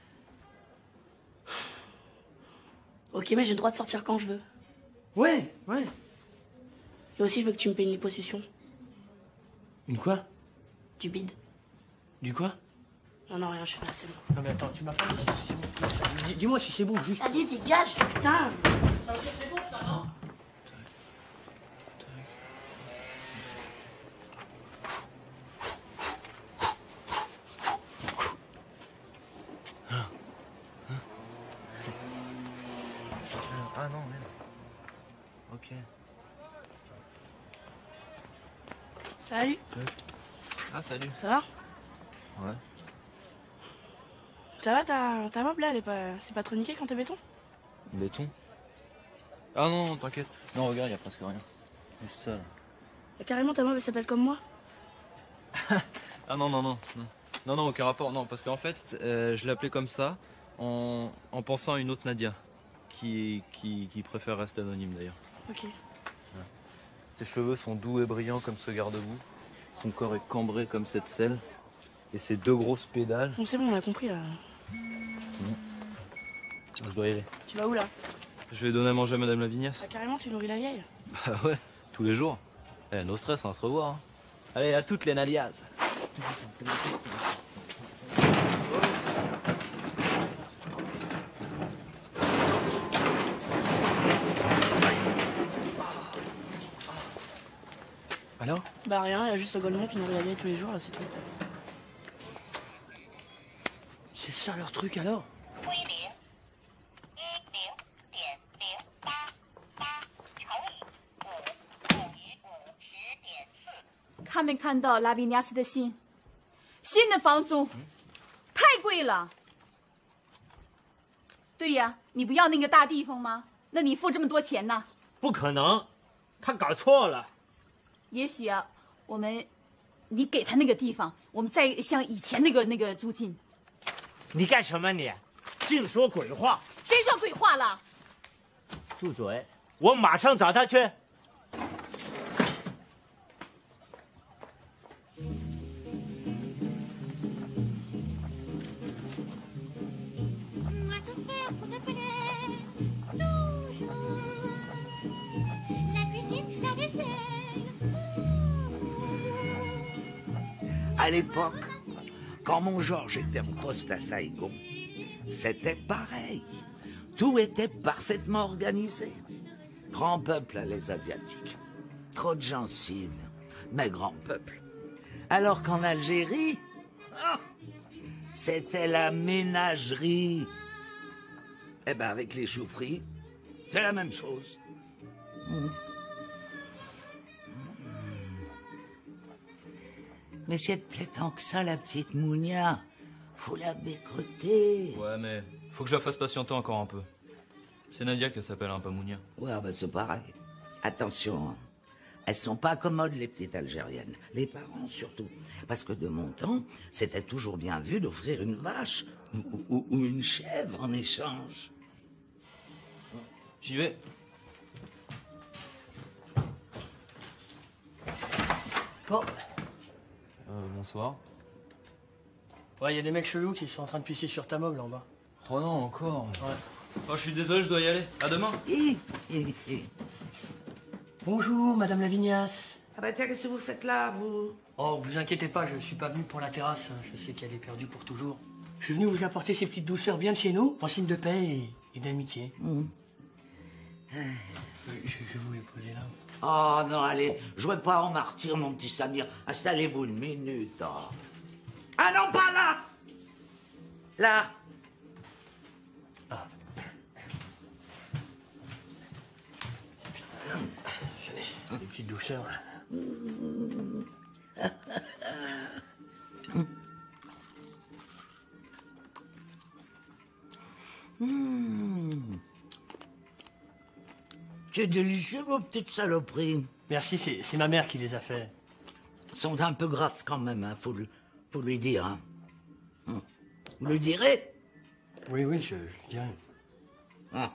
Ok, mais j'ai le droit de sortir quand je veux. Ouais, ouais. Et aussi, je veux que tu me payes une liposuction. Une quoi? Du bide. Du quoi? Non, non, rien, je suis là, c'est bon. Non, mais attends, tu m'as pas dit si c'est bon. Dis- Dis-moi si c'est bon, juste. Allez, dégage, putain. Ça veut dire que c'est bon, ça, non? Ah non, merde. Ok. Salut. Ah, salut. Ça va? Ouais. Ça va, ta, ta mob là, elle est pas, c'est pas trop niqué quand t'es béton? Béton? Ah non, non, t'inquiète. Non, regarde, y a presque rien. Juste ça, là. Et carrément, ta mob, elle s'appelle comme moi? Ah non, non, non. Non, non, non, aucun rapport. Non, parce qu'en fait, euh, je l'appelais comme ça en, en pensant à une autre Nadia. Qui, qui, qui préfère rester anonyme, d'ailleurs. Ok. Ses cheveux sont doux et brillants comme ce garde-boue. Son corps est cambré comme cette selle. Et ses deux grosses pédales. Bon, c'est bon, on a compris, là. Je dois y aller. Tu vas où, là? Je vais donner à manger à Madame Lavignasse. Ah, carrément, tu nourris la vieille? Bah ouais, tous les jours. Eh, no stress, on va se revoir. Hein. Allez, à toutes les Nalias. Alors? Bah rien, il y a juste ce Golemont qui nourrit la vieille tous les jours, là, c'est tout. C'est ça leur truc alors? 看没看到拉比尼亚斯的信？新的房租太贵了。对呀，你不要那个大地方吗？那你付这么多钱呢？ 不可能，他搞错了。 也许啊，我们，你给他那个地方，我们再像以前那个那个租金。 你干什么你？净说鬼话！ 谁说鬼话了？ 住嘴！我马上找他去。 À l'époque, Quand mon Georges était en poste à Saigon, c'était pareil. Tout était parfaitement organisé. Grand peuple, les Asiatiques. Trop de gencives, mais grand peuple. Alors qu'en Algérie, oh, c'était la ménagerie. Eh ben, avec les choux frits, c'est la même chose. Mmh. Mais si elle te plaît tant que ça, la petite Mounia, faut la bécoter. Ouais, mais faut que je la fasse patienter encore un peu. C'est Nadia qui s'appelle, un peu Mounia. Ouais, bah c'est pareil. Attention, hein. Elles sont pas commodes, les petites Algériennes. Les parents, surtout. Parce que de mon temps, c'était toujours bien vu d'offrir une vache ou, ou- ou une chèvre en échange. J'y vais. Bon. Euh, bonsoir. Ouais, il y a des mecs chelous qui sont en train de pisser sur ta mob là en bas. Oh non, encore. Ouais. Oh, je suis désolé, je dois y aller. À demain. Bonjour, Madame Lavignasse. Ah bah tiens, qu'est-ce que vous faites là, vous? Oh, vous inquiétez pas, je suis pas venu pour la terrasse. Je sais qu'elle est perdue pour toujours. Je suis venu vous apporter ces petites douceurs bien de chez nous, en signe de paix et, et d'amitié. Mmh. Euh, Je, je vais vous les poser là. Oh non, allez, jouez pas en martyr, mon petit Samir. Installez-vous une minute. Oh. Ah non, pas là! Là. Ah. Des petites douceurs. Mmh. C'est délicieux, vos petites saloperies. Merci, c'est c'est ma mère qui les a fait. Elles sont un peu grasses quand même, hein, faut, lui, faut lui dire. Hein. Mmh. Vous lui direz? Oui, oui, je, je le dirai. Ah.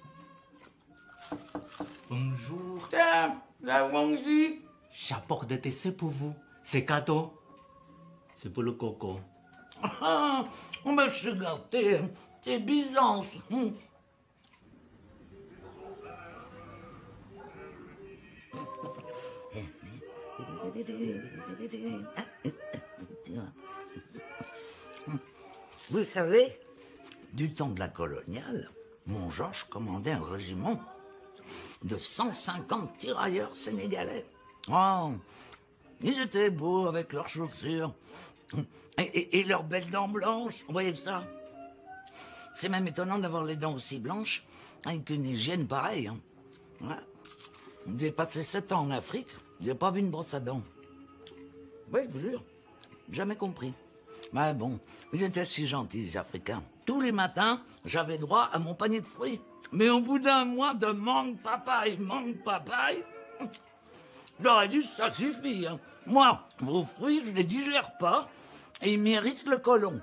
Bonjour. Tiens, la Wangji. J'apporte des thés pour vous. C'est cadeau. C'est pour le coco. Ah, on me suis gâté. C'est Byzance. Mmh. Vous savez, du temps de la coloniale, mon Georges commandait un régiment de cent cinquante tirailleurs sénégalais. Oh, ils étaient beaux avec leurs chaussures et, et- et leurs belles dents blanches. Vous voyez ça? C'est même étonnant d'avoir les dents aussi blanches avec une hygiène pareille. Hein. Ouais. J'ai passé sept ans en Afrique, j'ai pas vu une brosse à dents. Oui, je vous jure, jamais compris. Mais bon, ils étaient si gentils, les Africains. Tous les matins, j'avais droit à mon panier de fruits. Mais au bout d'un mois de mangue papaye, mangue papaye, j'aurais dit, ça suffit. Hein. Moi, vos fruits, je les digère pas, et ils méritent le côlon.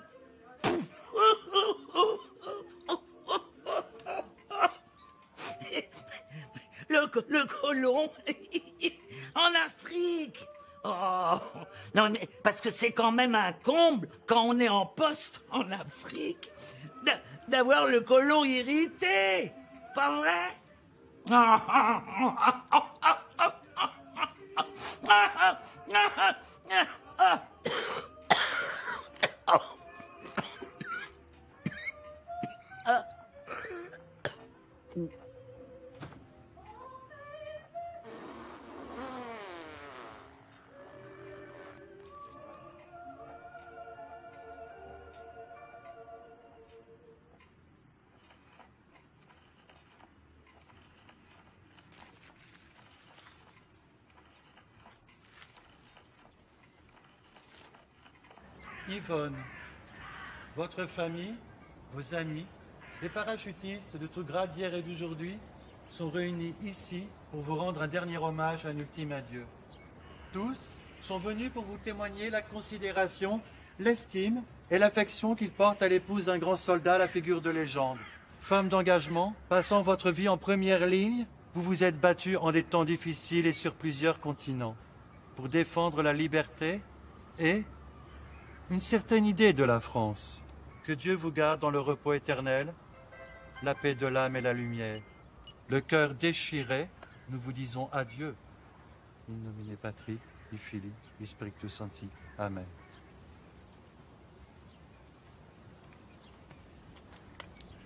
Le, co- le côlon en Afrique. Oh, non, mais parce que c'est quand même un comble quand on est en poste en Afrique d'a- d'avoir le côlon irrité. Pas vrai? Yvonne, votre famille, vos amis, les parachutistes de tout grade d'hier et d'aujourd'hui sont réunis ici pour vous rendre un dernier hommage, un ultime adieu. Tous sont venus pour vous témoigner la considération, l'estime et l'affection qu'ils portent à l'épouse d'un grand soldat à la figure de légende. Femme d'engagement, passant votre vie en première ligne, vous vous êtes battue en des temps difficiles et sur plusieurs continents pour défendre la liberté et une certaine idée de la France. Que Dieu vous garde dans le repos éternel, la paix de l'âme et la lumière. Le cœur déchiré, nous vous disons adieu. In nomine Patri, et Filii, et Spiritus Sancti. Amen.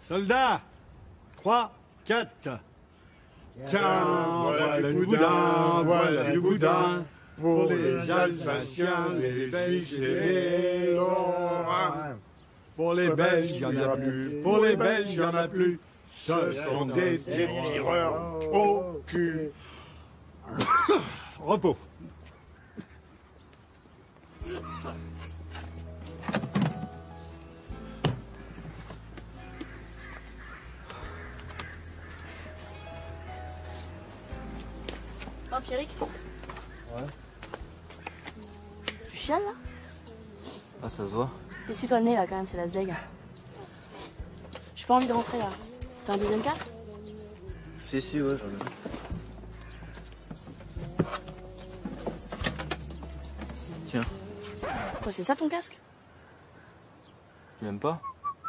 Soldats, trois, quatre. Tiens, voilà du boudin, voilà du boudin. Pour les Alsaciens, les Belges et les Lorrains. Pour les Belges, il n'y en a plus. Pour les Belges, il n'y en a plus. Ce sont des tireurs au cul. Repos. Oh, Pierrick? Ouais. Tu chiales là? Ah, ça se voit. Essuie-toi le nez là quand même, c'est la sdeg. J'ai pas envie de rentrer là. T'as un deuxième casque? Si, si, ouais, j'en ai. Tiens, Quoi, c'est ça ton casque? tu l'aimes pas?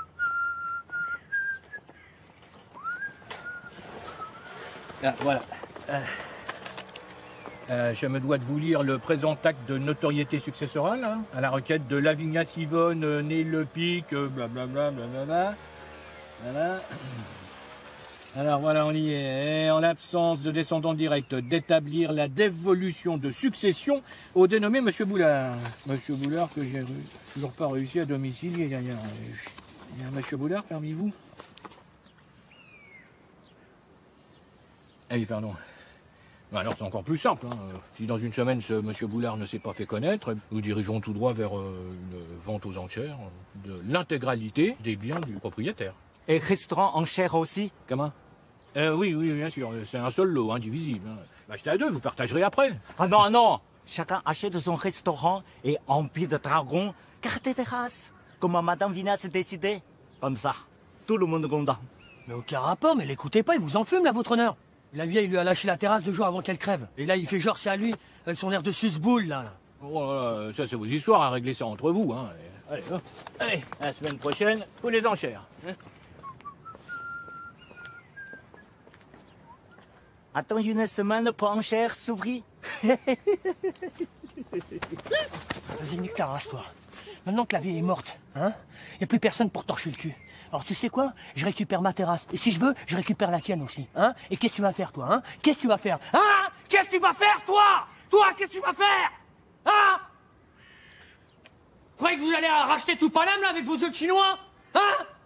Ah, voilà. Euh, euh, je me dois de vous lire le présent acte de notoriété successorale, hein, à la requête de Lavignac Yvonne, euh, née Le Pic, euh, blablabla, blablabla. Voilà. Alors voilà, on y est. Et en l'absence de descendant direct, d'établir la dévolution de succession au dénommé Monsieur Boulard. Monsieur Boulard que j'ai toujours pas réussi à domicilier d'ailleurs. Il y a un Monsieur Boulard parmi vous? Ah oui, pardon. Ben alors c'est encore plus simple. Hein. Si dans une semaine ce Monsieur Boulard ne s'est pas fait connaître, nous dirigeons tout droit vers euh, une vente aux enchères de l'intégralité des biens du propriétaire. Et restaurant en chair aussi? Comment? euh, Oui, oui, bien sûr. C'est un seul lot, indivisible. Hein. Bah, j'étais à deux, vous partagerez après. Ah non, non. Chacun achète son restaurant et Empire de Dragon, carte et terrasse. Comme Madame Vina s'est décidée. Comme ça, tout le monde est content. Mais aucun rapport, mais l'écoutez pas, il vous enfume là, votre honneur. La vieille lui a lâché la terrasse deux jours avant qu'elle crève. Et là, il fait genre c'est à lui, avec son air de susboule là. là. Oh là là, ça c'est vos histoires, à régler ça entre vous. Hein. Allez, hop. Allez, la semaine prochaine, pour les enchères. Hein. Attends une semaine pour enchère s'ouvrir. Vas-y, nique ta race, toi. Maintenant que la vieille est morte, hein, y a plus personne pour torcher le cul. Alors tu sais quoi? Je récupère ma terrasse. Et si je veux, je récupère la tienne aussi. Hein? Et qu'est-ce que tu vas faire, toi? Hein? Qu'est-ce que tu vas faire? Hein? Qu'est-ce que tu vas faire, toi? Toi, qu'est-ce que tu vas faire? Hein? Vous croyez que vous allez racheter tout Paname, là, avec vos œufs chinois? Hein?